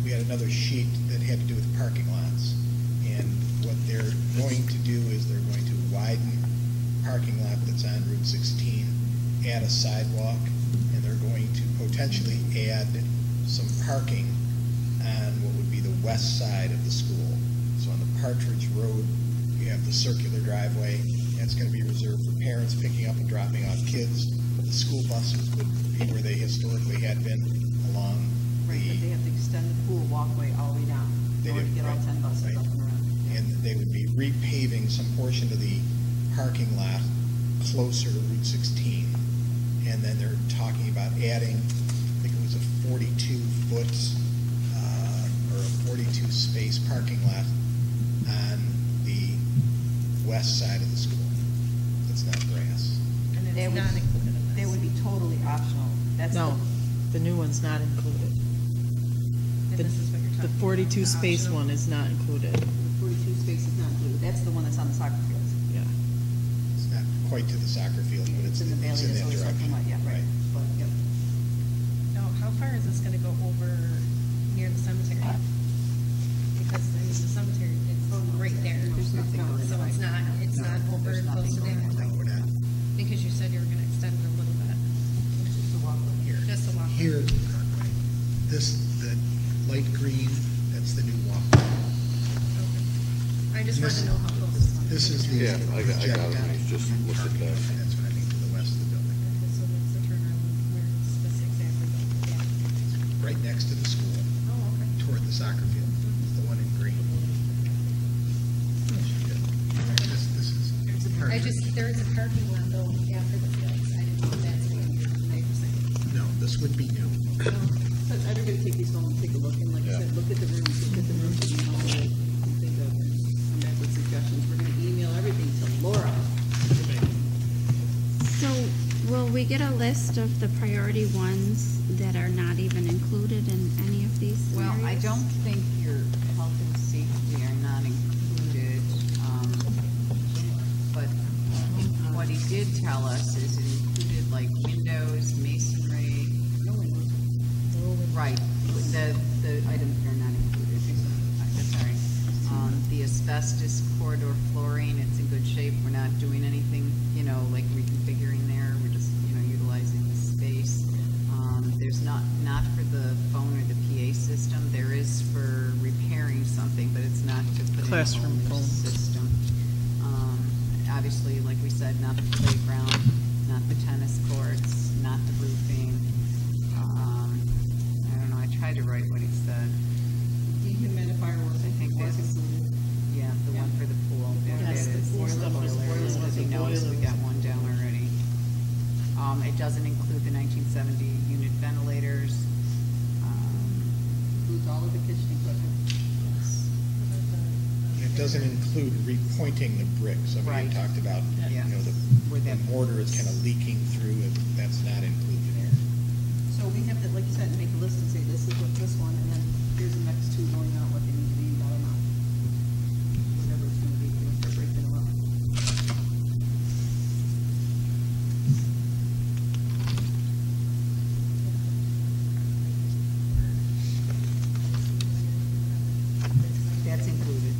Speaker 6: we had another sheet that had to do with parking lots. And what they're going to do is they're going to widen parking lot that's on Route sixteen, add a sidewalk, and they're going to potentially add some parking on what would be the west side of the school. So on the Partridge Road, you have the circular driveway. That's going to be reserved for parents picking up and dropping off kids. The school buses would be where they historically had been along
Speaker 5: Right,
Speaker 6: the...
Speaker 5: but they have to extend the pool walkway all the way down
Speaker 6: They
Speaker 5: in order to
Speaker 6: did,
Speaker 5: get all
Speaker 6: right,
Speaker 5: ten buses
Speaker 6: right.
Speaker 5: up and around.
Speaker 6: And they would be repaving some portion of the parking lot closer to Route sixteen. And then they're talking about adding, I think it was a forty-two foot uh, or a forty-two space parking lot on the west side of the school. That's not grass.
Speaker 5: And
Speaker 14: it's
Speaker 5: they would,
Speaker 14: not included in this.
Speaker 5: They would be totally optional. That's
Speaker 12: No,
Speaker 5: the,
Speaker 12: the new one's not included.
Speaker 14: And
Speaker 12: The
Speaker 14: this is what you're
Speaker 12: the
Speaker 14: talking about,
Speaker 12: forty-two
Speaker 14: the
Speaker 12: space
Speaker 14: optional.
Speaker 12: one is not included.
Speaker 5: the forty-two space is not included. That's the one that's on the soccer fields.
Speaker 12: Yeah.
Speaker 6: It's not quite to the soccer field, but it's,
Speaker 5: It's in the
Speaker 6: it's
Speaker 5: valley,
Speaker 6: in
Speaker 5: it's
Speaker 6: that
Speaker 5: always
Speaker 6: direction.
Speaker 5: something like, yeah, right. But, yep.
Speaker 14: Now, how far is this gonna go over near the cemetery? Because I mean, the cemetery, it's right there.
Speaker 5: There's nothing going
Speaker 14: So
Speaker 5: on.
Speaker 14: it's not, it's
Speaker 5: No,
Speaker 14: not over
Speaker 5: there's
Speaker 14: close to
Speaker 5: nothing
Speaker 14: there?
Speaker 5: going on.
Speaker 6: No, we're not.
Speaker 14: Because you said you were gonna extend it a little bit.
Speaker 5: Just a walkway.
Speaker 6: Here.
Speaker 14: Just a walk.
Speaker 6: Here, this, the light green, that's the new walkway.
Speaker 14: I just want
Speaker 6: This-
Speaker 14: to know how close.
Speaker 6: This is the.
Speaker 3: Yeah, I got, I got it.
Speaker 6: projected
Speaker 3: I just looked at that.
Speaker 6: That's what I mean, to the west of the building.
Speaker 14: Okay, so that's the turnaround, where it's this exactly, yeah.
Speaker 6: Right next to the school,
Speaker 14: Oh, okay.
Speaker 6: toward the soccer field, is the one in green. This, this is.
Speaker 14: I just, there is a parking lot though after the fields. I didn't know that's what you were saying.
Speaker 6: No, this would be new.
Speaker 5: But everybody take these home and take a look, and like I said, look at the rooms, look at the rooms that you know, that you think of, and come back with suggestions. We're gonna email everything to Laura.
Speaker 15: So will we get a list of the priority ones that are not even included in any of these
Speaker 9: Well, I
Speaker 15: scenarios?
Speaker 9: don't think your health and safety are not included, um, but what he did tell us is it included like windows, masonry. Right, the, the items that are not included, I'm sorry. Um, the asbestos corridor flooring, it's in good shape, we're not doing anything, you know, like reconfiguring there, we're just, you know, utilizing the space. Um, there's not, not for the phone or the P A system, there is for repairing something, but it's not to put in a whole
Speaker 12: Classroom
Speaker 9: new
Speaker 12: phone.
Speaker 9: system. Um, obviously, like we said, not the playground, not the tennis courts, not the roofing. Um, I don't know, I tried to write what he said.
Speaker 5: Dehumidifier work,
Speaker 9: I think that's, yeah, the one for the pool. There it
Speaker 12: Yes, the
Speaker 9: is.
Speaker 12: pool stuff was-
Speaker 9: Boilers, because he
Speaker 12: the
Speaker 9: knows we
Speaker 12: boilers.
Speaker 9: got one down already. Um, it doesn't include the nineteen seventy unit ventilators. Um,
Speaker 5: includes all of the kitchen equipment.
Speaker 6: And it doesn't include repointing the bricks. Somebody
Speaker 9: Right.
Speaker 6: talked about, you
Speaker 9: Yeah.
Speaker 6: know, the,
Speaker 9: Where
Speaker 6: the
Speaker 9: that-
Speaker 6: mortar is kind of leaking through, and that's not included here.
Speaker 5: So we have to, like you said, make a list and say, this is what this one, and then here's the next two going out, what they need to be, dollar amount. Whatever it's gonna be, you know, start breaking them up.
Speaker 9: That's included.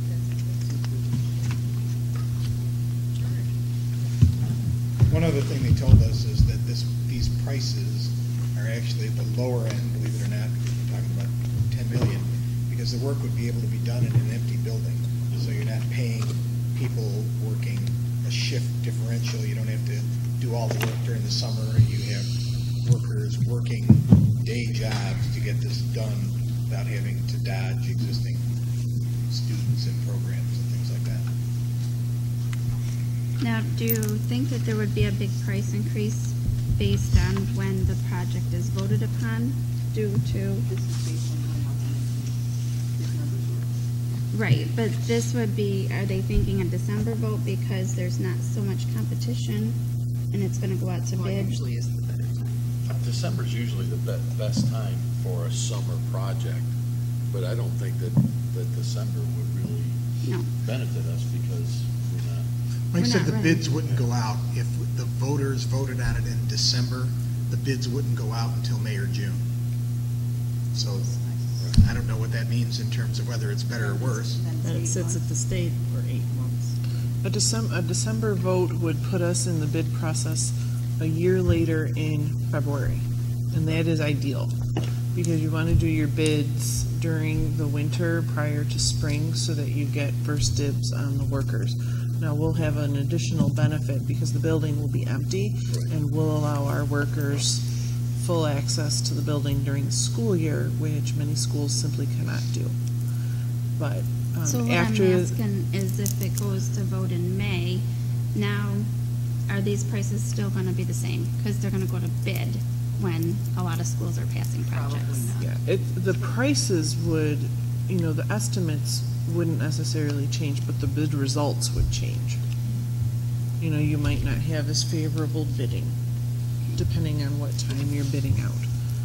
Speaker 6: One other thing they told us is that this, these prices are actually at the lower end, believe it or not, we're talking about ten million, because the work would be able to be done in an empty building. So you're not paying people working a shift differential, you don't have to do all the work during the summer, you have workers working day jobs to get this done without having to dodge existing students and programs and things like that.
Speaker 15: Now, do you think that there would be a big price increase based on when the project is voted upon due to?
Speaker 5: This is based on how much these numbers were.
Speaker 15: Right, but this would be, are they thinking a December vote because there's not so much competition and it's gonna go out to
Speaker 9: Well,
Speaker 15: bid?
Speaker 9: usually is the better time.
Speaker 3: December's usually the be- best time for a summer project, but I don't think that, that December would really
Speaker 15: No.
Speaker 3: benefit us because we're not.
Speaker 6: Like I
Speaker 15: We're
Speaker 6: said,
Speaker 15: not
Speaker 6: the
Speaker 15: ready.
Speaker 6: bids wouldn't go out if the voters voted on it in December. The bids wouldn't go out until May or June. So I don't know what that means in terms of whether it's better or worse.
Speaker 12: And it sits at the state for eight months.
Speaker 1: A December, a December vote would put us in the bid process a year later in February, and that is ideal because you want to do your bids during the winter prior to spring so that you get first dibs on the workers. Now, we'll have an additional benefit because the building will be empty and we'll allow our workers full access to the building during the school year, which many schools simply cannot do. But um,
Speaker 15: So what
Speaker 1: after
Speaker 15: I'm asking is if it goes to vote in May, now, are these prices still going to be the same? Because they're going to go to bid when a lot of schools are passing projects.
Speaker 1: Yeah, it, the prices would, you know, the estimates wouldn't necessarily change, but the bid results would change. You know, you might not have as favorable bidding, depending on what time you're bidding out.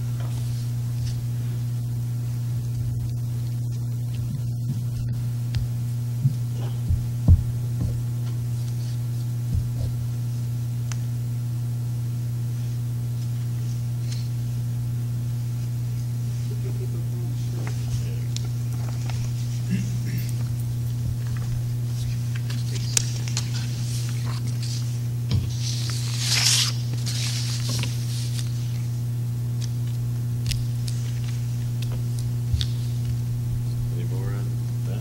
Speaker 3: Any more on that?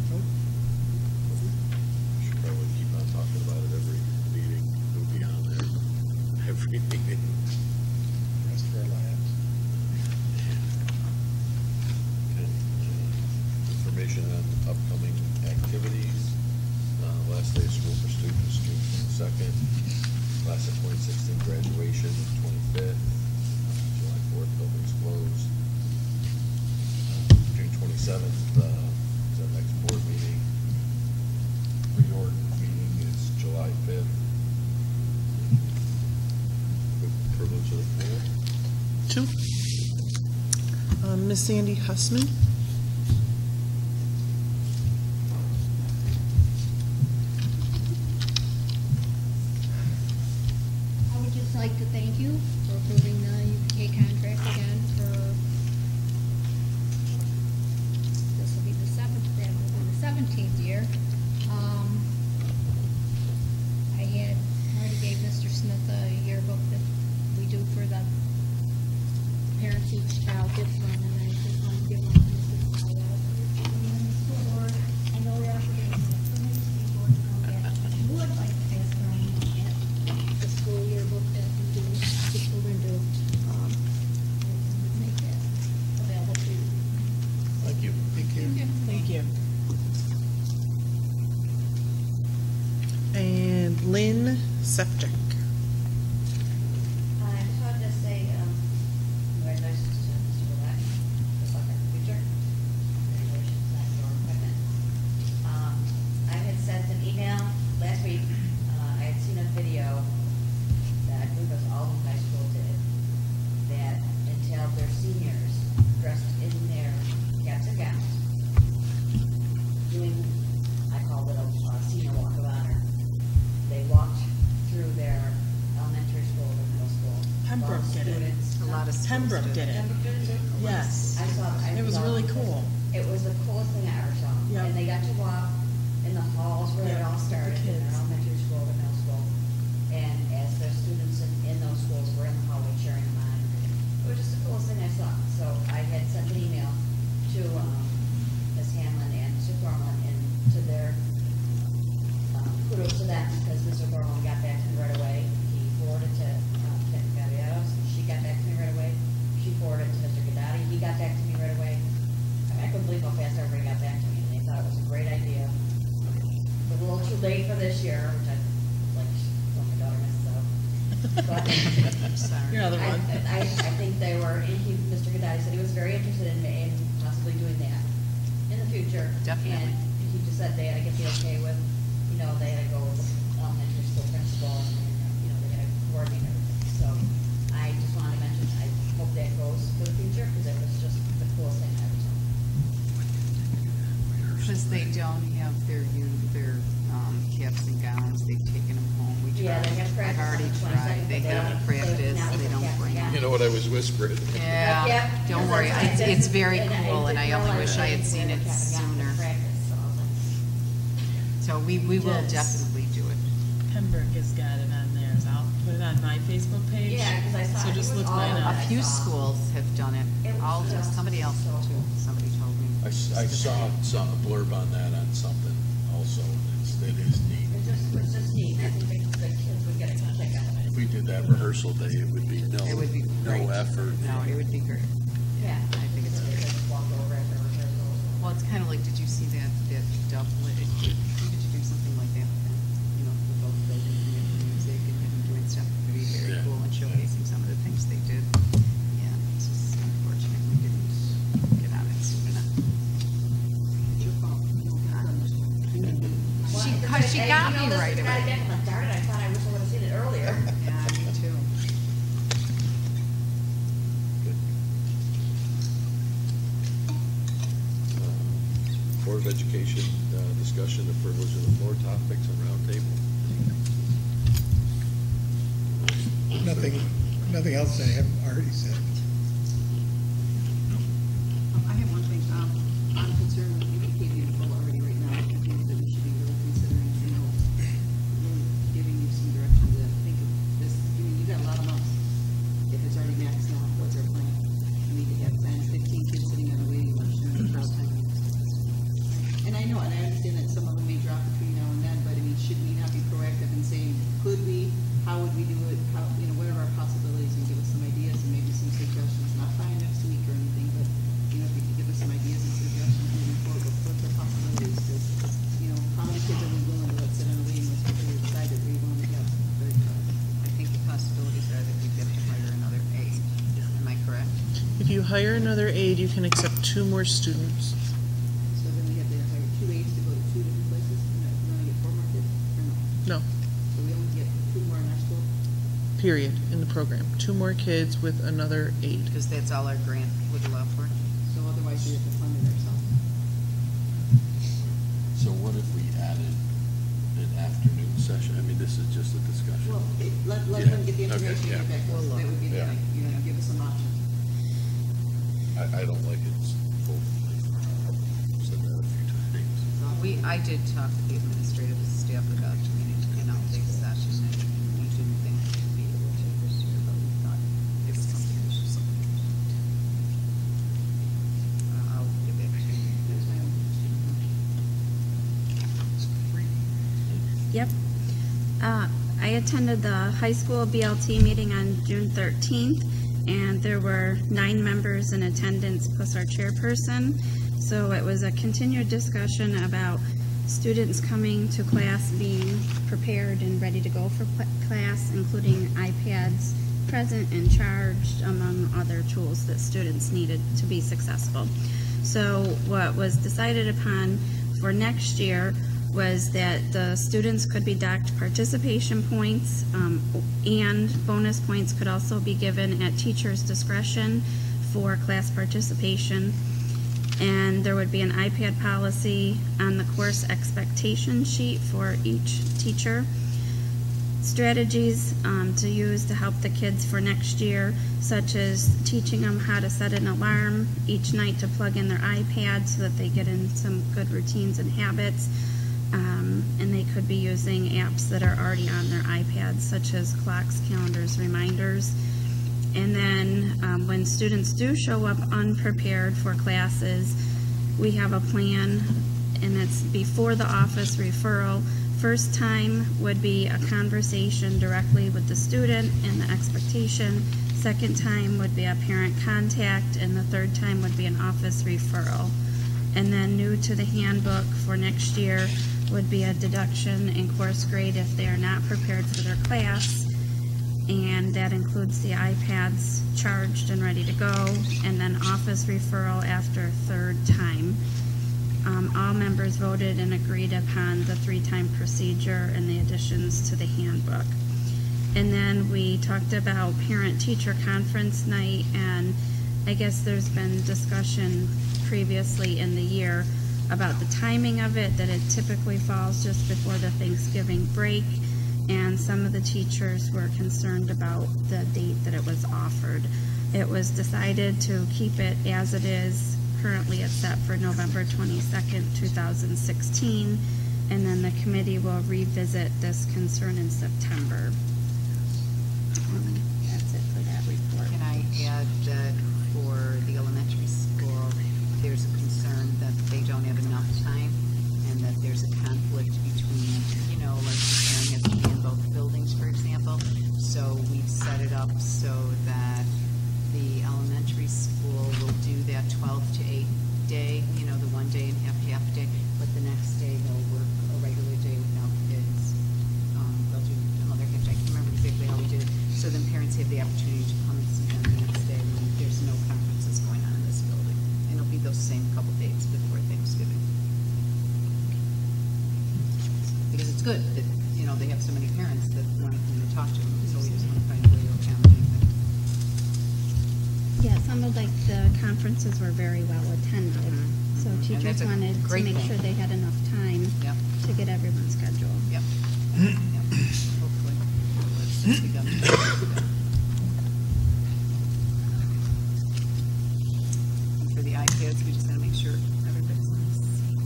Speaker 3: Should probably keep on talking about it every meeting. It'll be on there every meeting.
Speaker 6: Rest of our lives.
Speaker 3: Okay. Uh, Information on upcoming activities. Uh, Last day of school for students, June twenty-second. Class of twenty sixteen graduation, twenty-fifth. July fourth, buildings closed. Uh, June twenty-seventh, uh, is our next board meeting. Reorg meeting is July fifth. With privilege of the floor.
Speaker 1: Two. Um, Miss Sandy Hussman.
Speaker 17: I would just like to thank you for approving the U P K contract again for, this will be the seventh, that will be the seventeenth year. Um, I had, already gave Mister Smith a yearbook that we do for the parents each child gets one, and I just want to give one to Missus Kyle. And then the school board, I know they're also getting some from the school board, um, that would like to pass around at the school yearbook that we do, the children do, um, and make that available to you.
Speaker 3: Thank you.
Speaker 12: Thank you. Thank you.
Speaker 1: And Lynn Septic.
Speaker 18: I just wanted to say, um, congratulations to Mister Black, good luck in the future. Congratulations on your appointment. Um, I had sent an email last week, uh, I had seen a video that I believe it was Alden High School did, that entailed their seniors dressed in their caps and gowns, doing, I call it a uh, senior walk of honor. They walked through their elementary school and middle school.
Speaker 12: Pembroke
Speaker 18: All
Speaker 12: did it.
Speaker 18: students.
Speaker 12: A lot of schools Pembroke did it.
Speaker 18: Pembroke did it?
Speaker 12: Yes.
Speaker 18: I saw, I
Speaker 12: It was
Speaker 18: saw-
Speaker 12: really cool.
Speaker 18: It was the coolest thing I ever saw.
Speaker 12: Yep.
Speaker 18: And they got to walk in the halls where it
Speaker 12: Yep,
Speaker 18: all
Speaker 12: with the
Speaker 18: started, in
Speaker 12: kids.
Speaker 18: their elementary school, the middle school. And as the students in, in those schools were in the hallway cheering them on, it was just the coolest thing I saw. So I had sent an email to, um, Miz Hanlon and Mister Thornton and to their, um, kudos to them because Mister Thornton got back to me right away. He forwarded to, uh, Kim Gaviatos, she got back to me right away. She forwarded to Mister Gadati, he got back to me right away. I mean, I couldn't believe how fast everybody got back to me, and they thought it was a great idea. It was a little too late for this year, which I, like, oh, my daughter messes up. But
Speaker 12: Your other
Speaker 18: I-
Speaker 12: one.
Speaker 18: I, I think they were, and he, Mister Gadati said he was very interested in, in possibly doing that in the future.
Speaker 9: Definitely.
Speaker 18: And he just said they had to get the okay with, you know, they had to go with the elementary school principal, and, you know, they had to coordinate everything. So I just wanted to mention, I hope that goes for the future, because it was just the coolest thing I ever saw.
Speaker 9: Because they don't have their, u- their um, caps and gowns, they've taken them home. We
Speaker 18: Yeah, they have practice.
Speaker 9: I've already
Speaker 18: on the
Speaker 9: tried.
Speaker 18: twenty-second,
Speaker 9: They
Speaker 18: but
Speaker 9: have
Speaker 18: don't-
Speaker 9: practice,
Speaker 18: now
Speaker 9: they don't
Speaker 18: yeah,
Speaker 9: bring
Speaker 18: yeah.
Speaker 3: You know what I was whispering?
Speaker 9: Yeah,
Speaker 18: Yeah,
Speaker 9: don't
Speaker 18: because
Speaker 9: worry.
Speaker 18: that's-
Speaker 9: It's, it's very
Speaker 18: and I
Speaker 9: cool, and I
Speaker 18: didn't
Speaker 9: only
Speaker 18: realize
Speaker 9: wish I had
Speaker 18: they
Speaker 9: seen
Speaker 18: were
Speaker 9: it
Speaker 18: having
Speaker 9: sooner.
Speaker 18: practice, so I was like,
Speaker 9: So we, we will
Speaker 12: Yes.
Speaker 9: definitely do it.
Speaker 12: Pembroke has got it on theirs. I'll put it on my Facebook page.
Speaker 18: Yeah, 'cause I saw
Speaker 12: So
Speaker 18: it.
Speaker 12: just
Speaker 18: It was
Speaker 12: look
Speaker 18: all
Speaker 12: mine
Speaker 18: over
Speaker 12: up.
Speaker 9: A few schools have done it.
Speaker 18: It was
Speaker 9: All,
Speaker 18: just
Speaker 9: somebody else
Speaker 18: so
Speaker 9: too. Somebody told me.
Speaker 3: I, s- I saw, saw a blurb on that on something also, and it's, it is neat.
Speaker 18: It just, it was just neat. I think the, the kids would get a kick out of it.
Speaker 3: If we did that rehearsal day, it would be no,
Speaker 9: It would be
Speaker 3: no
Speaker 9: great.
Speaker 3: effort.
Speaker 9: No, it would be great.
Speaker 18: Yeah.
Speaker 9: I think it's
Speaker 18: They
Speaker 9: great.
Speaker 18: just walk over after rehearsal.
Speaker 9: Well, it's kind of like, did you see that, that doublet? Did you do something like that? You know, for both buildings and the music and and doing stuff to be very
Speaker 3: Yeah.
Speaker 9: cool and showcasing some of the things they did. Yeah, it's just unfortunate we didn't get on it soon enough. She, cause she got me right away.
Speaker 18: Darn it, I thought I wish I would have seen it earlier.
Speaker 9: Yeah, me too.
Speaker 3: Uh, Board of Education, uh, discussion of privilege of the floor topics and roundtable.
Speaker 6: Nothing, nothing else I haven't already said.
Speaker 13: Um, I have one thing, um, I'm concerned with U P K being full already right now. I think that we should be really considering, you know, really giving you some direction to think of this, I mean, you got a lot of months. If it's already maxed out, what's our plan? We need to have ten, fifteen kids sitting on a waiting list during the trial time. And I know, and I understand that some of them may drop between now and then, but I mean, should we not be proactive in saying, could we, how would we do it, how, you know, what are our possibilities, and give us some ideas and maybe some suggestions, not by next week or anything, but, you know, if you could give us some ideas and suggestions moving forward, what what's our possibilities, because, you know, how many kids are we willing to let sit on a waiting list before we decide that we want to get very tough.
Speaker 9: I think the possibilities are that we get to hire another aide. Am I correct?
Speaker 1: If you hire another aide, you can accept two more students.
Speaker 13: So then we have to hire two aides to go to two different places, and then we only get four more kids, or no?
Speaker 1: No,
Speaker 13: So we only get two more in our school?
Speaker 1: period, in the program. Two more kids with another aide.
Speaker 9: Because that's all our grant would allow for.
Speaker 13: So otherwise we have to fund it ourselves.
Speaker 3: So what if we added an afternoon session? I mean, this is just a discussion.
Speaker 13: Well, it- let, let
Speaker 3: Yeah.
Speaker 13: them get the
Speaker 3: Okay,
Speaker 13: information
Speaker 3: yeah.
Speaker 13: and get back to us, that would be the
Speaker 3: Yeah.
Speaker 13: thing, you know, give us some options.
Speaker 3: I, I don't like it full. I've said that a few times.
Speaker 9: We, I did talk to the administrative staff about doing an all-day session, and we didn't think we'd be able to this year, but we thought it was something we should something. Uh, I'll give it to you.
Speaker 13: There's my own.
Speaker 15: Yep. Uh, I attended the high school B L T meeting on June thirteenth, and there were nine members in attendance plus our chairperson. So it was a continued discussion about students coming to class being prepared and ready to go for cl- class, including iPads present and charged, among other tools that students needed to be successful. So what was decided upon for next year was that the students could be docked participation points, um, and bonus points could also be given at teacher's discretion for class participation. And there would be an iPad policy on the course expectation sheet for each teacher. Strategies um, to use to help the kids for next year, such as teaching them how to set an alarm each night to plug in their iPad so that they get in some good routines and habits. Um, and they could be using apps that are already on their iPads, such as clocks, calendars, reminders. And then um, when students do show up unprepared for classes, we have a plan, and it's before the office referral. First time would be a conversation directly with the student and the expectation. Second time would be a parent contact, and the third time would be an office referral. And then new to the handbook for next year would be a deduction in course grade if they are not prepared for their class. And that includes the iPads charged and ready to go, and then office referral after third time. Um, all members voted and agreed upon the three-time procedure and the additions to the handbook. And then we talked about parent-teacher conference night, and I guess there's been discussion previously in the year about the timing of it, that it typically falls just before the Thanksgiving break. and some of the teachers were concerned about the date that it was offered. It was decided to keep it as it is. Currently it's set for November twenty-second, two thousand sixteen, and then the committee will revisit this concern in September. Um, That's it for that report.
Speaker 9: Can I add that for the elementary school, there's a concern that they don't have enough time and that there's a conflict between, you know, like the parent has to be in both buildings, for example. So we've set it up so that the elementary school will do that twelve to eight day, you know, the one day and half, half day, but the next day they'll work a regular day without kids. Um, they'll do another half day. I can't remember exactly how we did it. So then parents have the opportunity to come and see them the next day when there's no conferences going on in this building. And it'll be those same couple dates before Thanksgiving. Because it's good that, you know, they have so many parents that want to come and talk to them, so we just want to find a way to accommodate them.
Speaker 15: Yeah, it sounded like the conferences were very well attended.
Speaker 9: Mm-hmm.
Speaker 15: So
Speaker 9: Mm-hmm.
Speaker 15: teachers
Speaker 9: And that's a
Speaker 15: wanted to
Speaker 9: great
Speaker 15: make
Speaker 9: thing.
Speaker 15: sure they had enough time
Speaker 9: Yep.
Speaker 15: to get everyone scheduled.
Speaker 9: Yep. Yep. Hopefully. Let's just be done. And for the iPads, we just gotta make sure everybody's on this.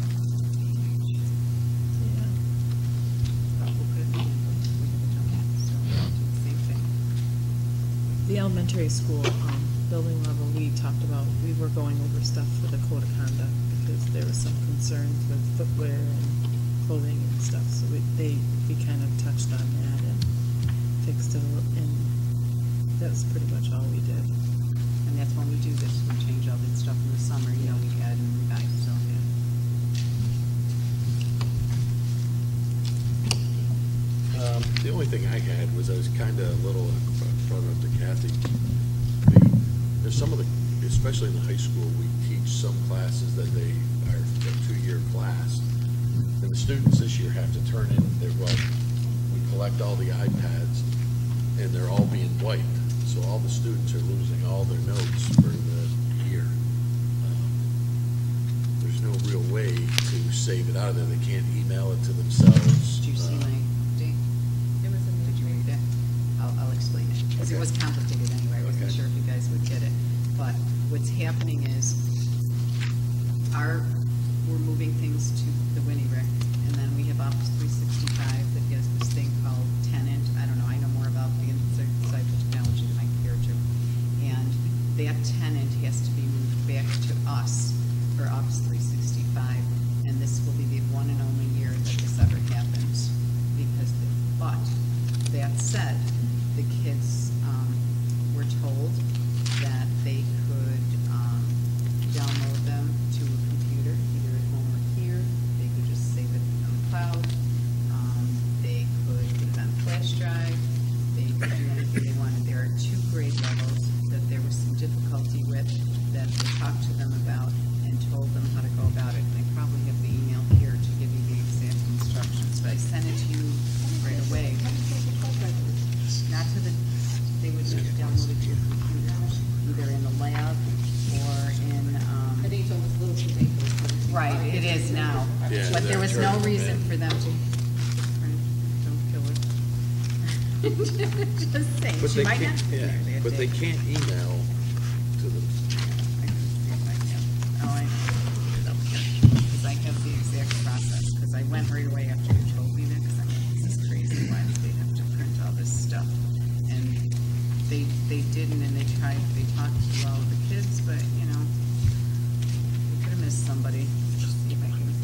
Speaker 9: Yeah. But we'll put it in, we have it on, so we'll do the same thing.
Speaker 12: The elementary school, um, building level, we talked about, we were going over stuff for the code of conduct because there was some concerns with footwear and clothing and stuff, so we, they, we kind of touched on that and fixed it, and that was pretty much all we did.
Speaker 9: And that's when we do this, we change all that stuff in the summer, you know, we add and revise, so, yeah.
Speaker 3: Um, the only thing I had was I was kind of a little in front of the Kathy. The, there's some of the, especially in the high school, we teach some classes that they are a two-year class. And the students this year have to turn in their, well, we collect all the iPads and they're all being wiped. So all the students are losing all their notes for the year. Um, there's no real way to save it out of there. They can't email it to themselves.
Speaker 9: Did you see
Speaker 3: Uh,
Speaker 9: my date?
Speaker 14: It was in the
Speaker 9: Did you read that? I'll, I'll explain it, because it
Speaker 3: Okay.
Speaker 9: was complicated anyway, I wasn't
Speaker 3: Okay.
Speaker 9: sure if you guys would get it. But what's happening is, our, we're moving things to the Winnie Rick, and then we have Office three sixty-five that has this thing called Tenant. I don't know, I know more about the inside technology than I care to. And that tenant has to be moved back to us for Office three sixty-five, and this will be the one and only year that this ever happens. Because, the, but, that said, the kids um, were told that they could um, download them to a computer, either at home or here. They could just save it on the cloud. Um, they could put it on a flash drive. They could do anything they wanted. There are two grade levels that there was some difficulty with that we talked to them about and told them how to go about it. And I probably have the email here to give you the exact instructions, but I sent it to you right away. Not to the, they would just download it to your computer, either in the lab or in, um.
Speaker 14: I think you told us little to take those.
Speaker 9: Right, it is now.
Speaker 3: Yeah,
Speaker 9: But there was no
Speaker 3: that's right.
Speaker 9: reason for them to, don't kill her. Just saying,
Speaker 3: But
Speaker 9: she
Speaker 3: they
Speaker 9: might
Speaker 3: can't,
Speaker 9: not be
Speaker 3: yeah,
Speaker 9: there that
Speaker 3: but they
Speaker 9: day.
Speaker 3: can't email to them.
Speaker 9: I can see if I can. Oh, I know. Because I have the exact process, because I went right away after you told me that, because I'm like, this is crazy, why do they have to print all this stuff? And they, they didn't, and they tried, they talked to all the kids, but, you know, we could have missed somebody. Just see if I can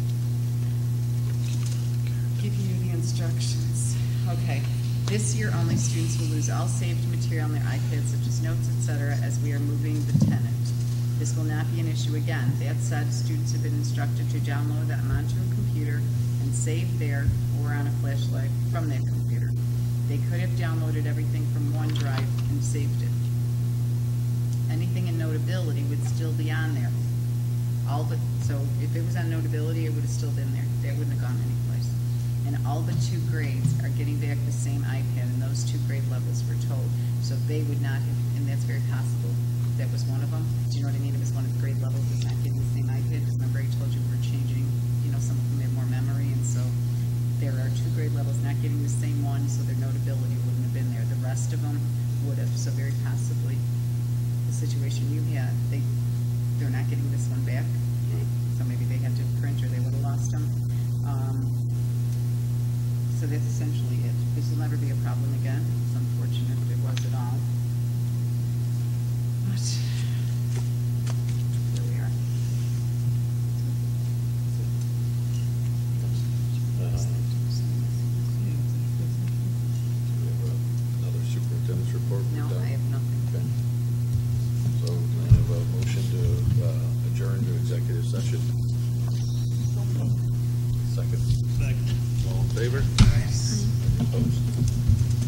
Speaker 9: give you the instructions. Okay. This year only, students will lose all saved material on their iPads, such as notes, et cetera, as we are moving the tenant. This will not be an issue again. That said, students have been instructed to download them onto a computer and save there or on a flash drive from that computer. They could have downloaded everything from OneDrive and saved it. Anything in Notability would still be on there. All but, so if it was on Notability, it would have still been there. That wouldn't have gone anyplace. And all but two grades are getting back the same iPad, and those two grade levels were told. So they would not have, and that's very possible, that was one of them. Do you know what I mean? It was one of the grade levels was not getting the same iPad, because remember I told you we were changing, you know, some of them have more memory, and so there are two grade levels not getting the same one,
Speaker 5: would have. So very possibly, the situation you had, they, they're not getting this one back. So maybe they had to print or they would have lost them. Um, so that's essentially it. This will never be a problem again. It's unfortunate if it was at all. But here we are.
Speaker 3: Another superintendent's report?
Speaker 5: No,
Speaker 3: We're done?
Speaker 5: I have nothing.
Speaker 3: Okay. So can I have a motion to uh, adjourn to executive session? Second.
Speaker 16: Second.
Speaker 3: All in favor? Any opposed?